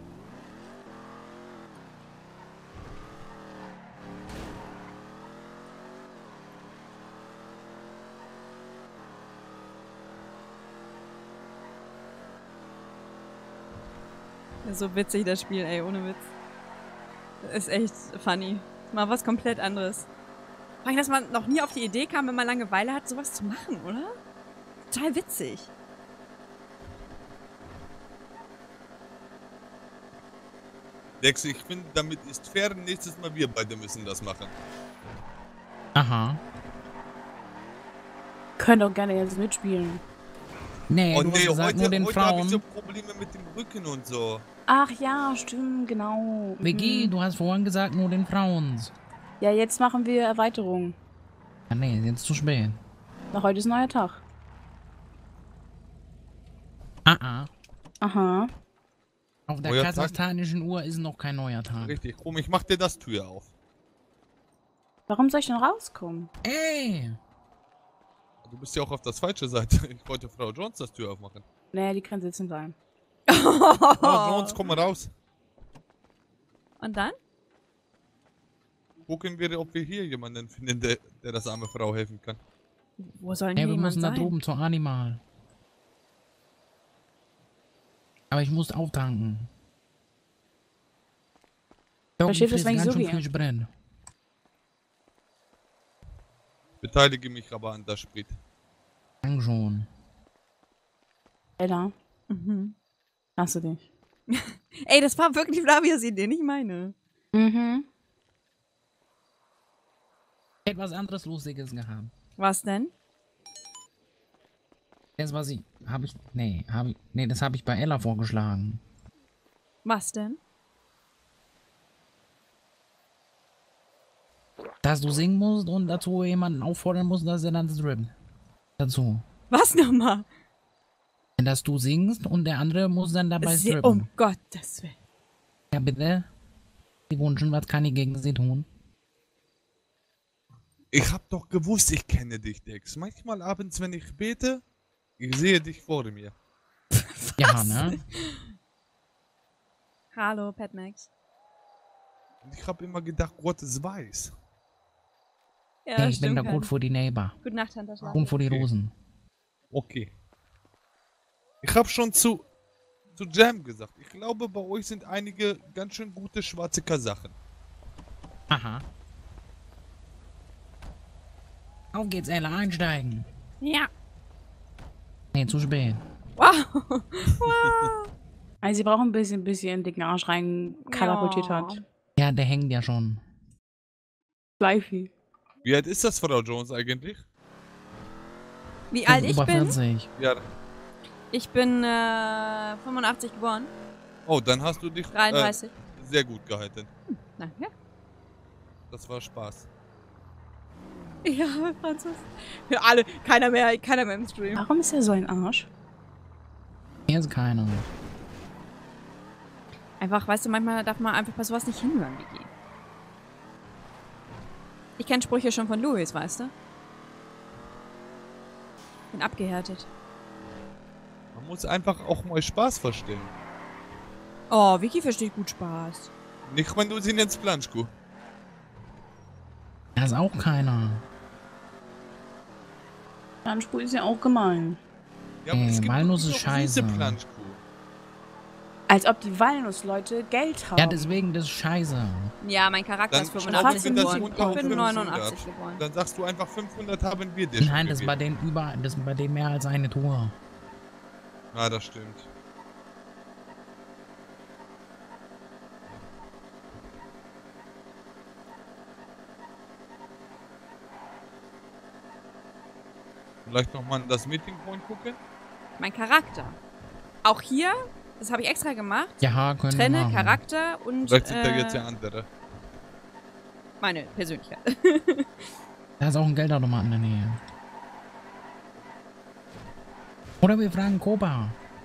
So witzig das Spiel, ey, ohne Witz. Ist echt funny. Mal was komplett anderes. Vor allem, dass man noch nie auf die Idee kam, wenn man Langeweile hat, sowas zu machen, oder? Total witzig. Dex, ich finde, damit ist fair, nächstes Mal wir beide müssen das machen. Aha. Können doch gerne jetzt mitspielen. Nee, oh du nee, hast gesagt, heute, nur den heute habe ich Frauen. so Probleme mit dem Rücken und so. Ach ja, stimmt, genau. Vicky, Mhm. du hast vorhin gesagt, nur den Frauen. Ja, jetzt machen wir Erweiterung. Ja, nee, jetzt zu spät. Na, heute ist ein neuer Tag. Ah, ah. Aha. Auf der Neuer Tag? kasachstanischen Uhr ist noch kein neuer Tag. Richtig, komm, ich mach dir das Tür auf. Warum soll ich denn rauskommen? Ey! Du bist ja auch auf der falschen Seite. Ich wollte Frau Jones das Tür aufmachen. Nee, die kann sitzen bleiben. Frau Jones, komm mal raus. Und dann? Gucken wir, ob wir hier jemanden finden, der, der das arme Frau helfen kann. Wo soll denn Ey, hier wir jemand müssen da sein? droben zur Animal. Aber ich muss auftanken. Da oben Versteht das, fließt wenn ich ganz so schön gehe? viel Sprit. Beteilige mich aber an das Sprit. Dank schon. Ella, Mhm. hast du dich? Ey, das war wirklich Flavias Idee, nicht meine. Mhm. Etwas anderes Lustiges gehabt. Was denn? Das, was ich. Habe ich. Nee, habe ich. Nee, das habe ich bei Ella vorgeschlagen. Was denn? Dass du singen musst und dazu jemanden auffordern musst, dass er dann strippt. Dazu. Was nochmal? Dass du singst und der andere muss dann dabei Sie, strippen. um Gottes Willen. Ja, bitte. Sie wünschen, was kann ich gegen sie tun? Ich hab doch gewusst, ich kenne dich, Dex. Manchmal abends, wenn ich bete, ich sehe dich vor mir. Ja, ne? Hallo, Pat Max. Und ich hab immer gedacht, Gott ist weiß. Ja, Hey, ich bin stimmt, da Pat. gut für die Neighbor. Gute Nacht, Tante Schlaf. Und für die Okay. Rosen. Okay. Ich hab schon zu, zu Jam gesagt. Ich glaube, bei euch sind einige ganz schön gute schwarze Kasachen. Aha. Auf geht's, Ella, einsteigen. Ja. Nee, zu spät. Wow. Wow. Also sie brauchen ein bisschen, bis sie ihren dicken Arsch rein katapultiert Ja. hat. Ja, der hängt ja schon. Fleifi. Wie alt ist das, Frau Jones, eigentlich? Wie alt ich Über bin? vierzig. Ja. Ich bin äh, fünfundachtzig geboren. Oh, dann hast du dich dreiunddreißig. Äh, sehr gut gehalten. Danke. Das war Spaß. Ja, Franzos. Ja, alle, keiner mehr, keiner mehr im Stream. Warum ist er so ein Arsch? Hier ist keiner. Einfach, weißt du, manchmal darf man einfach bei sowas nicht hinhören, Vicky. Ich kenne Sprüche schon von Louis, weißt du? Bin abgehärtet. Man muss einfach auch mal Spaß verstehen. Oh, Vicky versteht gut Spaß. Nicht, wenn du sie nennst Planschku. Da ist auch keiner. Planschku ist ja auch gemein. Ja, aber Ey, es gibt Walnuss doch ist diese scheiße. Planschku. Als ob die Walnuss-Leute Geld haben. Ja, deswegen, das ist scheiße. Ja, mein Charakter Dann ist schreiben fünfundachtzig wir das geboren. runter auf Ich bin fünfhundert. neunundachtzig geboren. Dann sagst du einfach fünfhundert haben wir dir Nein, schon das ist bei gegeben. denen über, das ist bei denen mehr als eine Tour. Ja, das stimmt. Vielleicht nochmal das Meeting Point gucken? Mein Charakter. Auch hier, das habe ich extra gemacht. Ja, können wir Trenne machen. Charakter und Vielleicht sind da äh, jetzt ja andere. meine Persönlichkeit. Da ist auch ein Geldautomat in der Nähe. Oder wir fragen Koba.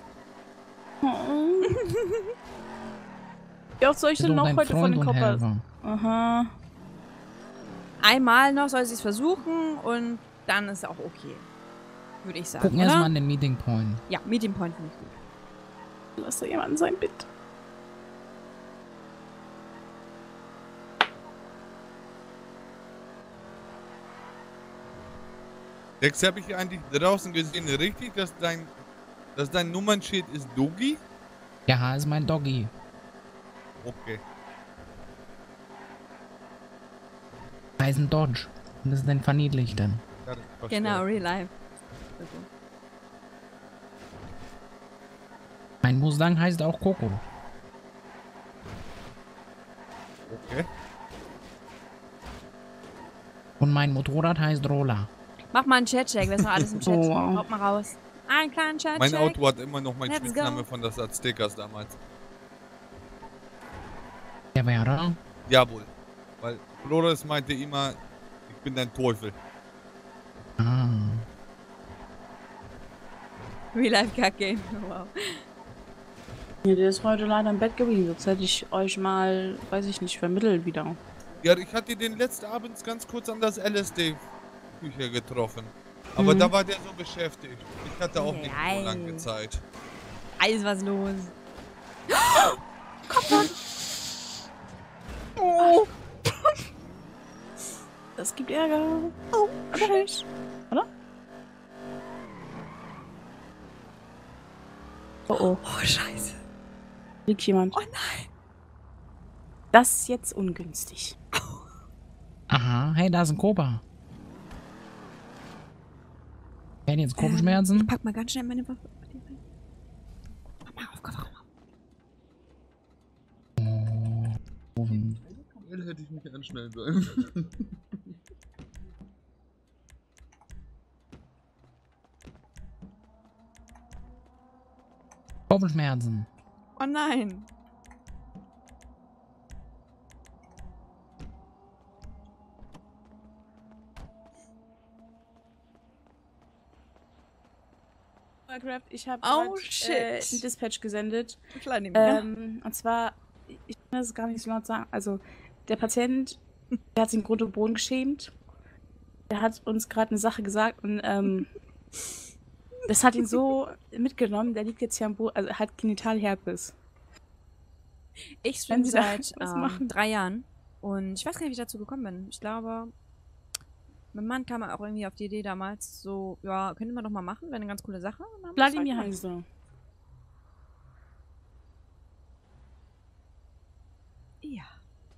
Wie oft soll ich Das ist denn doch noch dein heute von Freund den und Koppers? Helfer. Aha. Einmal noch soll sie es versuchen und dann ist auch okay. Würde ich sagen. Gucken oder? erstmal an den Meeting Point. Ja, Meeting Point finde ich gut. Lass doch jemanden sein, bitte. Dex, habe ich eigentlich draußen gesehen, richtig, dass dein, dass dein Nummernschild ist Dogi? Ja, ist mein Doggy. Okay. Da ist ein Dodge. Und das ist ein verniedlichter. Ja, das verstehe. Genau, real life. Also. Mein Mustang heißt auch Coco. Okay. Und mein Motorrad heißt Roller. Mach mal einen Chat-Check, wer ist noch alles im Chat? Oh, wow. Haut mal raus. Einen kleinen Chat-Check. Mein Auto hat immer noch meinen Let's Spitzname go. von das Aztecas damals. Der wäre. Jawohl. Weil Flores meinte immer, ich bin dein Teufel. Ah. Real Life Card Game. Wow. Ja, der ist heute leider im Bett geblieben. Sonst hätte ich euch mal, weiß ich nicht, vermittelt wieder. Ja, ich hatte den letzten Abend ganz kurz an das L S D-Küche getroffen. Aber Mhm. da war der so beschäftigt. Ich hatte auch nicht so Nein. lange Zeit. Alles was los. Komm dann! Oh! Das gibt Ärger. Oh, aber nicht. Oder? Oh oh. Oh, scheiße. Liegt jemand. Oh nein. Das ist jetzt ungünstig. Aha, hey, da ist ein Koba. Werden jetzt Kopfschmerzen? Ich pack mal ganz schnell meine Waffe. Mach mal auf, Kopf auf. Oh. Hätte ich mich anschnallen sollen. Kopfschmerzen. Oh nein. Minecraft, ich habe Oh, äh, shit. ein Dispatch gesendet. Kleine Ähm, und zwar, ich kann das gar nicht so laut sagen. Also, der Patient, der hat sich in Grund und Boden geschämt. Der hat uns gerade eine Sache gesagt und ähm, das hat ihn so mitgenommen. Der liegt jetzt hier am Boden, also hat Genitalherpes. Ich stream Wenn Sie da seit was ähm, machen. drei Jahren und ich weiß gar nicht, wie ich dazu gekommen bin. Ich glaube, mein Mann kam auch irgendwie auf die Idee damals, so, ja, könnte man doch mal machen, wäre eine ganz coole Sache. Und dann haben wir es Wladimir halt heißt gemacht. so. Ja.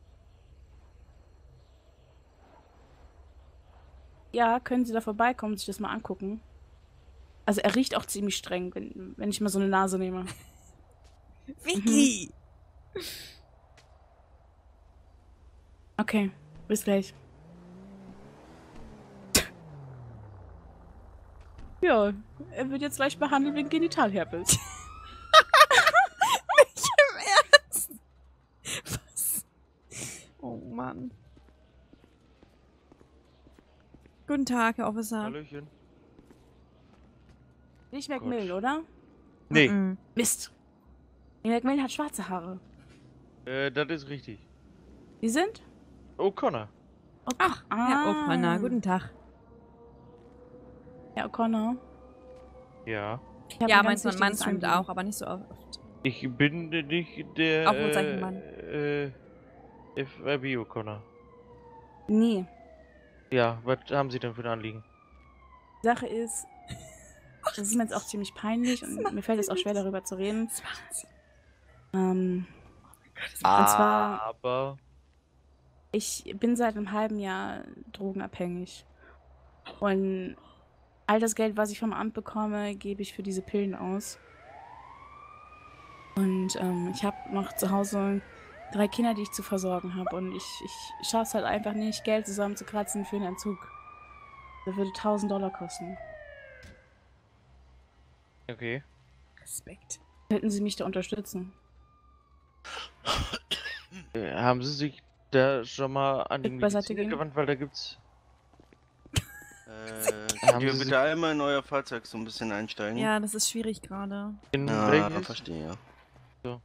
Ja, können Sie da vorbeikommen und sich das mal angucken? Also er riecht auch ziemlich streng, wenn, wenn ich mal so eine Nase nehme. Vicky! Okay, bis gleich. Ja, er wird jetzt gleich behandelt wegen Genitalherpes. Nicht im Ernst? Was? Oh Mann. Guten Tag, Herr Officer. Hallöchen. Nicht Macmillan, oder? Nee. Mhm. Mist. Nee, Macmillan hat schwarze Haare. Äh, das ist richtig. Die sind? O'Connor. Ach, Herr O'Connor, guten Tag. Herr O'Connor. Ja. Ich hab Ja, ein mein ganz Mann wichtiges streamt Anliegen. auch, aber nicht so oft. Ich bin nicht der. Auch nur sein Mann. Äh, F I B O'Connor. Nee. Ja, was haben Sie denn für ein Anliegen? Die Sache ist, das ist mir jetzt auch ziemlich peinlich und mir fällt es auch schwer, darüber zu reden. Ähm, und zwar, Aber. ich bin seit einem halben Jahr drogenabhängig. Und all das Geld, was ich vom Amt bekomme, gebe ich für diese Pillen aus. Und ähm, ich habe noch zu Hause drei Kinder, die ich zu versorgen habe. Und ich, ich schaffe es halt einfach nicht, Geld zusammenzukratzen für einen Entzug. Das würde tausend Dollar kosten. Okay. Respekt. Könnten Sie mich da unterstützen? Äh, haben Sie sich da schon mal an den Beiseite Mediziner gehen. gewandt, weil da gibt's. Äh, Haben könnt ihr Sie bitte sich- einmal in euer Fahrzeug so ein bisschen einsteigen? Ja, das ist schwierig gerade. In Ja, welches? verstehe, ja. So.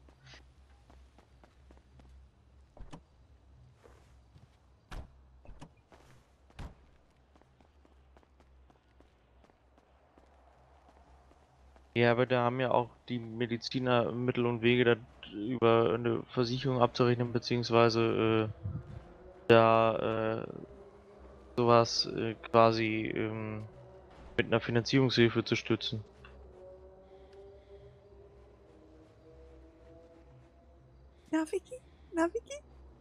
Ja, aber da haben ja auch die Mediziner Mittel und Wege, das über eine Versicherung abzurechnen, beziehungsweise äh, da äh, sowas äh, quasi ähm, mit einer Finanzierungshilfe zu stützen. Na, Vicky? Na, Vicky?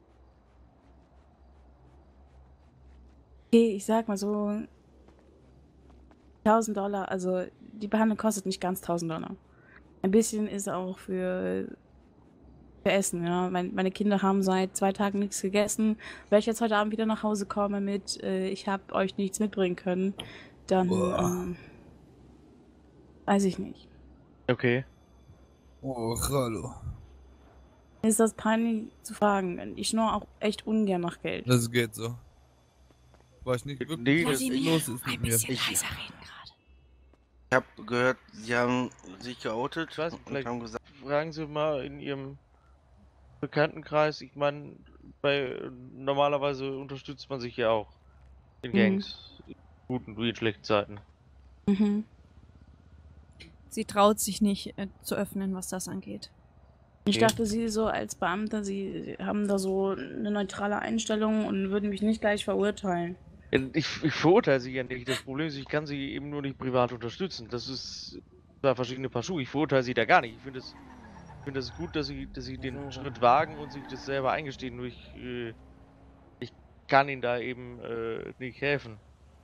Okay, ich sag mal so tausend Dollar, also die Behandlung kostet nicht ganz tausend Dollar. Ein bisschen ist auch für, für Essen, ja. Mein, meine Kinder haben seit zwei Tagen nichts gegessen. Wenn ich jetzt heute Abend wieder nach Hause komme mit, äh, ich habe euch nichts mitbringen können, dann ähm, weiß ich nicht. Okay. Oh, hallo. Mir ist das peinlich zu fragen. Ich schnurre auch echt ungern nach Geld. Das geht so. Weiß nicht wirklich, Nee, was das- los ist mit mir. Ich, ich habe gehört, sie haben sich geoutet Ich weiß nicht, und vielleicht haben gesagt, fragen Sie mal in Ihrem Bekanntenkreis. Ich meine, bei normalerweise unterstützt man sich ja auch in Mhm. Gangs, in guten wie in schlechten Zeiten. Mhm. Sie traut sich nicht äh, zu öffnen, was das angeht. Ich Okay. dachte, Sie so als Beamter, Sie Sie haben da so eine neutrale Einstellung und würden mich nicht gleich verurteilen. Ich, ich verurteile sie ja nicht. Das Problem ist, ich kann sie eben nur nicht privat unterstützen. Das ist zwei verschiedene Paar Schuhe. Ich verurteile sie da gar nicht. Ich finde es ich finde es gut, dass sie, dass sie den Schritt wagen und sich das selber eingestehen. Nur ich, äh, ich kann ihnen da eben äh, nicht helfen.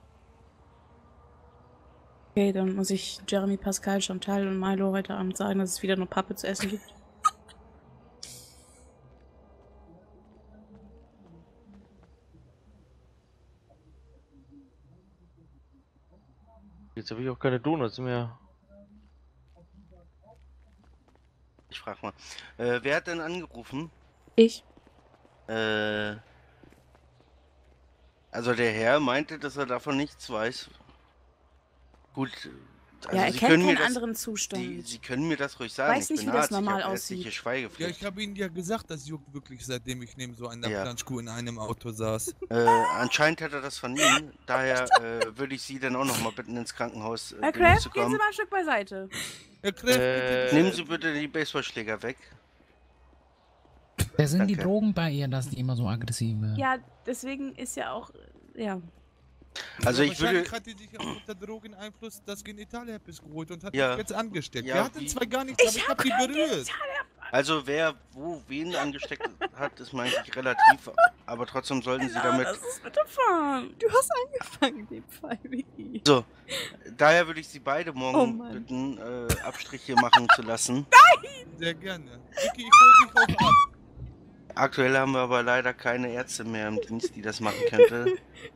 Okay, dann muss ich Jeremy, Pascal, Chantal und Milo heute Abend sagen, dass es wieder nur Pappe zu essen gibt. Jetzt habe ich auch keine Donuts mehr. ich frag mal, äh, wer hat denn angerufen? Ich. Äh, also der Herr meinte, dass er davon nichts weiß. Gut, also Ja, er Sie kennt können mir keinen das, anderen Zustand. Sie, Sie können mir das ruhig sagen. Weiß ich nicht, bin wie das Arzt, normal ich habe aussieht. ärztliche Schweigepflicht. Ja, ich habe Ihnen ja gesagt, das juckt wirklich, seitdem ich neben so einer Ja. Planschkuh in einem Auto saß. Äh, anscheinend hat er das von Ihnen. Daher äh, würde ich Sie dann auch noch mal bitten, ins Krankenhaus äh, Herr zu kommen. Kraft, gehen Sie mal ein Stück beiseite. Herr Kraft, Äh, Nehmen Sie bitte die Baseballschläger weg. Wer sind die Danke. Drogen bei ihr, dass die immer so aggressiv wird? Ja, deswegen ist ja auch, ja. Also Ja, ich würde... wahrscheinlich hat die sich auch unter Drogeneinfluss das Genitalherpes geholt und hat Ja. mich jetzt angesteckt. Ja, Wir hatten wie- zwar gar nichts, aber ich hab die berührt. Also wer wo wen angesteckt hat, ist mir eigentlich relativ, aber trotzdem sollten Sie damit... Das ist bitte fahren. Du hast angefangen in dem Fall, Vicky. So, daher würde ich Sie beide Oh morgen Mann. bitten, äh, Abstriche machen zu lassen. Sehr gerne. Vicky, ich hol dich auch ab. Aktuell haben wir aber leider keine Ärzte mehr im Dienst, die das machen könnte.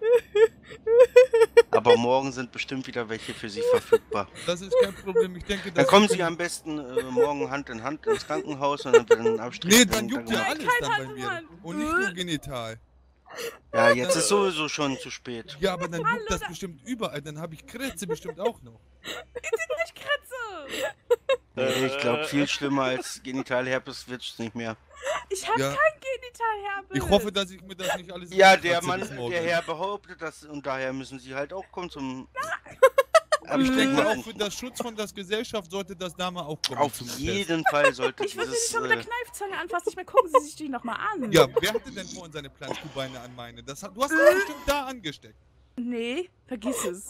Aber morgen sind bestimmt wieder welche für Sie verfügbar. Das ist kein Problem. Ich denke, Dann das kommen Sie am besten äh, morgen Hand in Hand ins Krankenhaus und dann wird ein Abstrich... Nee, dann juckt ja gemacht. alles dann bei mir. Und nicht nur genital. Ja, jetzt ist sowieso schon zu spät. Ja, aber dann juckt das bestimmt überall. Dann habe ich Krätze bestimmt auch noch. Nicht Kratze! Nee, ich glaube, viel schlimmer als Genitalherpes wird's nicht mehr. Ich habe Ja. kein Genitalherpes. Ich hoffe, dass ich mir das nicht alles Ja, der aufkratze Mann, bis morgen. der Herr behauptet das und daher müssen sie halt auch kommen zum... Ich denke Abstecken. auch, für das Schutz von der Gesellschaft sollte das da mal auch kommen. Auf zum jeden Test. Fall sollte Ich würde sie dieses... schon mit der Äh, Kneifzange anfassen. Ich meine, gucken Sie sich die nochmal an. Ja, wer hatte denn vorhin seine Planschkuhbeine an meine? Das hat, du hast das bestimmt da angesteckt. Nee, vergiss es.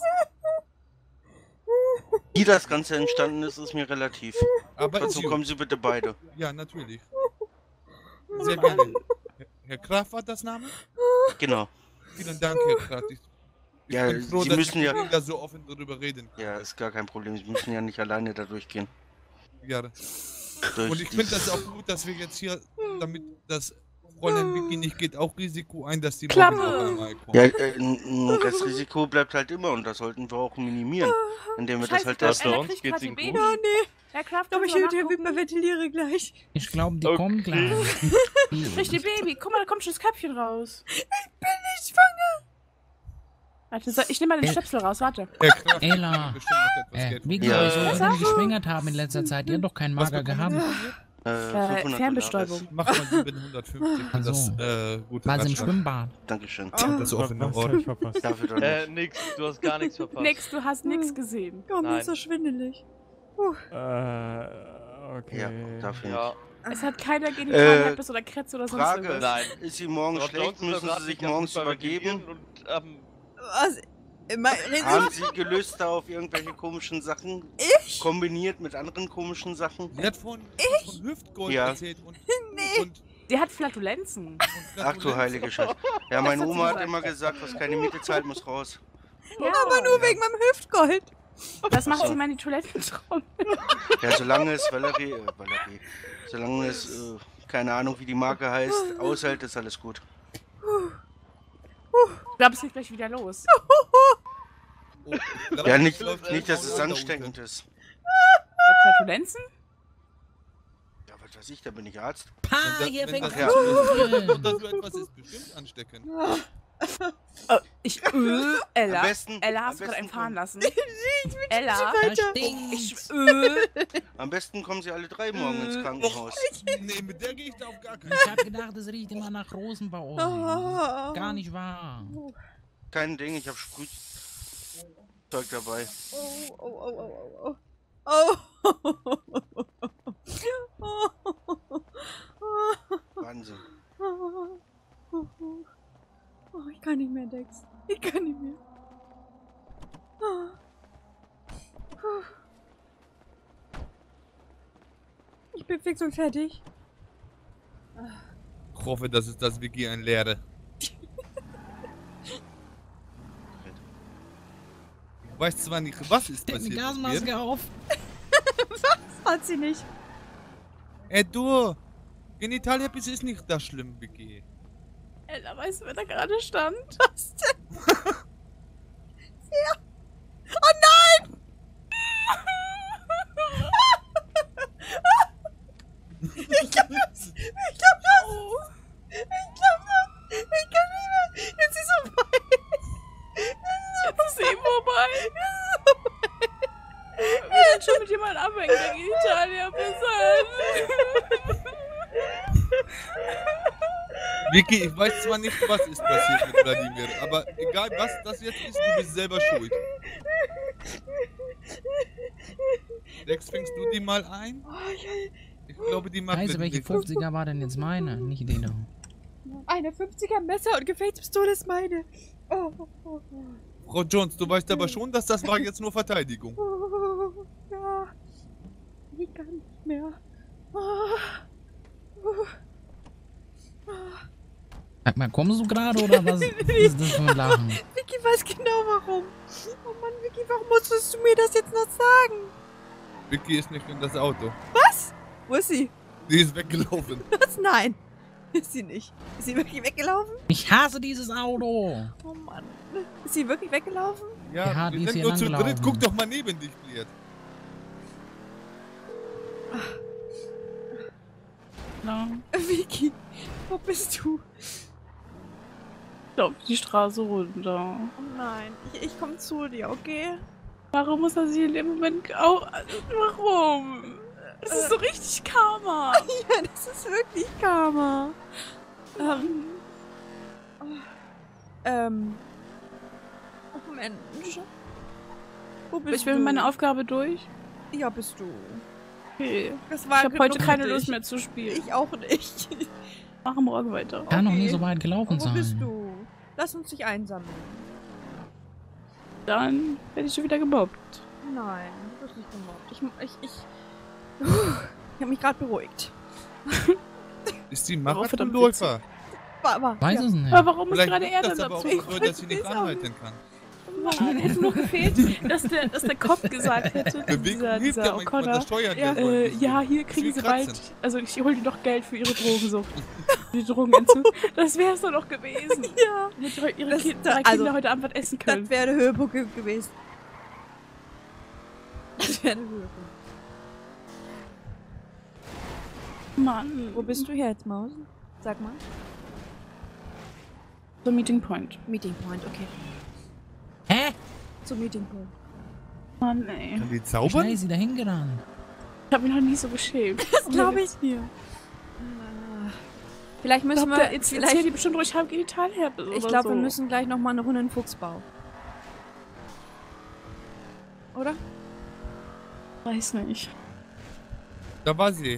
wie das Ganze entstanden ist, ist mir relativ. Aber Dazu ist kommen Sie bitte beide. Ja, natürlich. Sehr gerne. Herr- Herr Graf war das Name? Genau. Vielen Dank, Herr Graf. Ich, ich Ja, bin froh, Sie dass müssen ich ja- mit Ihnen da so offen darüber reden. Ja, ist gar kein Problem. Sie müssen ja nicht alleine da durchgehen. Ja. Durch Und ich finde dieses- das auch gut, dass wir jetzt hier, damit das Fräulein Vicky nicht geht, auch Risiko ein, dass die Klappe! morgen auch einmal kommt. Ja, äh, ein ein Restrisiko bleibt halt immer und das sollten wir auch minimieren, indem wir das Scheiße, halt der testen. Ella kriegt grad die Baby. Oh, nee. Herr Kraft, Aber ich können Sie höre, mal der nachgucken? hyperventiliere gleich. Ich glaube, die kommt gleich. Sprich die Baby. Guck mal, da kommt schon das Köpfchen raus. Ich bin nicht schwanger. Warte, so- ich nehme mal den Äh. Stöpsel raus, warte. Herr Graf, Ella, bestimmt noch etwas äh, Geld. wie Ja. gesagt, so, wenn die geschwängert haben in letzter Zeit, die hat doch keinen Was Mager bekommen gehabt. Äh, fünfhundert Fernbestäubung. Mach mal siebenhundertfünfzig für Ach so. das äh, gute War sie im Ratschlag. Schwimmbad? Dankeschön. Ja, das offene Was Ohr. hab ich verpasst? Dafür doch Äh, nicht. nix, du hast gar nichts verpasst. Nix, du hast nix gesehen. Oh, mir Nein. ist so schwindelig. Äh, okay. Ja, dafür Ja, Es hat keiner Genitalherpes Äh, oder Kretze oder sonst Frage, irgendwas. nein. ist sie morgen Frau schlecht? Jones ist doch Müssen grad Sie sich nicht am morgens Fußball übergeben? vegetieren Und, ähm, Was? Immer, reden Haben Sie? Sie gelöst da auf irgendwelche komischen Sachen? Ich? Kombiniert mit anderen komischen Sachen? Sie hat von, von Hüftgold Ja. erzählt und, Nee. und, Der hat Flatulenzen. und Ach du heilige Scheiße. Ja, meine hat sie Oma hat gesagt. immer gesagt, was keine Miete zahlt, muss raus. Ja. Aber nur wegen meinem Hüftgold. Das macht So. sie mal in die Toilettentrommel. Ja, solange es Valerie, äh, Valerie, solange es, äh, keine Ahnung wie die Marke heißt, aushält, ist alles gut. Ich glaube, es geht gleich wieder los. oh, ich glaub, Ja, es nicht, läuft nicht dass es alles ansteckend ist. Flatulenzen? Ja, was weiß ich, da bin ich Arzt. Pah, Wenn hier das, fängt wenn es das, an. oder so etwas ist bestimmt ansteckend. Oh, ich, äh, Ella, Am besten- Ella, am hast du gerade einen besten fahren lassen? Ich Ella, Da weiter. ich, stinkt's. äh, Am besten kommen sie alle drei morgen ins Krankenhaus. Nee, mit der gehe ich da auf gar keinen Ich hab gedacht, es riecht immer nach Rosen bei euch. Oh. Gar nicht wahr. Kein Ding, ich habe Sprühzeug dabei. Oh, oh, oh, oh, oh, oh. Oh. Wahnsinn. Oh, oh, ich kann nicht mehr, Dex. Ich kann nicht mehr. Oh. Ich bin fix und fertig. Ich hoffe, dass es das Wiki ein Lehre. Ich weiß zwar nicht, was ist Steck die passiert. mit mir. Gasmaske auf. Was? Hat sie nicht. Ey, du! Genitalherpes ist nicht das schlimm, Wiki. Ella, weißt du, wer da gerade stand? Was denn? Ja. Oh nein! Ich kann das! Ich kann das! Ich kann das! Ich kann nicht mehr! Jetzt ist es vorbei! Jetzt ist eben vorbei. Wir sind schon mit jemandem abhängen, der Genitalherpes hat. Vicky, ich weiß zwar nicht, was ist passiert mit Vladimir, aber egal was das jetzt ist, du bist selber schuld. Lex, fängst du die mal ein? Ich glaube, die macht Scheiße, mit welche mir- fünfziger war denn jetzt meine? Nicht die da. Eine fünfziger Messer und Gefechtspistole ist meine. Oh, oh, oh, oh. Frau Jones, du weißt aber schon, dass das war jetzt nur Verteidigung. Oh, ja. Ich kann nicht mehr. Oh. Oh. Sag mal, kommst du gerade oder was ist das für ein Lachen? Vicky weiß genau warum. Oh Mann, Vicky, warum musstest du mir das jetzt noch sagen? Vicky ist nicht in das Auto. Was? Wo ist sie? Die ist weggelaufen. Was? Nein. Ist sie nicht. Ist sie wirklich weggelaufen? Ich hasse dieses Auto. Oh Mann. Ist sie wirklich weggelaufen? Ja, Ja, die wir ist sind hier nur zu dritt. langgelaufen. Guck doch mal neben dich, Bliert. No. Vicky, wo bist du? Auf die Straße runter. Oh nein, ich, ich komme zu dir, okay? Warum muss er sich in dem Moment auch... Warum? Das ist so richtig Karma. Ja, das ist wirklich Karma. Ähm... Oh, ähm... Oh Mensch. Wo bist Ich bin du? mit meiner Aufgabe durch. Ja, bist du. Okay. Das war ich habe heute genug keine für Lust dich. mehr zu spielen. Ich auch nicht. Mach morgen weiter. Kann noch nie so weit gelaufen Wo sein. bist du? Lass uns dich einsammeln. Dann werde ich schon wieder gemobbt. Nein, du wirst nicht gemobbt. Ich... Ich... Ich, ich habe mich gerade beruhigt. Ist die Worauf verdammt Marathonläufer? War, war, Weiß ja. es nicht. Aber warum ist Vielleicht gerade er liegt dann das aber dazu? auch so, dass sie nicht anhalten kann. Mann, hätte nur gefehlt, dass der, dass der Kopf gesagt hätte, Bewegung dieser, hilft dieser ja manchmal, O'Connor, das Steuergeld ja, wollen äh, sie ja, so. hier Das kriegen ist wie sie bald, Kratzen. also ich hole dir doch Geld für ihre Drogensucht. Die Drogenentzug. Das wäre es doch noch gewesen. Ja. Damit heute ihre Das- Kinder, das- Kinder also, heute Abend was essen können. Das wäre der Höhepunkt ge- gewesen. Das wäre der Höhepunkt. Mann. Wo bist du jetzt, Maus? Sag mal. So, Meeting Point. Meeting Point, okay. Hä? Zum Meeting Point. Mann, ey. Kann die Wie zaubern? schnell ist sie da hingerannt? Ich habe mich noch nie so geschämt. Das glaube ich. Hier. Vielleicht müssen Glaubt wir... ihr, jetzt vielleicht, erzählt die bestimmt ruhig, ich habe Genitalherpes ich oder glaube, so. wir müssen gleich noch mal eine Runde in den Fuchsbau. Oder? Weiß nicht. Da war sie.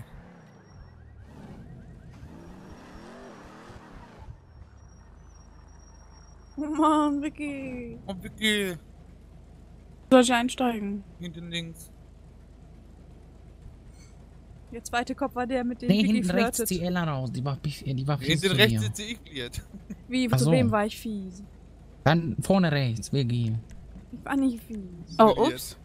Oh Mann, Vicky. Oh, Vicky. Soll ich einsteigen? Hinten links. Der zweite Kopf war der, mit dem Nee, Vicky hinten rechts flirtet. die Ella raus. Die war, biff- die war fies Hinten zu rechts mir. sitze ich bliert. Wie, Ach zu so. wem war ich fies? Dann vorne rechts, Vicky. Ich war nicht fies. Oh, ups.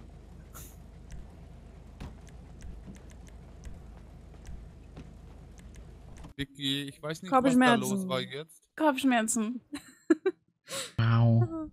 Vicky, ich weiß nicht, was da Kopfschmerzen. los war jetzt. Kopfschmerzen. Wow.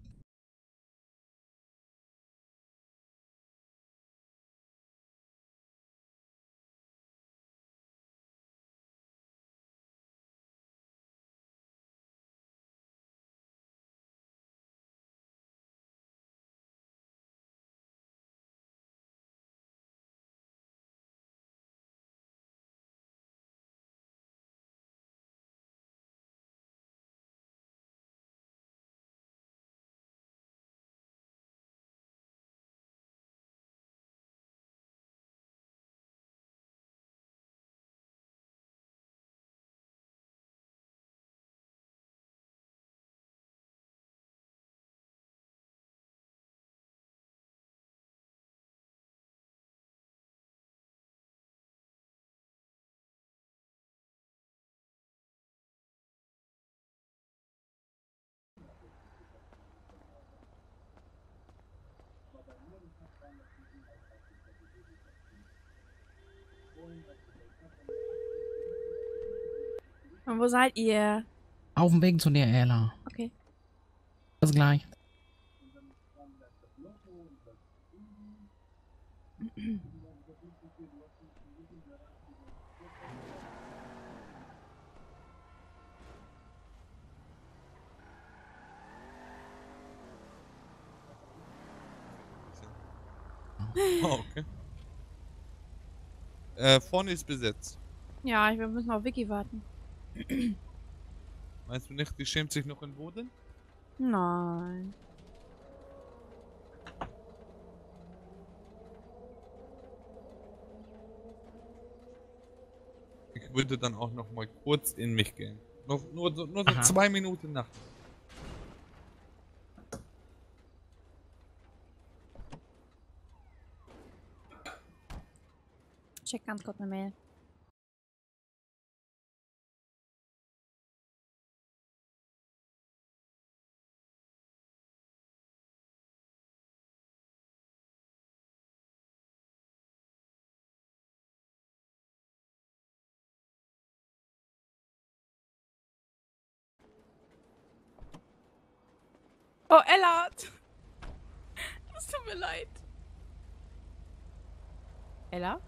Und wo seid ihr? Auf dem Weg zu dir, Ella. Okay. Bis gleich. Oh, okay. Äh, vorne ist besetzt. Ja, wir müssen auf Vicky warten. Meinst du nicht, die schämt sich noch in Boden? Nein. Ich würde dann auch noch mal kurz in mich gehen. Noch, nur so, nur so Aha. zwei Minuten nach. Check ganz kurz eine Mail. Oh, Ella! Es tut mir leid. Ella?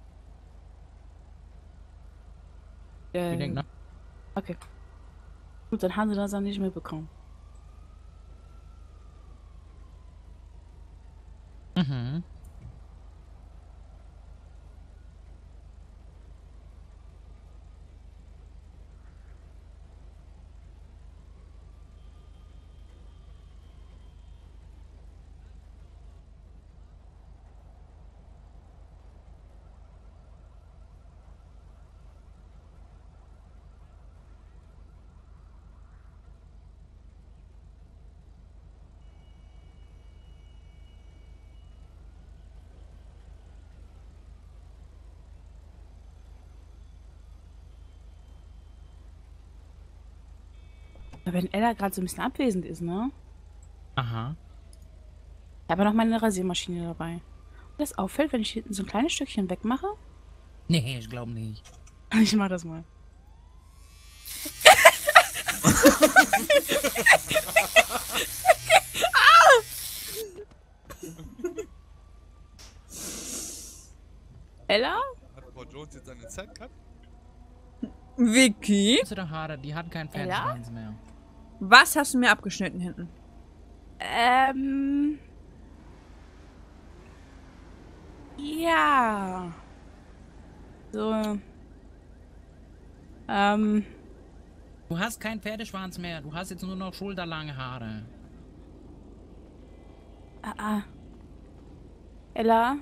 Ich denk Ähm, nach. okay. Gut, dann haben sie das auch nicht mitbekommen. Mhm. Wenn Ella gerade so ein bisschen abwesend ist, ne? Aha. Ich habe noch meine Rasiermaschine dabei. Und das auffällt, wenn ich hinten so ein kleines Stückchen wegmache? Nee, ich glaube nicht. Ich mach das mal. Ella? Hat Frau Jones jetzt eine Zeit gehabt? Vicky? Unsere Haare, die hat keinen Pferdeschwanz mehr. Was hast du mir abgeschnitten hinten? Ähm. Ja. So. Ähm. Du hast keinen Pferdeschwanz mehr. Du hast jetzt nur noch schulterlange Haare. Ah, ah. Ella?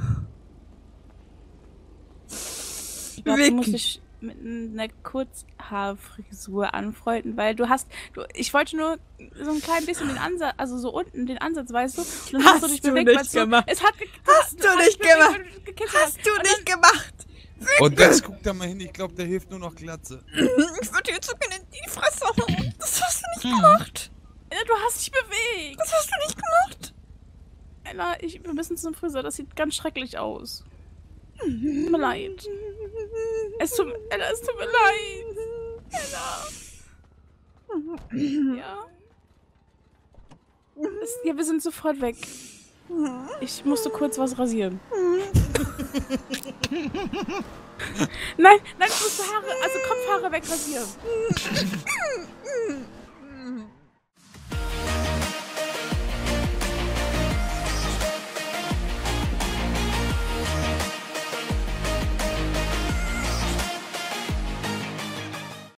Ich glaube, du musst dich mit einer Kurzhaarfrisur anfreunden, weil du hast, du, ich wollte nur so ein klein bisschen den Ansatz, also so unten den Ansatz, weißt du? Und dann hast, hast du dich bewegt, nicht gemacht. So, es hat hast du, du nicht gemacht. Bewegt, hast du nicht gemacht. Und jetzt guck da mal hin, ich glaube, der hilft nur noch Glatze. Ich würde dir zu in die Fresse hauen. Das hast du nicht hm. gemacht. Ella, du hast dich bewegt. Das hast du nicht gemacht. Ella, ich, wir müssen zum Friseur, das sieht ganz schrecklich aus. Tut mir leid. Es tut, Ella, es tut mir leid. Ella. Ja. Es, ja, wir sind sofort weg. Ich musste kurz was rasieren. Nein, nein, du musst Haare, also Kopfhaare wegrasieren.